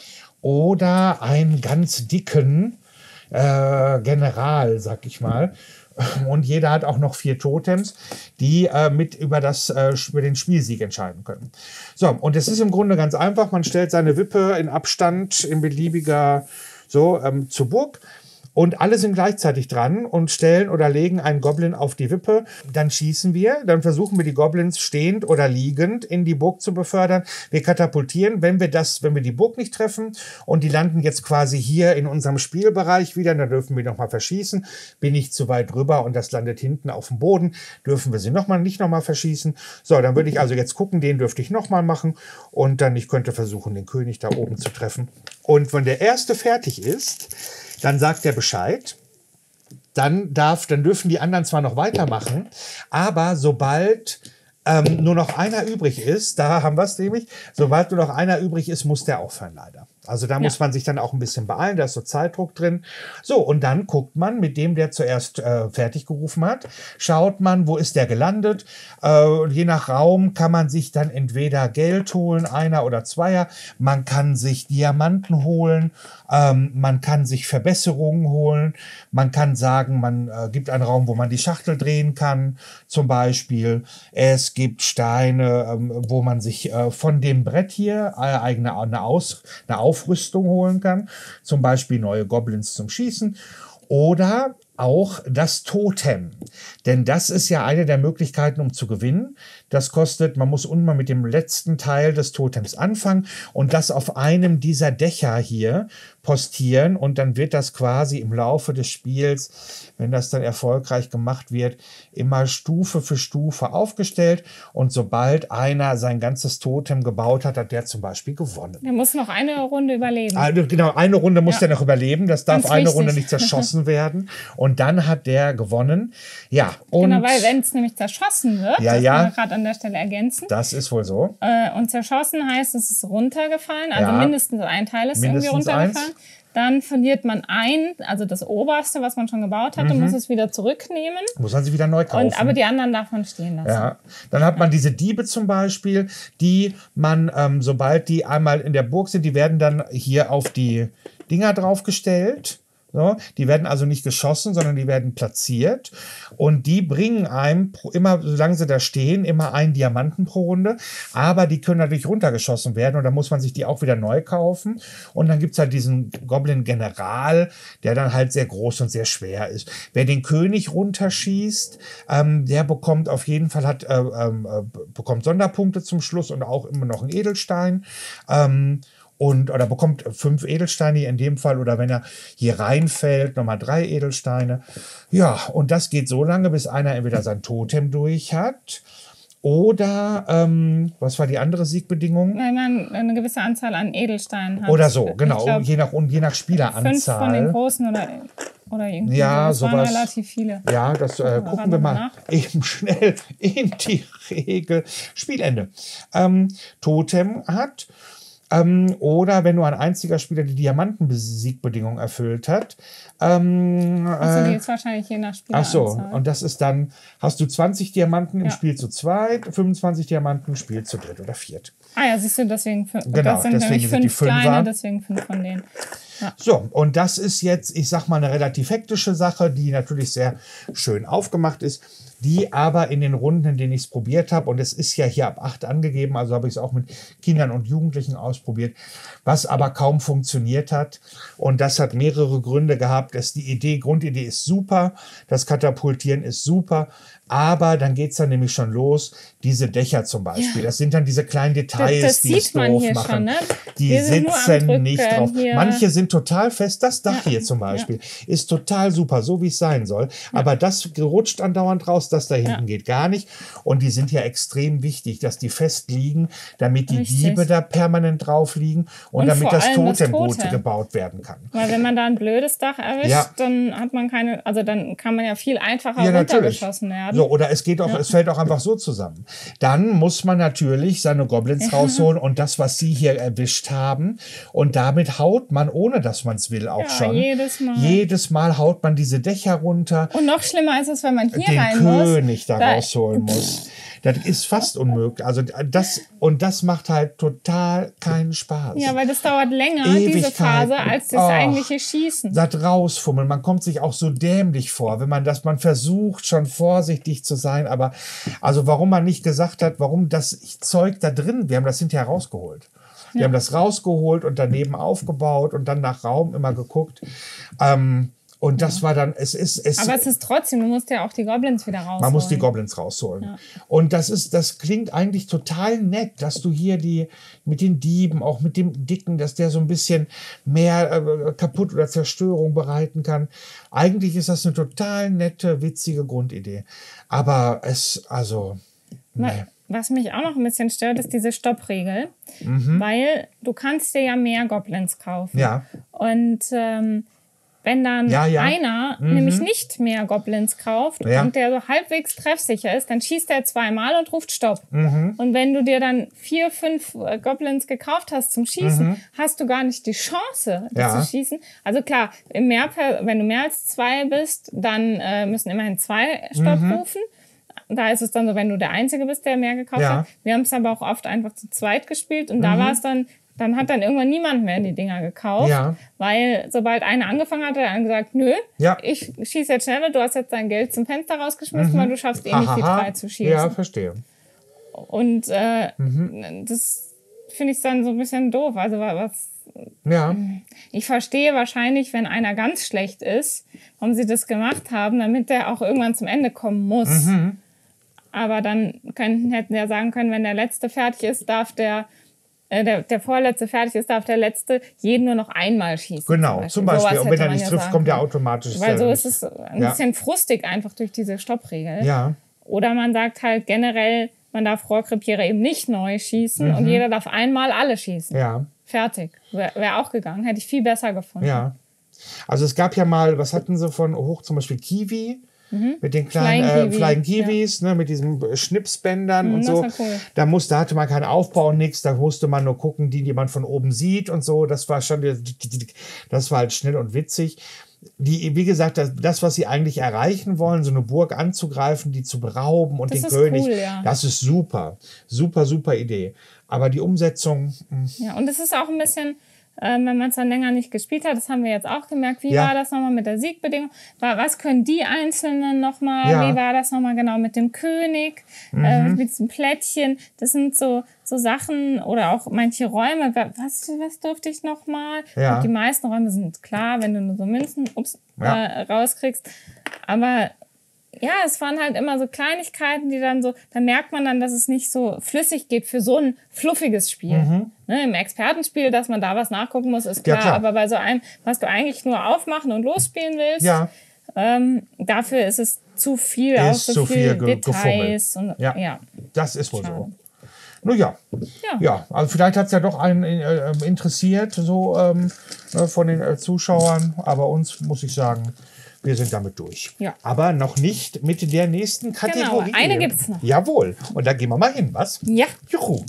Oder einen ganz dicken äh, General, sag ich mal. Und jeder hat auch noch vier Totems, die äh, mit über, das, äh, über den Spielsieg entscheiden können. So, und es ist im Grunde ganz einfach. Man stellt seine Wippe in Abstand in beliebiger so ähm, zur Burg. Und alle sind gleichzeitig dran und stellen oder legen einen Goblin auf die Wippe. Dann schießen wir, dann versuchen wir die Goblins stehend oder liegend in die Burg zu befördern. Wir katapultieren, wenn wir das, wenn wir die Burg nicht treffen und die landen jetzt quasi hier in unserem Spielbereich wieder, dann dürfen wir nochmal verschießen. Bin ich zu weit rüber und das landet hinten auf dem Boden, dürfen wir sie noch mal, nicht nochmal verschießen. So, dann würde ich also jetzt gucken, den dürfte ich nochmal machen und dann ich könnte versuchen, den König da oben zu treffen. Und wenn der erste fertig ist, dann sagt er Bescheid, dann, darf, dann dürfen die anderen zwar noch weitermachen, aber sobald ähm, nur noch einer übrig ist, da haben wir es nämlich, sobald nur noch einer übrig ist, muss der aufhören leider. Also da ja. muss man sich dann auch ein bisschen beeilen, da ist so Zeitdruck drin. So, und dann guckt man mit dem, der zuerst äh, fertig gerufen hat, schaut man, wo ist der gelandet. Äh, je nach Raum kann man sich dann entweder Geld holen, einer oder zweier. Man kann sich Diamanten holen, ähm, man kann sich Verbesserungen holen. Man kann sagen, man äh, gibt einen Raum, wo man die Schachtel drehen kann, zum Beispiel. Es gibt Steine, ähm, wo man sich äh, von dem Brett hier äh, eigene eine, Aus, eine Aufrüstung holen kann, zum Beispiel neue Goblins zum Schießen. Oder auch das Totem. Denn das ist ja eine der Möglichkeiten, um zu gewinnen. Das kostet, man muss unten mal mit dem letzten Teil des Totems anfangen und das auf einem dieser Dächer hier postieren. Und dann wird das quasi im Laufe des Spiels, wenn das dann erfolgreich gemacht wird, immer Stufe für Stufe aufgestellt. Und sobald einer sein ganzes Totem gebaut hat, hat der zum Beispiel gewonnen. Der muss noch eine Runde überleben. Also genau, eine Runde muss ja. der noch überleben. Das darf Ganz eine wichtig. Runde nicht zerschossen werden. Und dann hat der gewonnen. Ja, und genau, weil wenn es nämlich zerschossen wird, ja, das ja, können wir gerade an der Stelle ergänzen. Das ist wohl so. Äh, und zerschossen heißt, es ist runtergefallen. Also Ja. mindestens ein Teil ist Mindestens irgendwie runtergefallen. eins. Dann verliert man ein, also das Oberste, was man schon gebaut hatte, Mhm. muss es wieder zurücknehmen. Muss man sie wieder neu kaufen. Und, aber die anderen darf man stehen lassen. Ja, dann hat man diese Diebe zum Beispiel, die man, ähm, sobald die einmal in der Burg sind, die werden dann hier auf die Dinger draufgestellt. So, die werden also nicht geschossen, sondern die werden platziert. Und die bringen einem, pro- immer, solange sie da stehen, immer einen Diamanten pro Runde. Aber die können natürlich runtergeschossen werden und dann muss man sich die auch wieder neu kaufen. Und dann gibt's halt diesen Goblin-General, der dann halt sehr groß und sehr schwer ist. Wer den König runterschießt, ähm, der bekommt auf jeden Fall, hat, äh, äh, bekommt Sonderpunkte zum Schluss und auch immer noch einen Edelstein. Ähm, Und, oder bekommt fünf Edelsteine in dem Fall, oder wenn er hier reinfällt, nochmal drei Edelsteine. Ja, und das geht so lange, bis einer entweder sein Totem durch hat oder, ähm, was war die andere Siegbedingung? Wenn man eine gewisse Anzahl an Edelsteinen hat. Oder so, Ich genau, glaub, je nach, und je nach fünf von den Spieleranzahl. großen oder, oder irgendwie Ja, so. Das waren sowas. relativ viele. Ja, das äh, Warte gucken wir mal mal nach. eben schnell in die Regel. Spielende. Ähm, Totem hat. Ähm, oder wenn nur ein einziger Spieler die Diamanten-Siegbedingung erfüllt hat. Ähm, Achso, die äh, ist wahrscheinlich je nach ach so, Spieleranzahl. und das ist dann, hast du zwanzig Diamanten im Ja. Spiel zu zweit, fünfundzwanzig Diamanten im Spiel zu dritt oder viert. Ah ja, siehst du, deswegen fünf. Genau, das sind deswegen nämlich sind die fünf kleine, Fünfer. deswegen fünf von denen. Ja. So, und das ist jetzt, ich sag mal, eine relativ hektische Sache, die natürlich sehr schön aufgemacht ist, die aber in den Runden, in denen ich es probiert habe, und es ist ja hier ab acht angegeben, also habe ich es auch mit Kindern und Jugendlichen ausprobiert, was aber kaum funktioniert hat. Und das hat mehrere Gründe gehabt. Das, die Idee, Grundidee ist super, das Katapultieren ist super, aber dann geht es dann nämlich schon los, diese Dächer zum Beispiel. Ja. Das sind dann diese kleinen Details, Das- das die es sieht man doof hier machen. schon, ne? Die Wir sind nur am sitzen Drücken nicht drauf. hier. Manche sind total fest. Das Dach Ja. hier zum Beispiel ist total super, so wie es sein soll. Aber das rutscht andauernd raus, das da hinten Ja. geht gar nicht. Und die sind ja extrem wichtig, dass die fest liegen, damit die Richtig. Diebe da permanent drauf liegen und, Und damit vor das allem das Totem gut Totem. gebaut werden kann. Weil wenn man da ein blödes Dach erwischt, Ja. dann hat man keine, also dann kann man ja viel einfacher Ja, natürlich. runtergeschossen werden. So, oder es geht auch, es fällt auch einfach so zusammen. Dann muss man natürlich seine Goblins rausholen und das, was sie hier erwischt haben. Und damit haut man, ohne dass man es will, auch Ja, schon. jedes Mal. Jedes Mal haut man diese Dächer runter. Und noch schlimmer ist es, wenn man hier den rein König muss. da Da- rausholen muss. Das ist fast unmöglich. Also das, und das macht halt total keinen Spaß. Ja, weil das dauert länger, diese Ewigkeiten. Phase, als das Oh. eigentliche Schießen. Das rausfummeln. Man kommt sich auch so dämlich vor, wenn man das, man versucht schon vorsichtig zu sein, aber also warum man nicht gesagt hat, warum das Zeug da drin, wir haben das hinterher rausgeholt. Wir haben das rausgeholt und daneben aufgebaut und dann nach Raum immer geguckt. Ähm, und das war dann, es ist, es Aber es ist trotzdem, du musst ja auch die Goblins wieder rausholen. Man muss die Goblins rausholen. Ja. Und das ist, das klingt eigentlich total nett, dass du hier die mit den Dieben, auch mit dem Dicken, dass der so ein bisschen mehr äh, kaputt oder Zerstörung bereiten kann. Eigentlich ist das eine total nette, witzige Grundidee. Aber es, also, Wa- nee. Was mich auch noch ein bisschen stört, ist diese Stoppregel. Weil du kannst dir ja mehr Goblins kaufen. Ja. Und ähm, wenn dann Ja, ja. einer nämlich nicht mehr Goblins kauft Ja. und der so halbwegs treffsicher ist, dann schießt er zweimal und ruft Stopp. Mhm. Und wenn du dir dann vier, fünf äh, Goblins gekauft hast zum Schießen, hast du gar nicht die Chance, die Ja. zu schießen. Also klar, im mehr, wenn du mehr als zwei bist, dann äh, müssen immerhin zwei Stopp Mhm. rufen. Da ist es dann so, wenn du der Einzige bist, der mehr gekauft Ja. hat. Wir haben es aber auch oft einfach zu zweit gespielt und da war es dann, dann hat dann irgendwann niemand mehr die Dinger gekauft, Ja. weil sobald einer angefangen hat, hat er dann gesagt, nö, Ja. ich schieße jetzt schneller, du hast jetzt dein Geld zum Fenster rausgeschmissen, weil du schaffst eh nicht die Ahaha. drei zu schießen. Ja, verstehe. Und äh, Mhm. das finde ich dann so ein bisschen doof. Also wa- was, Ja. Ich verstehe wahrscheinlich, wenn einer ganz schlecht ist, warum sie das gemacht haben, damit der auch irgendwann zum Ende kommen muss. Mhm. Aber dann könnten, hätten ja sagen können, wenn der Letzte fertig ist, darf der, äh, der, der Vorletzte fertig ist, darf der Letzte jeden nur noch einmal schießen. Genau, zum Beispiel. Zum Beispiel. Und wenn er nicht ja trifft, kommt er automatisch. Weil so ist es ein ja. bisschen frustig einfach durch diese Stoppregel. Ja. Oder man sagt halt generell, man darf Rohrkrepierer eben nicht neu schießen mhm. und jeder darf einmal alle schießen. Ja. Fertig. Wäre wär auch gegangen. Hätte ich viel besser gefunden. Ja. Also es gab ja mal, was hatten sie von hoch, zum Beispiel Kiwi, mhm. mit den kleinen Flying, äh, Kiwi. Flying Kiwis, ja. ne, mit diesen Schnipsbändern mhm, und so. Das war cool. Da, musste, da hatte man keinen Aufbau und nichts, da musste man nur gucken, die, die man von oben sieht und so. Das war schon, das war halt schnell und witzig. Die, wie gesagt, das, das, was sie eigentlich erreichen wollen, so eine Burg anzugreifen, die zu berauben und das den König, cool, ja. das ist super. Super, super Idee. Aber die Umsetzung... Mh. Ja, und es ist auch ein bisschen, äh, wenn man es dann länger nicht gespielt hat, das haben wir jetzt auch gemerkt, wie ja. war das nochmal mit der Siegbedingung? Was können die Einzelnen nochmal? Ja. Wie war das nochmal genau mit dem König? Mhm. Äh, mit diesem Plättchen? Das sind so, so Sachen oder auch manche Räume. Was, was durfte ich nochmal? Ja. Die meisten Räume sind klar, wenn du nur so Münzen ups, ja. äh, rauskriegst. Aber... Ja, es waren halt immer so Kleinigkeiten, die dann so, da merkt man dann, dass es nicht so flüssig geht für so ein fluffiges Spiel. Mhm. Ne, im Expertenspiel, dass man da was nachgucken muss, ist klar. Ja, klar. Aber bei so einem, was du eigentlich nur aufmachen und losspielen willst, ja. ähm, dafür ist es zu viel, ist auch so, so viel, viel Details. Und, ja. ja, das ist wohl schade. so. Nun ja. ja, ja, also vielleicht hat es ja doch einen äh, interessiert, so ähm, von den äh, Zuschauern, aber uns muss ich sagen, wir sind damit durch. Ja. Aber noch nicht mit der nächsten Kategorie. Genau, eine gibt's noch. Jawohl. Und da gehen wir mal hin, was? Ja. Juhu.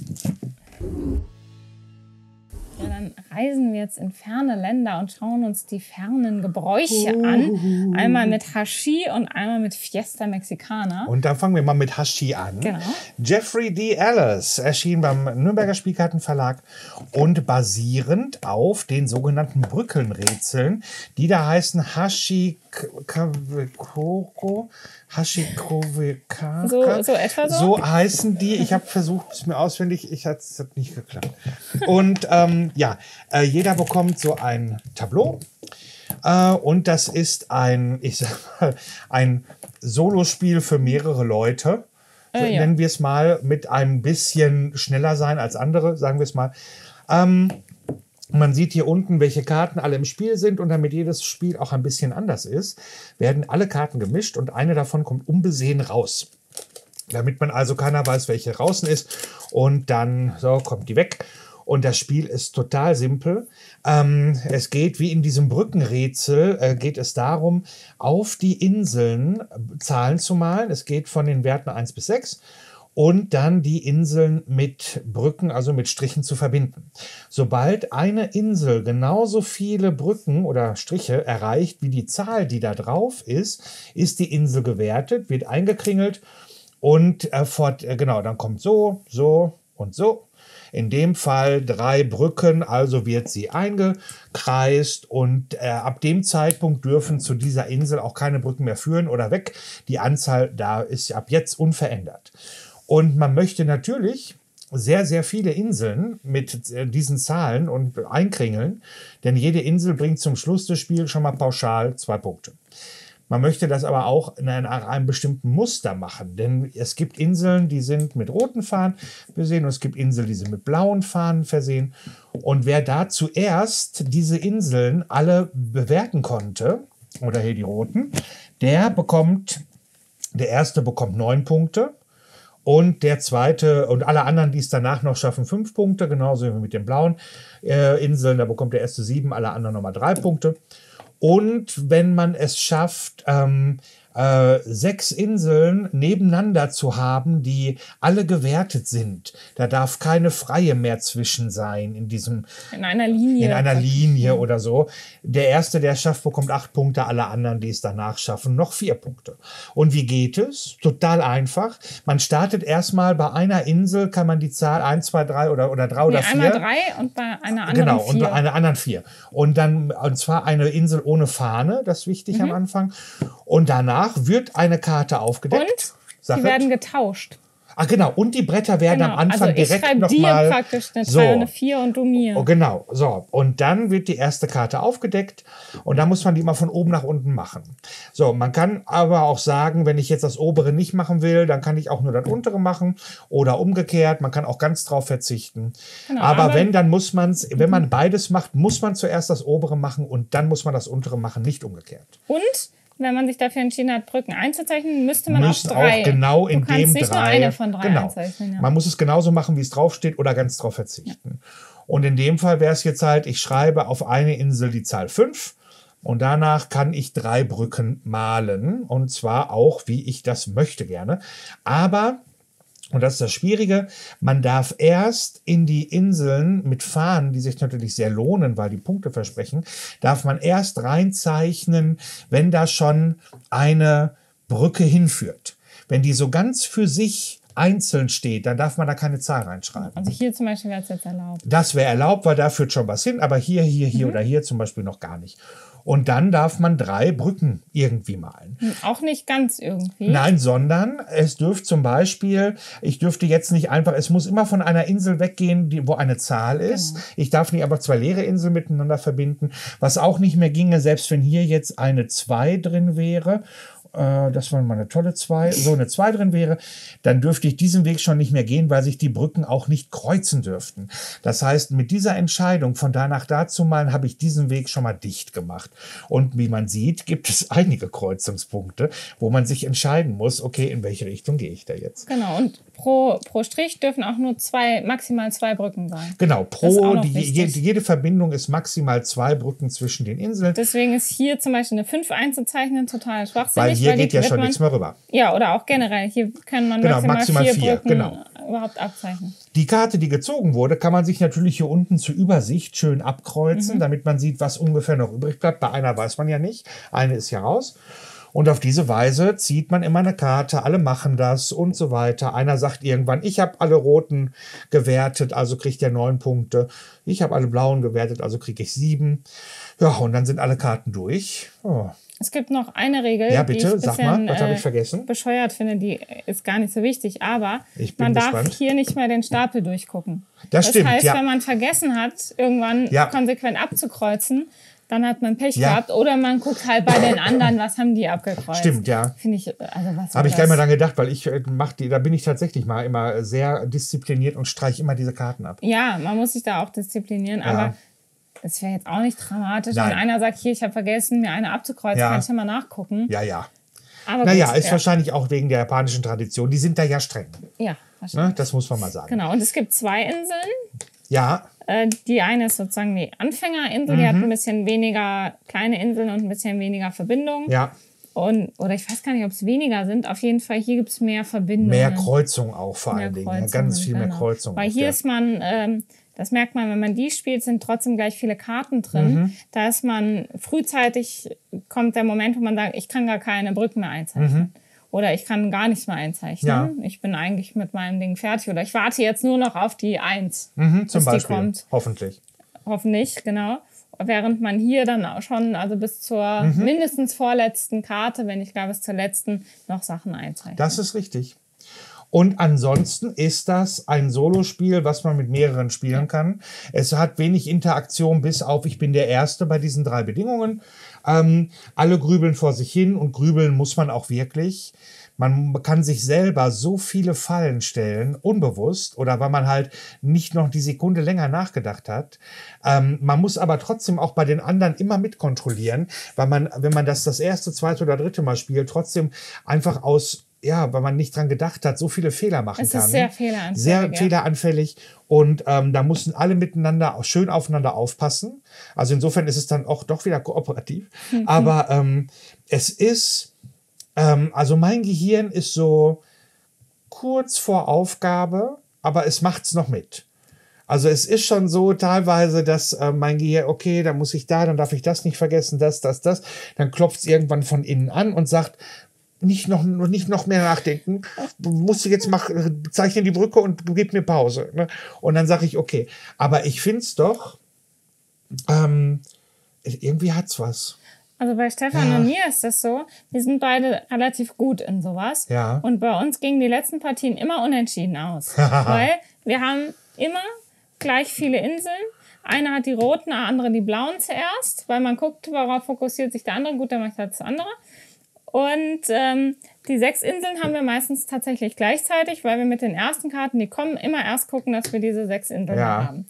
Ja, dann reisen wir jetzt in ferne Länder und schauen uns die fernen Gebräuche uh. an. Einmal mit Hashi und einmal mit Fiesta Mexicana. Und dann fangen wir mal mit Hashi an. Genau. Jeffrey D. Ellis erschien beim Nürnberger Spielkartenverlag und basierend auf den sogenannten Brückenrätseln, die da heißen Hashi Kawekoro, Hashikoweka. So, so etwa so? So heißen die. Ich habe versucht, es mir auswendig, ich hat es nicht geklappt. Und ähm, ja, äh, jeder bekommt so ein Tableau. Äh, und das ist ein, ich sag mal, ein Solospiel für mehrere Leute. So, äh, ja. Nennen wir es mal, mit ein bisschen schneller sein als andere, sagen wir es mal. Ähm, Man sieht hier unten, welche Karten alle im Spiel sind, und damit jedes Spiel auch ein bisschen anders ist, werden alle Karten gemischt und eine davon kommt unbesehen raus. Damit man also keiner weiß, welche draußen ist, und dann so kommt die weg. Und das Spiel ist total simpel. Ähm, es geht wie in diesem Brückenrätsel, äh, geht es darum, auf die Inseln Zahlen zu malen. Es geht von den Werten eins bis sechs. Und dann die Inseln mit Brücken, also mit Strichen zu verbinden. Sobald eine Insel genauso viele Brücken oder Striche erreicht wie die Zahl, die da drauf ist, ist die Insel gewertet, wird eingekringelt und äh, fort, äh, genau, dann kommt so, so und so. In dem Fall drei Brücken, also wird sie eingekreist, und äh, ab dem Zeitpunkt dürfen zu dieser Insel auch keine Brücken mehr führen oder weg. Die Anzahl da ist ab jetzt unverändert. Und man möchte natürlich sehr, sehr viele Inseln mit diesen Zahlen und einkringeln, denn jede Insel bringt zum Schluss des Spiels schon mal pauschal zwei Punkte. Man möchte das aber auch in einem bestimmten Muster machen, denn es gibt Inseln, die sind mit roten Fahnen versehen, und es gibt Inseln, die sind mit blauen Fahnen versehen. Und wer da zuerst diese Inseln alle bewerten konnte, oder hier die roten, der bekommt, der erste bekommt neun Punkte. Und der zweite und alle anderen, die es danach noch schaffen, fünf Punkte, genauso wie mit den blauen äh, Inseln. Da bekommt der erste sieben, alle anderen nochmal drei Punkte. Und wenn man es schafft, ähm, äh, sechs Inseln nebeneinander zu haben, die alle gewertet sind, da darf keine freie mehr zwischen sein in diesem in einer Linie, in einer Linie oder so. Der erste, der es schafft, bekommt acht Punkte, alle anderen, die es danach schaffen, noch vier Punkte. Und wie geht es? Total einfach. Man startet erstmal bei einer Insel, kann man die Zahl eins, zwei, drei oder, oder drei nee, oder vier. Einmal drei und bei einer anderen genau, vier. Genau, und bei einer anderen vier. Und dann, und zwar eine Insel ohne Fahne, das ist wichtig mhm. am Anfang. Und danach wird eine Karte aufgedeckt. Und die werden getauscht. Ah, genau. Und die Bretter werden genau. am Anfang also direkt ich nochmal. dir praktisch eine drei und eine vier und du mir. Oh, genau. So. Und dann wird die erste Karte aufgedeckt und dann muss man die mal von oben nach unten machen. So, man kann aber auch sagen, wenn ich jetzt das obere nicht machen will, dann kann ich auch nur das untere machen oder umgekehrt. Man kann auch ganz drauf verzichten. Genau, aber, aber wenn, dann muss man es, wenn man beides macht, muss man zuerst das obere machen und dann muss man das untere machen, nicht umgekehrt. Und wenn man sich dafür entschieden hat, Brücken einzuzeichnen, müsste man Müssen auch drei. auch genau in du kannst dem nicht drei. Nur eine von drei genau. einzeichnen. Ja. Man muss es genauso machen, wie es draufsteht oder ganz drauf verzichten. Ja. Und in dem Fall wäre es jetzt halt, ich schreibe auf eine Insel die Zahl fünf und danach kann ich drei Brücken malen und zwar auch, wie ich das möchte gerne. Aber und das ist das Schwierige, man darf erst in die Inseln mit Fahnen, die sich natürlich sehr lohnen, weil die Punkte versprechen, darf man erst reinzeichnen, wenn da schon eine Brücke hinführt. Wenn die so ganz für sich einzeln steht, dann darf man da keine Zahl reinschreiben. Also hier zum Beispiel wäre es jetzt erlaubt. Das wäre erlaubt, weil da führt schon was hin, aber hier, hier, hier mhm. oder hier zum Beispiel noch gar nicht. Und dann darf man drei Brücken irgendwie malen. Auch nicht ganz irgendwie. Nein, sondern es dürfte zum Beispiel, ich dürfte jetzt nicht einfach, es muss immer von einer Insel weggehen, die, wo eine Zahl ist. Genau. Ich darf nicht aber zwei leere Inseln miteinander verbinden. Was auch nicht mehr ginge, selbst wenn hier jetzt eine zwei drin wäre, das war mal eine tolle zwei, so eine zwei drin wäre, dann dürfte ich diesen Weg schon nicht mehr gehen, weil sich die Brücken auch nicht kreuzen dürften. Das heißt, mit dieser Entscheidung von da nach da zu malen, habe ich diesen Weg schon mal dicht gemacht. Und wie man sieht, gibt es einige Kreuzungspunkte, wo man sich entscheiden muss, okay, in welche Richtung gehe ich da jetzt? Genau, und pro, pro Strich dürfen auch nur zwei, maximal zwei Brücken sein. Genau, pro die, jede, jede Verbindung ist maximal zwei Brücken zwischen den Inseln. Deswegen ist hier zum Beispiel eine fünf einzuzeichnen total schwachsinnig. Weil hier geht ja schon nichts mehr rüber. Ja, oder auch generell. Hier kann man genau, maximal, maximal vier, vier Brücken genau. überhaupt abzeichnen. Die Karte, die gezogen wurde, kann man sich natürlich hier unten zur Übersicht schön abkreuzen, mhm. damit man sieht, was ungefähr noch übrig bleibt. Bei einer weiß man ja nicht. Eine ist ja raus. Und auf diese Weise zieht man immer eine Karte, alle machen das und so weiter. Einer sagt irgendwann, ich habe alle roten gewertet, also kriegt er neun Punkte. Ich habe alle blauen gewertet, also kriege ich sieben. Ja, und dann sind alle Karten durch. Oh. Es gibt noch eine Regel, ja, bitte, die ich sag bisschen, mal, was habe ich äh, vergessen? bescheuert finde, die ist gar nicht so wichtig, aber ich bin man gespannt. darf hier nicht mehr den Stapel durchgucken. Das, das stimmt, heißt, ja. wenn man vergessen hat, irgendwann ja. konsequent abzukreuzen, dann hat man Pech ja. gehabt. Oder man guckt halt bei den anderen, was haben die abgekreuzt. Stimmt, ja. Finde ich, also was Habe ich gar nicht mal dran gedacht, weil ich mach die, da bin ich tatsächlich mal immer sehr diszipliniert und streiche immer diese Karten ab. Ja, man muss sich da auch disziplinieren, ja. aber es wäre jetzt auch nicht dramatisch, Nein. wenn einer sagt, hier, ich habe vergessen, mir eine abzukreuzen, ja. kann ich ja mal nachgucken. Ja, ja. Aber naja, gut, ist ja. wahrscheinlich auch wegen der japanischen Tradition. Die sind da ja streng. Ja, wahrscheinlich. Ne? Das muss man mal sagen. Genau, und es gibt zwei Inseln. Ja. Äh, die eine ist sozusagen die Anfängerinsel, mhm. die hat ein bisschen weniger kleine Inseln und ein bisschen weniger Verbindung. Ja. Und, oder ich weiß gar nicht, ob es weniger sind. Auf jeden Fall, hier gibt es mehr Verbindungen. Mehr Kreuzung auch vor mehr allen Dingen. Ja, ganz viel genau. mehr Kreuzung. Weil hier ist man, ähm, das merkt man, wenn man die spielt, sind trotzdem gleich viele Karten drin. Mhm. Da ist man frühzeitig, kommt der Moment, wo man sagt, ich kann gar keine Brücken mehr einzeichnen. Mhm. Oder ich kann gar nichts mehr einzeichnen. Ja. Ich bin eigentlich mit meinem Ding fertig. Oder ich warte jetzt nur noch auf die Eins. Mhm, zum bis Beispiel. Die kommt. Hoffentlich. Hoffentlich, genau. Während man hier dann auch schon, also bis zur mhm. mindestens vorletzten Karte, wenn nicht gar bis zur letzten, noch Sachen einzeichnet. Das ist richtig. Und ansonsten ist das ein Solospiel, was man mit mehreren spielen kann. Es hat wenig Interaktion, bis auf ich bin der Erste bei diesen drei Bedingungen. Ähm, alle grübeln vor sich hin und grübeln muss man auch wirklich. Man kann sich selber so viele Fallen stellen, unbewusst oder weil man halt nicht noch die Sekunde länger nachgedacht hat. Ähm, man muss aber trotzdem auch bei den anderen immer mitkontrollieren, weil man, wenn man das das erste, zweite oder dritte Mal spielt, trotzdem einfach aus ja, weil man nicht dran gedacht hat, so viele Fehler machen es kann. Es ist sehr fehleranfällig. Sehr ja. fehleranfällig. Und ähm, da mussten alle miteinander auch schön aufeinander aufpassen. Also insofern ist es dann auch doch wieder kooperativ. Mhm. Aber ähm, es ist, ähm, also mein Gehirn ist so kurz vor Aufgabe, aber es macht's noch mit. Also es ist schon so teilweise, dass äh, mein Gehirn, okay, dann muss ich da, dann darf ich das nicht vergessen, das, das, das. Dann klopft es irgendwann von innen an und sagt, nicht noch, nicht noch mehr nachdenken, musst du jetzt machen, zeichne die Brücke und gib mir Pause. Ne? Und dann sage ich, okay. Aber ich finde es doch, ähm, irgendwie hat's was. Also bei Stefan ja. und mir ist das so, wir sind beide relativ gut in sowas. Ja. Und bei uns gingen die letzten Partien immer unentschieden aus. Weil wir haben immer gleich viele Inseln. Einer hat die roten, der andere die blauen zuerst, weil man guckt, worauf fokussiert sich der andere. Gut, dann macht halt das andere. Und ähm, die sechs Inseln haben wir meistens tatsächlich gleichzeitig, weil wir mit den ersten Karten, die kommen, immer erst gucken, dass wir diese sechs Inseln ja. haben.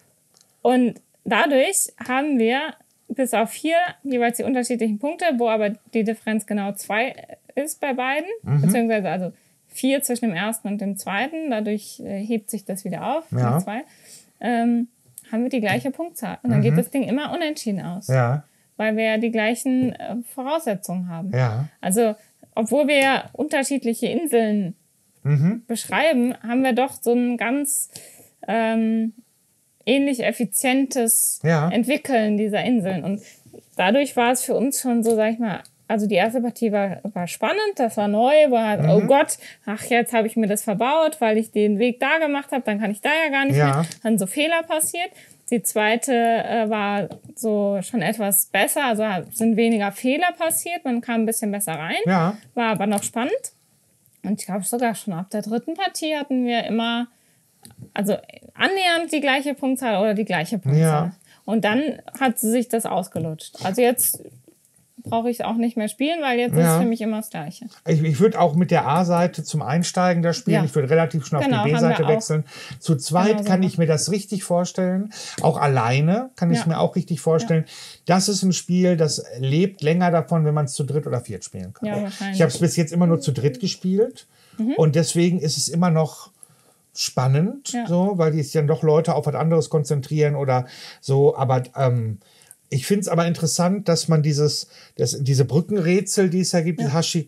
Und dadurch haben wir bis auf vier jeweils die unterschiedlichen Punkte, wo aber die Differenz genau zwei ist bei beiden, mhm. beziehungsweise also vier zwischen dem ersten und dem zweiten. Dadurch äh, hebt sich das wieder auf, ja. zwei. Ähm, haben wir die gleiche Punktzahl. Und dann mhm. geht das Ding immer unentschieden aus. Ja. Weil wir ja die gleichen äh, Voraussetzungen haben. Ja. Also, obwohl wir ja unterschiedliche Inseln mhm. beschreiben, haben wir doch so ein ganz ähm, ähnlich effizientes ja. Entwickeln dieser Inseln. Und dadurch war es für uns schon so, sag ich mal, also die erste Partie war, war spannend, das war neu, war, mhm. oh Gott, ach, jetzt habe ich mir das verbaut, weil ich den Weg da gemacht habe, dann kann ich da ja gar nicht ja. mehr. Dann so Fehler passiert. Die zweite äh, war so schon etwas besser, also sind weniger Fehler passiert, man kam ein bisschen besser rein, ja. war aber noch spannend. Und ich glaube sogar schon ab der dritten Partie hatten wir immer, also annähernd die gleiche Punktzahl oder die gleiche Punktzahl. Ja. Und dann hat sich das ausgelutscht. Also jetzt brauche ich auch nicht mehr spielen, weil jetzt ja. ist für mich immer das Gleiche. Ich, ich würde auch mit der A-Seite zum Einsteigen da spielen. Ja. Ich würde relativ schnell genau, auf die B-Seite wechseln. Zu zweit genau so kann ich mir das richtig vorstellen. Auch alleine kann ich es ja. mir auch richtig vorstellen. Ja. Das ist ein Spiel, das lebt länger davon, wenn man es zu dritt oder viert spielen kann. Ja, wahrscheinlich. Ich habe es bis jetzt immer nur zu dritt gespielt. Mhm. Und deswegen ist es immer noch spannend, ja. so, weil die sich dann doch Leute auf was anderes konzentrieren oder so. Aber ähm, ich finde es aber interessant, dass man dieses, das, diese Brückenrätsel, die es da gibt, ja. Hashi,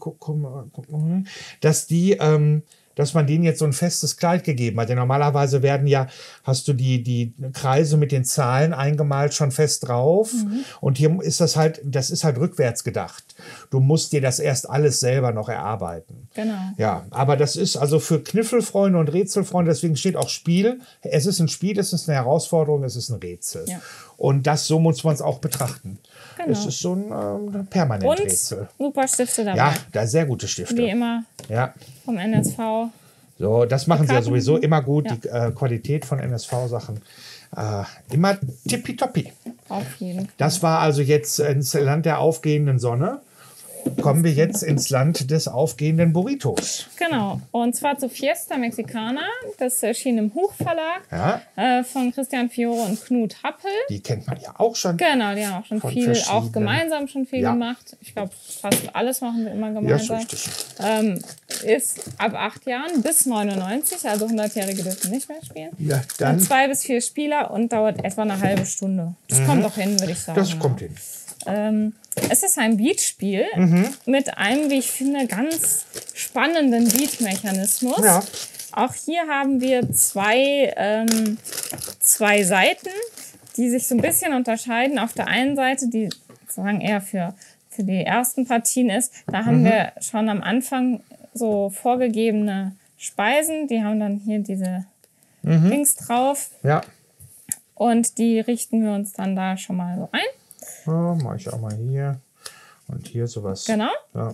dass die, ähm, dass man denen jetzt so ein festes Kleid gegeben hat. Denn normalerweise werden ja, hast du die, die Kreise mit den Zahlen eingemalt schon fest drauf. Mhm. Und hier ist das halt, das ist halt rückwärts gedacht. Du musst dir das erst alles selber noch erarbeiten. Genau. Ja, aber das ist also für Kniffelfreunde und Rätselfreunde, deswegen steht auch Spiel. Es ist ein Spiel, es ist eine Herausforderung, es ist ein Rätsel. Ja. Und das, so muss man es auch betrachten. Genau. Es ist so ein ähm, Permanenträtsel. Und super Stifte dabei. Ja, da sehr gute Stifte. Wie immer ja. vom N S V. So, das machen sie ja sowieso immer gut, ja. die äh, Qualität von N S V-Sachen. Äh, immer tippitoppi. Auf jeden Fall. Das war also jetzt ins Land der aufgehenden Sonne. Kommen wir jetzt ins Land des aufgehenden Burritos. Genau, und zwar zu Fiesta Mexicana. Das erschien im Huch Verlag ja. äh, von Christian Fiore und Knut Happel. Die kennt man ja auch schon. Genau, die haben auch schon viel, auch gemeinsam schon viel ja. gemacht. Ich glaube, fast alles machen wir immer gemeinsam. Ja, ist richtig. Ähm, ist ab acht Jahren bis neunundneunzig, also hundertjährige dürfen nicht mehr spielen. Ja, dann. Und zwei bis vier Spieler und dauert etwa eine halbe Stunde. Das mhm. kommt doch hin, würde ich sagen. Das kommt hin. Ähm, es ist ein Beatspiel mhm. mit einem, wie ich finde, ganz spannenden Beat-Mechanismus. Ja. Auch hier haben wir zwei, ähm, zwei Seiten, die sich so ein bisschen unterscheiden. Auf der einen Seite, die sozusagen eher für, für die ersten Partien ist, da haben mhm. wir schon am Anfang so vorgegebene Speisen. Die haben dann hier diese mhm. Dings drauf. Ja. Und die richten wir uns dann da schon mal so ein. Ja, mache ich auch mal hier. Und hier sowas. Genau. Ja.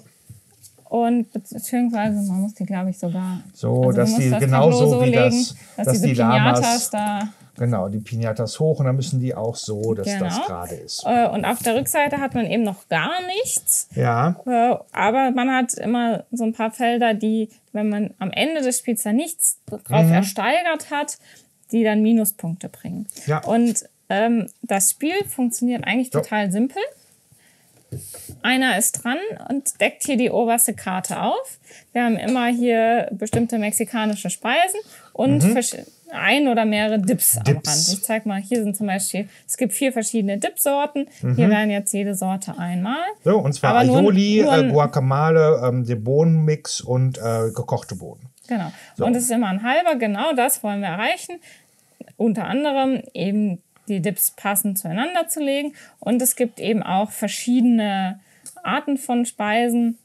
Und beziehungsweise man muss die, glaube ich, sogar. So, also dass die das genauso so wie legen, das. Dass, dass diese die Pinatas Lamas, da. Genau, die Pinatas hoch und dann müssen die auch so, dass genau. das gerade ist. Und auf der Rückseite hat man eben noch gar nichts. Ja. Aber man hat immer so ein paar Felder, die, wenn man am Ende des Spiels da nichts drauf mhm. ersteigert hat, die dann Minuspunkte bringen. Ja. Und ähm, das Spiel funktioniert eigentlich so. total simpel. Einer ist dran und deckt hier die oberste Karte auf. Wir haben immer hier bestimmte mexikanische Speisen und mhm. ein oder mehrere Dips, Dips am Rand. Ich zeig mal, hier sind zum Beispiel, es gibt vier verschiedene Dip-Sorten. Mhm. Hier werden jetzt jede Sorte einmal. So, und zwar Aber Aioli, nur, nur äh, Guacamole, ähm, der Bohnenmix und äh, gekochte Bohnen. Genau. So. Und es ist immer ein halber, genau das wollen wir erreichen. Unter anderem eben die Dips passend zueinander zu legen. Und es gibt eben auch verschiedene Arten von Speisen.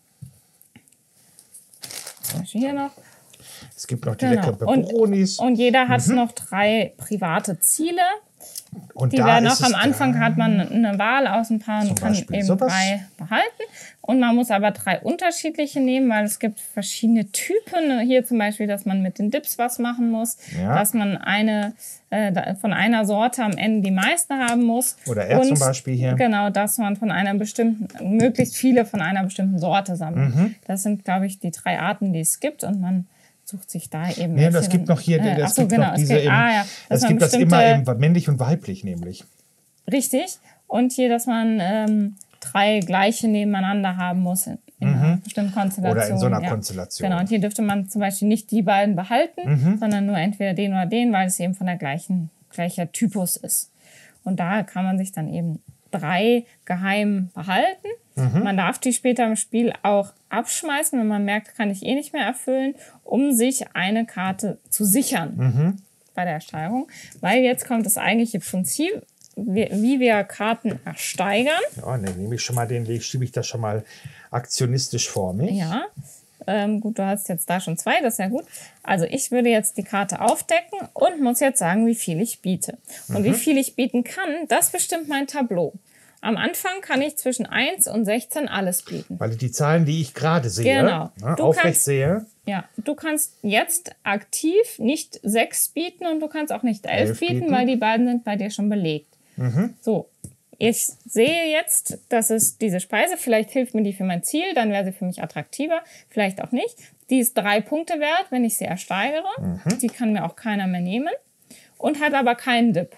Zum Beispiel hier noch. Es gibt noch die genau. leckeren Peperonis. Und, und jeder hat mhm. noch drei private Ziele. Und die da werden ist auch am es Anfang, dann, hat man eine Wahl aus ein paar und kann Beispiel eben sowas. drei behalten. Und man muss aber drei unterschiedliche nehmen, weil es gibt verschiedene Typen. Hier zum Beispiel, dass man mit den Dips was machen muss, Ja. dass man eine äh, von einer Sorte am Ende die meisten haben muss. Oder er und, zum Beispiel hier. Genau, dass man von einer bestimmten, möglichst viele von einer bestimmten Sorte sammelt. Mhm. Das sind, glaube ich, die drei Arten, die es gibt. Und man sucht sich da eben. Ja, das welche gibt dann- noch hier, äh, das ach so, gibt genau, noch es diese gibt- eben, ah, ja, dass es man gibt das immer bestimmte- im männlich und weiblich nämlich. Richtig. Und hier, dass man ähm, drei gleiche nebeneinander haben muss in, in einer bestimmten Konstellation. Oder in so einer ja. Konstellation. Genau. Und hier dürfte man zum Beispiel nicht die beiden behalten, Mhm. sondern nur entweder den oder den, weil es eben von der gleichen, gleicher Typus ist. Und da kann man sich dann eben drei geheim behalten. Mhm. Man darf die später im Spiel auch abschmeißen, wenn man merkt, kann ich eh nicht mehr erfüllen, um sich eine Karte zu sichern Mhm. bei der Ersteigerung. Weil jetzt kommt das eigentliche Prinzip, wie, wie wir Karten ersteigern. Ja, dann nehme ich schon mal den, schiebe ich das schon mal aktionistisch vor mich. Ja, ähm, gut, du hast jetzt da schon zwei, das ist ja gut. Also ich würde jetzt die Karte aufdecken und muss jetzt sagen, wie viel ich biete. Und wie viel ich bieten kann, das bestimmt mein Tableau. Am Anfang kann ich zwischen eins und sechzehn alles bieten. Weil die Zahlen, die ich gerade sehe, Genau. ne, Du aufrecht kannst- sehe, Ja, du kannst jetzt aktiv nicht sechs bieten und du kannst auch nicht elf Elf bieten, bieten. weil die beiden sind bei dir schon belegt. So, ich sehe jetzt, dass es diese Speise, vielleicht hilft mir die für mein Ziel, dann wäre sie für mich attraktiver, vielleicht auch nicht. Die ist drei Punkte wert, wenn ich sie ersteigere. Die kann mir auch keiner mehr nehmen und hat aber keinen Dip.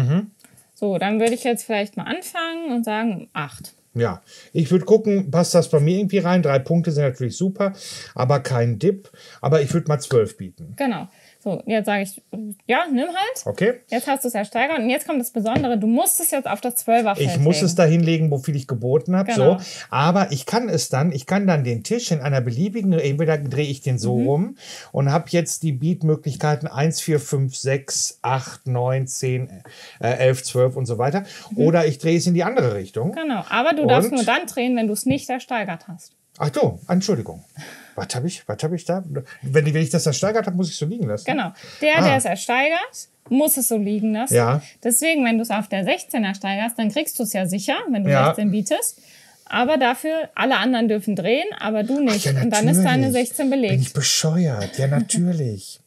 So, dann würde ich jetzt vielleicht mal anfangen und sagen acht. ja. Ich würde gucken, passt das bei mir irgendwie rein? Drei Punkte sind natürlich super, aber kein Dip. Aber ich würde mal zwölf bieten. Genau. So, jetzt sage ich, ja, nimm halt. Okay? Jetzt hast du es ersteigert und jetzt kommt das Besondere, du musst es jetzt auf das Zwölferfeld Ich muss legen. es da hinlegen, wo viel ich geboten habe. Genau. So. Aber ich kann es dann, ich kann dann den Tisch in einer beliebigen, entweder drehe ich den Mhm. so rum und habe jetzt die Beatmöglichkeiten eins, vier, fünf, sechs, acht, neun, zehn, elf, zwölf und so weiter. Oder ich drehe es in die andere Richtung. Genau, aber du darfst Und? nur dann drehen, wenn du es nicht ersteigert hast. Ach so, Entschuldigung. Was habe ich, was hab ich da? Wenn, ich- wenn ich das ersteigert habe, muss ich es so liegen lassen. Genau. Der, Ah. der es ersteigert, muss es so liegen lassen. Ja. Deswegen, wenn du es auf der sechzehn ersteigerst, dann kriegst du es ja sicher, wenn du Ja. sechzehn bietest. Aber dafür, alle anderen dürfen drehen, aber du nicht. Ja, und dann ist deine natürlich. sechzehn Bin ich belegt. bescheuert? Ja, natürlich.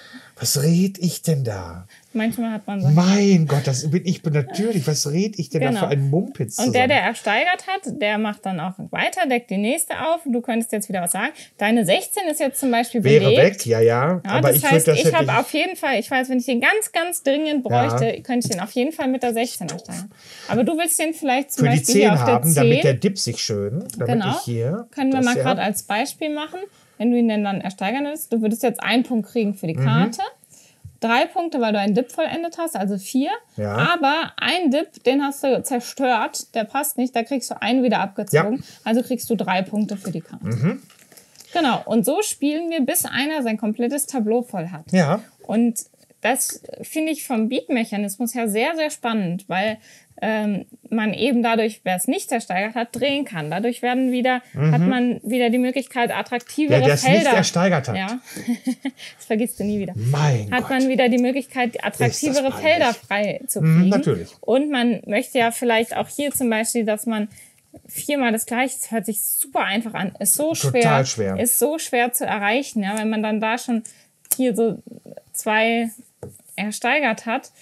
Was red ich denn da? Manchmal hat man so. Mein Gott, das bin ich bin natürlich. Was red ich denn da Genau. für einen Mumpitz Und der, zusammen? der ersteigert hat, der macht dann auch weiter, deckt die nächste auf. Du könntest jetzt wieder was sagen. Deine sechzehn ist jetzt zum Beispiel Wäre belegt. weg, ja, ja. Ja, aber das ich heißt, würde das ich hätte habe auf jeden Fall, ich weiß, wenn ich den ganz, ganz dringend bräuchte, Ja. könnte ich den auf jeden Fall mit der sechzehn ersteigern. Aber du willst den vielleicht zum für die Beispiel hier zehn auf der haben, damit der zehn. Dip sich schön, damit Genau. ich hier. Können wir das mal ja- gerade als Beispiel machen, wenn du ihn denn dann ersteigern willst. Du würdest jetzt einen Punkt kriegen für die Mhm. Karte. Drei Punkte, weil du einen Dip vollendet hast, also vier. Ja. Aber ein Dip, den hast du zerstört, der passt nicht, da kriegst du einen wieder abgezogen. Ja. Mhm. Also kriegst du drei Punkte für die Karte. Genau, und so spielen wir, bis einer sein komplettes Tableau voll hat. Ja. Und das finde ich vom Beat-Mechanismus her sehr, sehr spannend, weil ähm, man eben dadurch, wer es nicht ersteigert hat, drehen kann. Dadurch werden wieder, hat man wieder die Möglichkeit, attraktivere Der, der es nicht Felder. ersteigert hat. Ja, das vergisst du nie wieder. Mein Hat Gott. man wieder die Möglichkeit, attraktivere peinlich. Felder frei zu kriegen. Mhm, natürlich. Und man möchte ja vielleicht auch hier zum Beispiel, dass man viermal das Gleiche, das hört sich super einfach an, ist so Total schwer, schwer. ist so schwer zu erreichen, ja, wenn man dann da schon hier so zwei ersteigert hat.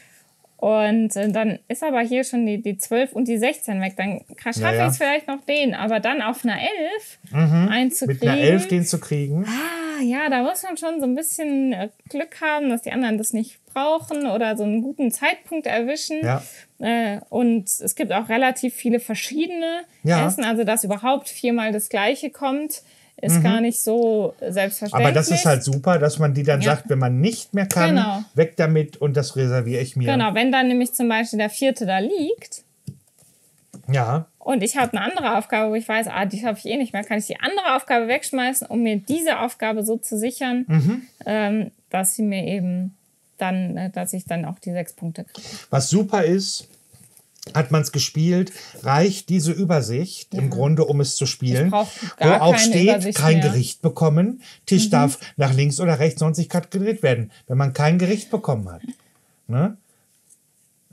Und äh, dann ist aber hier schon die, die zwölf und die sechzehn weg. Dann schaffe Ja, ja. ich es vielleicht noch den. Aber dann auf einer elf Mit einzukriegen. einer elf den zu kriegen. Ah, ja, da muss man schon so ein bisschen äh, Glück haben, dass die anderen das nicht brauchen oder so einen guten Zeitpunkt erwischen. Ja. Äh, und es gibt auch relativ viele verschiedene Ja. Essen. Also, dass überhaupt viermal das Gleiche kommt, ist gar nicht so selbstverständlich. Aber das ist halt super, dass man die dann Ja. sagt, wenn man nicht mehr kann, Genau. weg damit und das reserviere ich mir. Genau, wenn dann nämlich zum Beispiel der vierte da liegt Ja, und ich habe eine andere Aufgabe, wo ich weiß, ah, die habe ich eh nicht mehr, kann ich die andere Aufgabe wegschmeißen, um mir diese Aufgabe so zu sichern, Mhm. ähm, dass sie mir eben dann, äh, dass ich dann auch die sechs Punkte kriege. was super ist, hat man es gespielt, reicht diese Übersicht im Grunde, um es zu spielen. Ich brauch Wo gar auch keine steht, Übersicht kein mehr. Gericht bekommen. Tisch darf nach links oder rechts neunzig Grad gedreht werden, wenn man kein Gericht bekommen hat. Ne?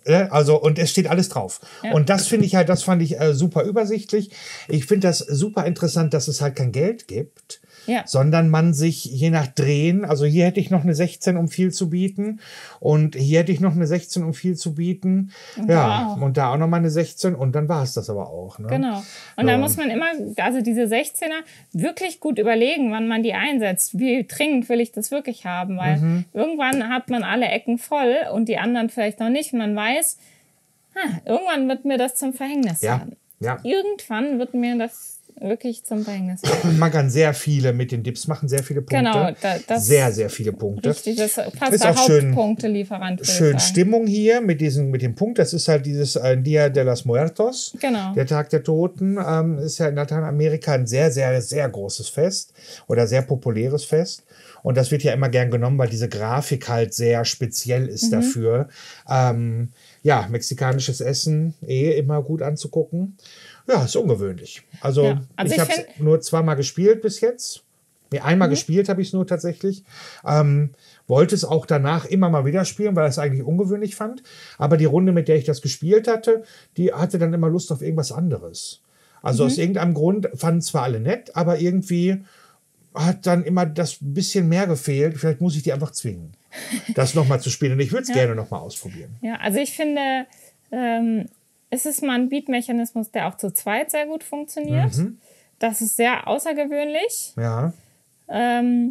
Äh, also, und es steht alles drauf. Ja. Und das finde ich halt, das fand ich äh, super übersichtlich. Ich finde das super interessant, dass es halt kein Geld gibt. Ja. Sondern man sich je nach Drehen, also hier hätte ich noch eine sechzehn, um viel zu bieten und hier hätte ich noch eine sechzehn, um viel zu bieten. Und ja, und da auch noch mal eine sechzehn und dann war es das aber auch. Ne? Genau. Und ja. da muss man immer, also diese sechzehner, wirklich gut überlegen, wann man die einsetzt. Wie dringend will ich das wirklich haben? Weil mhm. irgendwann hat man alle Ecken voll und die anderen vielleicht noch nicht. Und man weiß, ha, irgendwann wird mir das zum Verhängnis ja. werden. Ja. Irgendwann wird mir das wirklich zum Verhängnis. Man kann sehr viele mit den Dips machen, sehr viele Punkte. Genau, da, das sehr, sehr viele Punkte. Richtig, das ist fast der Hauptpunktelieferant. Schön Stimmung hier mit diesem, mit dem Punkt. Das ist halt dieses äh, Dia de los Muertos. Genau. Der Tag der Toten ähm, ist ja in Lateinamerika ein sehr, sehr, sehr großes Fest oder sehr populäres Fest. Und das wird ja immer gern genommen, weil diese Grafik halt sehr speziell ist mhm. dafür. Ähm, ja, mexikanisches Essen eh immer gut anzugucken. Ja, ist ungewöhnlich. Also, ja, also ich, ich habe es nur zweimal gespielt bis jetzt. Nee, einmal mhm. gespielt habe ich es nur tatsächlich. Ähm, wollte es auch danach immer mal wieder spielen, weil ich es eigentlich ungewöhnlich fand. Aber die Runde, mit der ich das gespielt hatte, die hatte dann immer Lust auf irgendwas anderes. Also mhm. aus irgendeinem Grund fanden zwar alle nett, aber irgendwie hat dann immer das bisschen mehr gefehlt. Vielleicht muss ich die einfach zwingen, das nochmal zu spielen. Und ich würde es ja. gerne nochmal ausprobieren. Ja, also ich finde... Ähm Es ist mal ein Beat-Mechanismus, der auch zu zweit sehr gut funktioniert. Mhm. Das ist sehr außergewöhnlich. Ja. Ähm,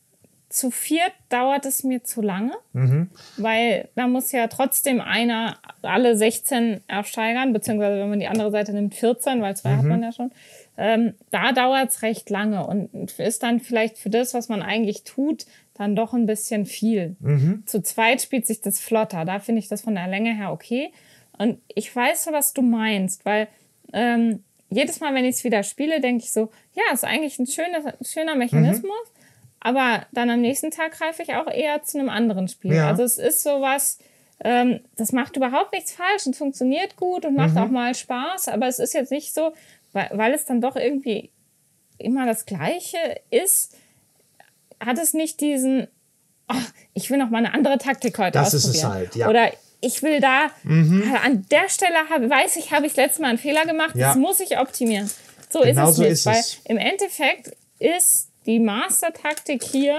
zu viert dauert es mir zu lange, mhm. weil da muss ja trotzdem einer alle sechzehn ersteigern, beziehungsweise wenn man die andere Seite nimmt, vierzehn, weil zwei mhm. hat man ja schon. Ähm, da dauert es recht lange und ist dann vielleicht für das, was man eigentlich tut, dann doch ein bisschen viel. Mhm. Zu zweit spielt sich das flotter. Da finde ich das von der Länge her okay. Und ich weiß, was du meinst, weil ähm, jedes Mal, wenn ich es wieder spiele, denke ich so, ja, ist eigentlich ein schöner, schöner Mechanismus, mhm. aber dann am nächsten Tag greife ich auch eher zu einem anderen Spiel. Ja. Also es ist sowas, ähm, das macht überhaupt nichts falsch und funktioniert gut und macht mhm. auch mal Spaß, aber es ist jetzt nicht so, weil, weil es dann doch irgendwie immer das Gleiche ist, hat es nicht diesen, oh, ich will noch mal eine andere Taktik heute das ausprobieren. Das ist es halt, ja. Oder ich will da, mhm. an der Stelle hab, weiß ich, habe ich letztes Mal einen Fehler gemacht, ja. das muss ich optimieren. So genau ist es so nicht, ist weil es. Im Endeffekt ist die Master-Taktik hier,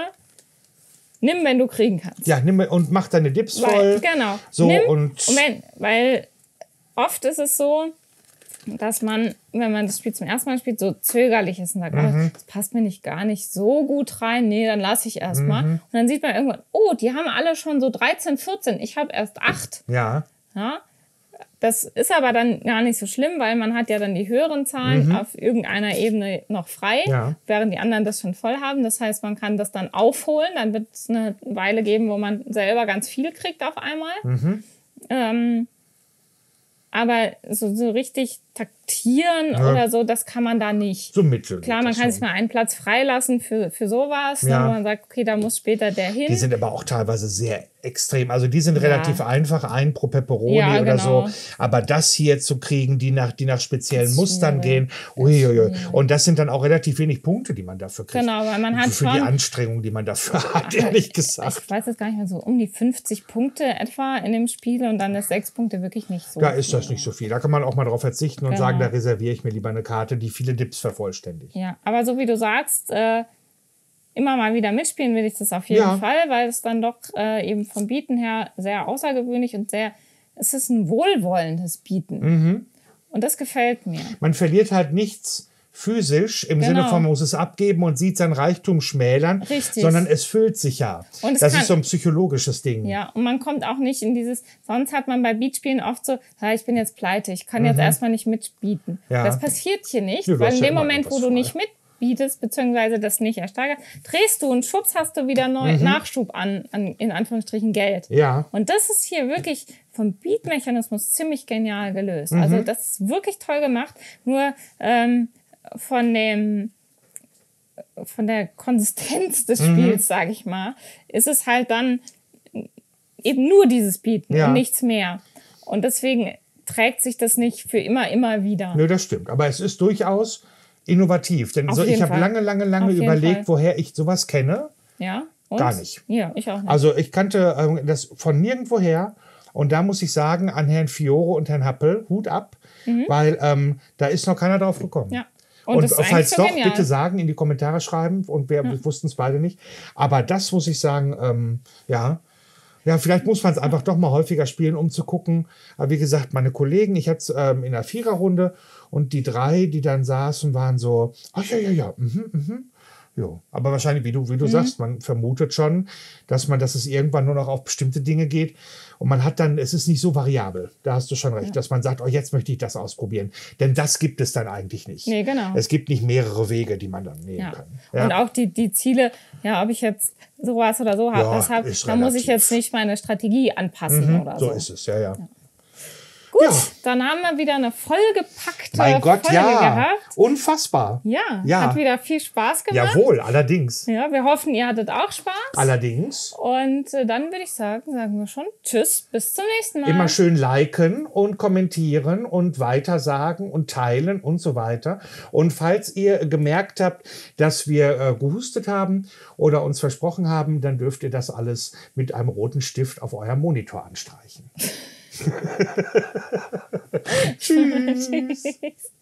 nimm, wenn du kriegen kannst. Ja, nimm und mach deine Dips weil, voll. Genau. So nimm, und, und wenn, weil oft ist es so, dass man, wenn man das Spiel zum ersten Mal spielt, so zögerlich ist und sagt, mhm. oh, das passt mir nicht gar nicht so gut rein. Nee, dann lasse ich erst mal. Mhm. Und dann sieht man irgendwann, oh, die haben alle schon so dreizehn, vierzehn. Ich habe erst acht. Ja. ja. Das ist aber dann gar nicht so schlimm, weil man hat ja dann die höheren Zahlen mhm. auf irgendeiner Ebene noch frei, ja. während die anderen das schon voll haben. Das heißt, man kann das dann aufholen. Dann wird es eine Weile geben, wo man selber ganz viel kriegt auf einmal. Mhm. Ähm, Aber so, so richtig taktieren ja. oder so, das kann man da nicht. So mittel. Klar, man kann sich mal einen Platz freilassen für, für sowas, ja. ne, wo man sagt, okay, da muss später der hin. Die sind aber auch teilweise sehr extrem. Also die sind ja. relativ einfach, ein pro Pepperoni ja, oder genau. so. Aber das hier zu kriegen, die nach, die nach speziellen Mustern gehen, uiuiui. Und das sind dann auch relativ wenig Punkte, die man dafür kriegt. Genau, weil man hat Für schon, die Anstrengung, die man dafür hat, ehrlich gesagt. Ich weiß jetzt gar nicht mehr, so um die fünfzig Punkte etwa in dem Spiel und dann ist sechs Punkte wirklich nicht so Da viel. ist das nicht so viel. Da kann man auch mal drauf verzichten und genau. sagen, da reserviere ich mir lieber eine Karte, die viele Dips vervollständigt. Ja, aber so wie du sagst, äh, immer mal wieder mitspielen will ich das auf jeden ja. Fall, weil es dann doch äh, eben vom Bieten her sehr außergewöhnlich und sehr, es ist ein wohlwollendes Bieten. Mhm. Und das gefällt mir. Man verliert halt nichts physisch, im genau. Sinne von, man muss es abgeben und sieht sein Reichtum schmälern, Richtig. sondern es füllt sich ja. Und das kann, ist so ein psychologisches Ding. Ja, und man kommt auch nicht in dieses, sonst hat man bei Beatspielen oft so, ja, ich bin jetzt pleite, ich kann mhm. jetzt erstmal nicht mitbieten. Ja. Das passiert hier nicht, ja, weil in dem ja Moment, wo du frei. nicht mitbietest, beziehungsweise das nicht ersteigert, drehst du und schubst, hast du wieder neu, mhm. Nachschub an, an, in Anführungsstrichen, Geld. Ja. Und das ist hier wirklich vom Beat-Mechanismus ziemlich genial gelöst. Mhm. Also das ist wirklich toll gemacht, nur ähm, von dem von der Konsistenz des Spiels, mhm. sage ich mal, ist es halt dann eben nur dieses Bieten ja. und nichts mehr. Und deswegen trägt sich das nicht für immer, immer wieder. Nö, das stimmt. Aber es ist durchaus innovativ. Denn so, ich habe lange, lange, lange überlegt, woher ich sowas kenne. Ja. Und? Gar nicht. Ja, ich auch nicht. Also ich kannte äh, das von nirgendwoher. Und da muss ich sagen, an Herrn Fiore und Herrn Happel, Hut ab, mhm. weil ähm, da ist noch keiner drauf gekommen. Ja. Und, und falls so doch, genial. Bitte sagen, in die Kommentare schreiben. Und wir ja. wussten es beide nicht. Aber das muss ich sagen, ähm, ja. Ja, vielleicht muss man es einfach doch mal häufiger spielen, um zu gucken. Aber wie gesagt, meine Kollegen, ich hatte es ähm, in der Viererrunde und die drei, die dann saßen, waren so, ach ja, ja, ja, mhm, mhm. Jo. Aber wahrscheinlich, wie du, wie du mhm. sagst, man vermutet schon, dass man, dass es irgendwann nur noch auf bestimmte Dinge geht. Und man hat dann, es ist nicht so variabel. Da hast du schon recht, ja. dass man sagt, oh, jetzt möchte ich das ausprobieren. Denn das gibt es dann eigentlich nicht. Nee, genau. Es gibt nicht mehrere Wege, die man dann nehmen ja. kann. Ja. Und auch die, die Ziele, ja, ob ich jetzt sowas oder so habe, ja, hab, da muss ich jetzt nicht meine Strategie anpassen mhm, oder so. So ist es, ja, ja. ja. Gut, ja. dann haben wir wieder eine vollgepackte mein Gott, Folge ja. gehabt. Unfassbar. Ja, ja, hat wieder viel Spaß gemacht. Jawohl, allerdings. Ja, wir hoffen, ihr hattet auch Spaß. Allerdings. Und äh, dann würde ich sagen, sagen wir schon Tschüss, bis zum nächsten Mal. Immer schön liken und kommentieren und weitersagen und teilen und so weiter. Und falls ihr gemerkt habt, dass wir äh, gehustet haben oder uns versprochen haben, dann dürft ihr das alles mit einem roten Stift auf eurem Monitor anstreichen. Tschüss.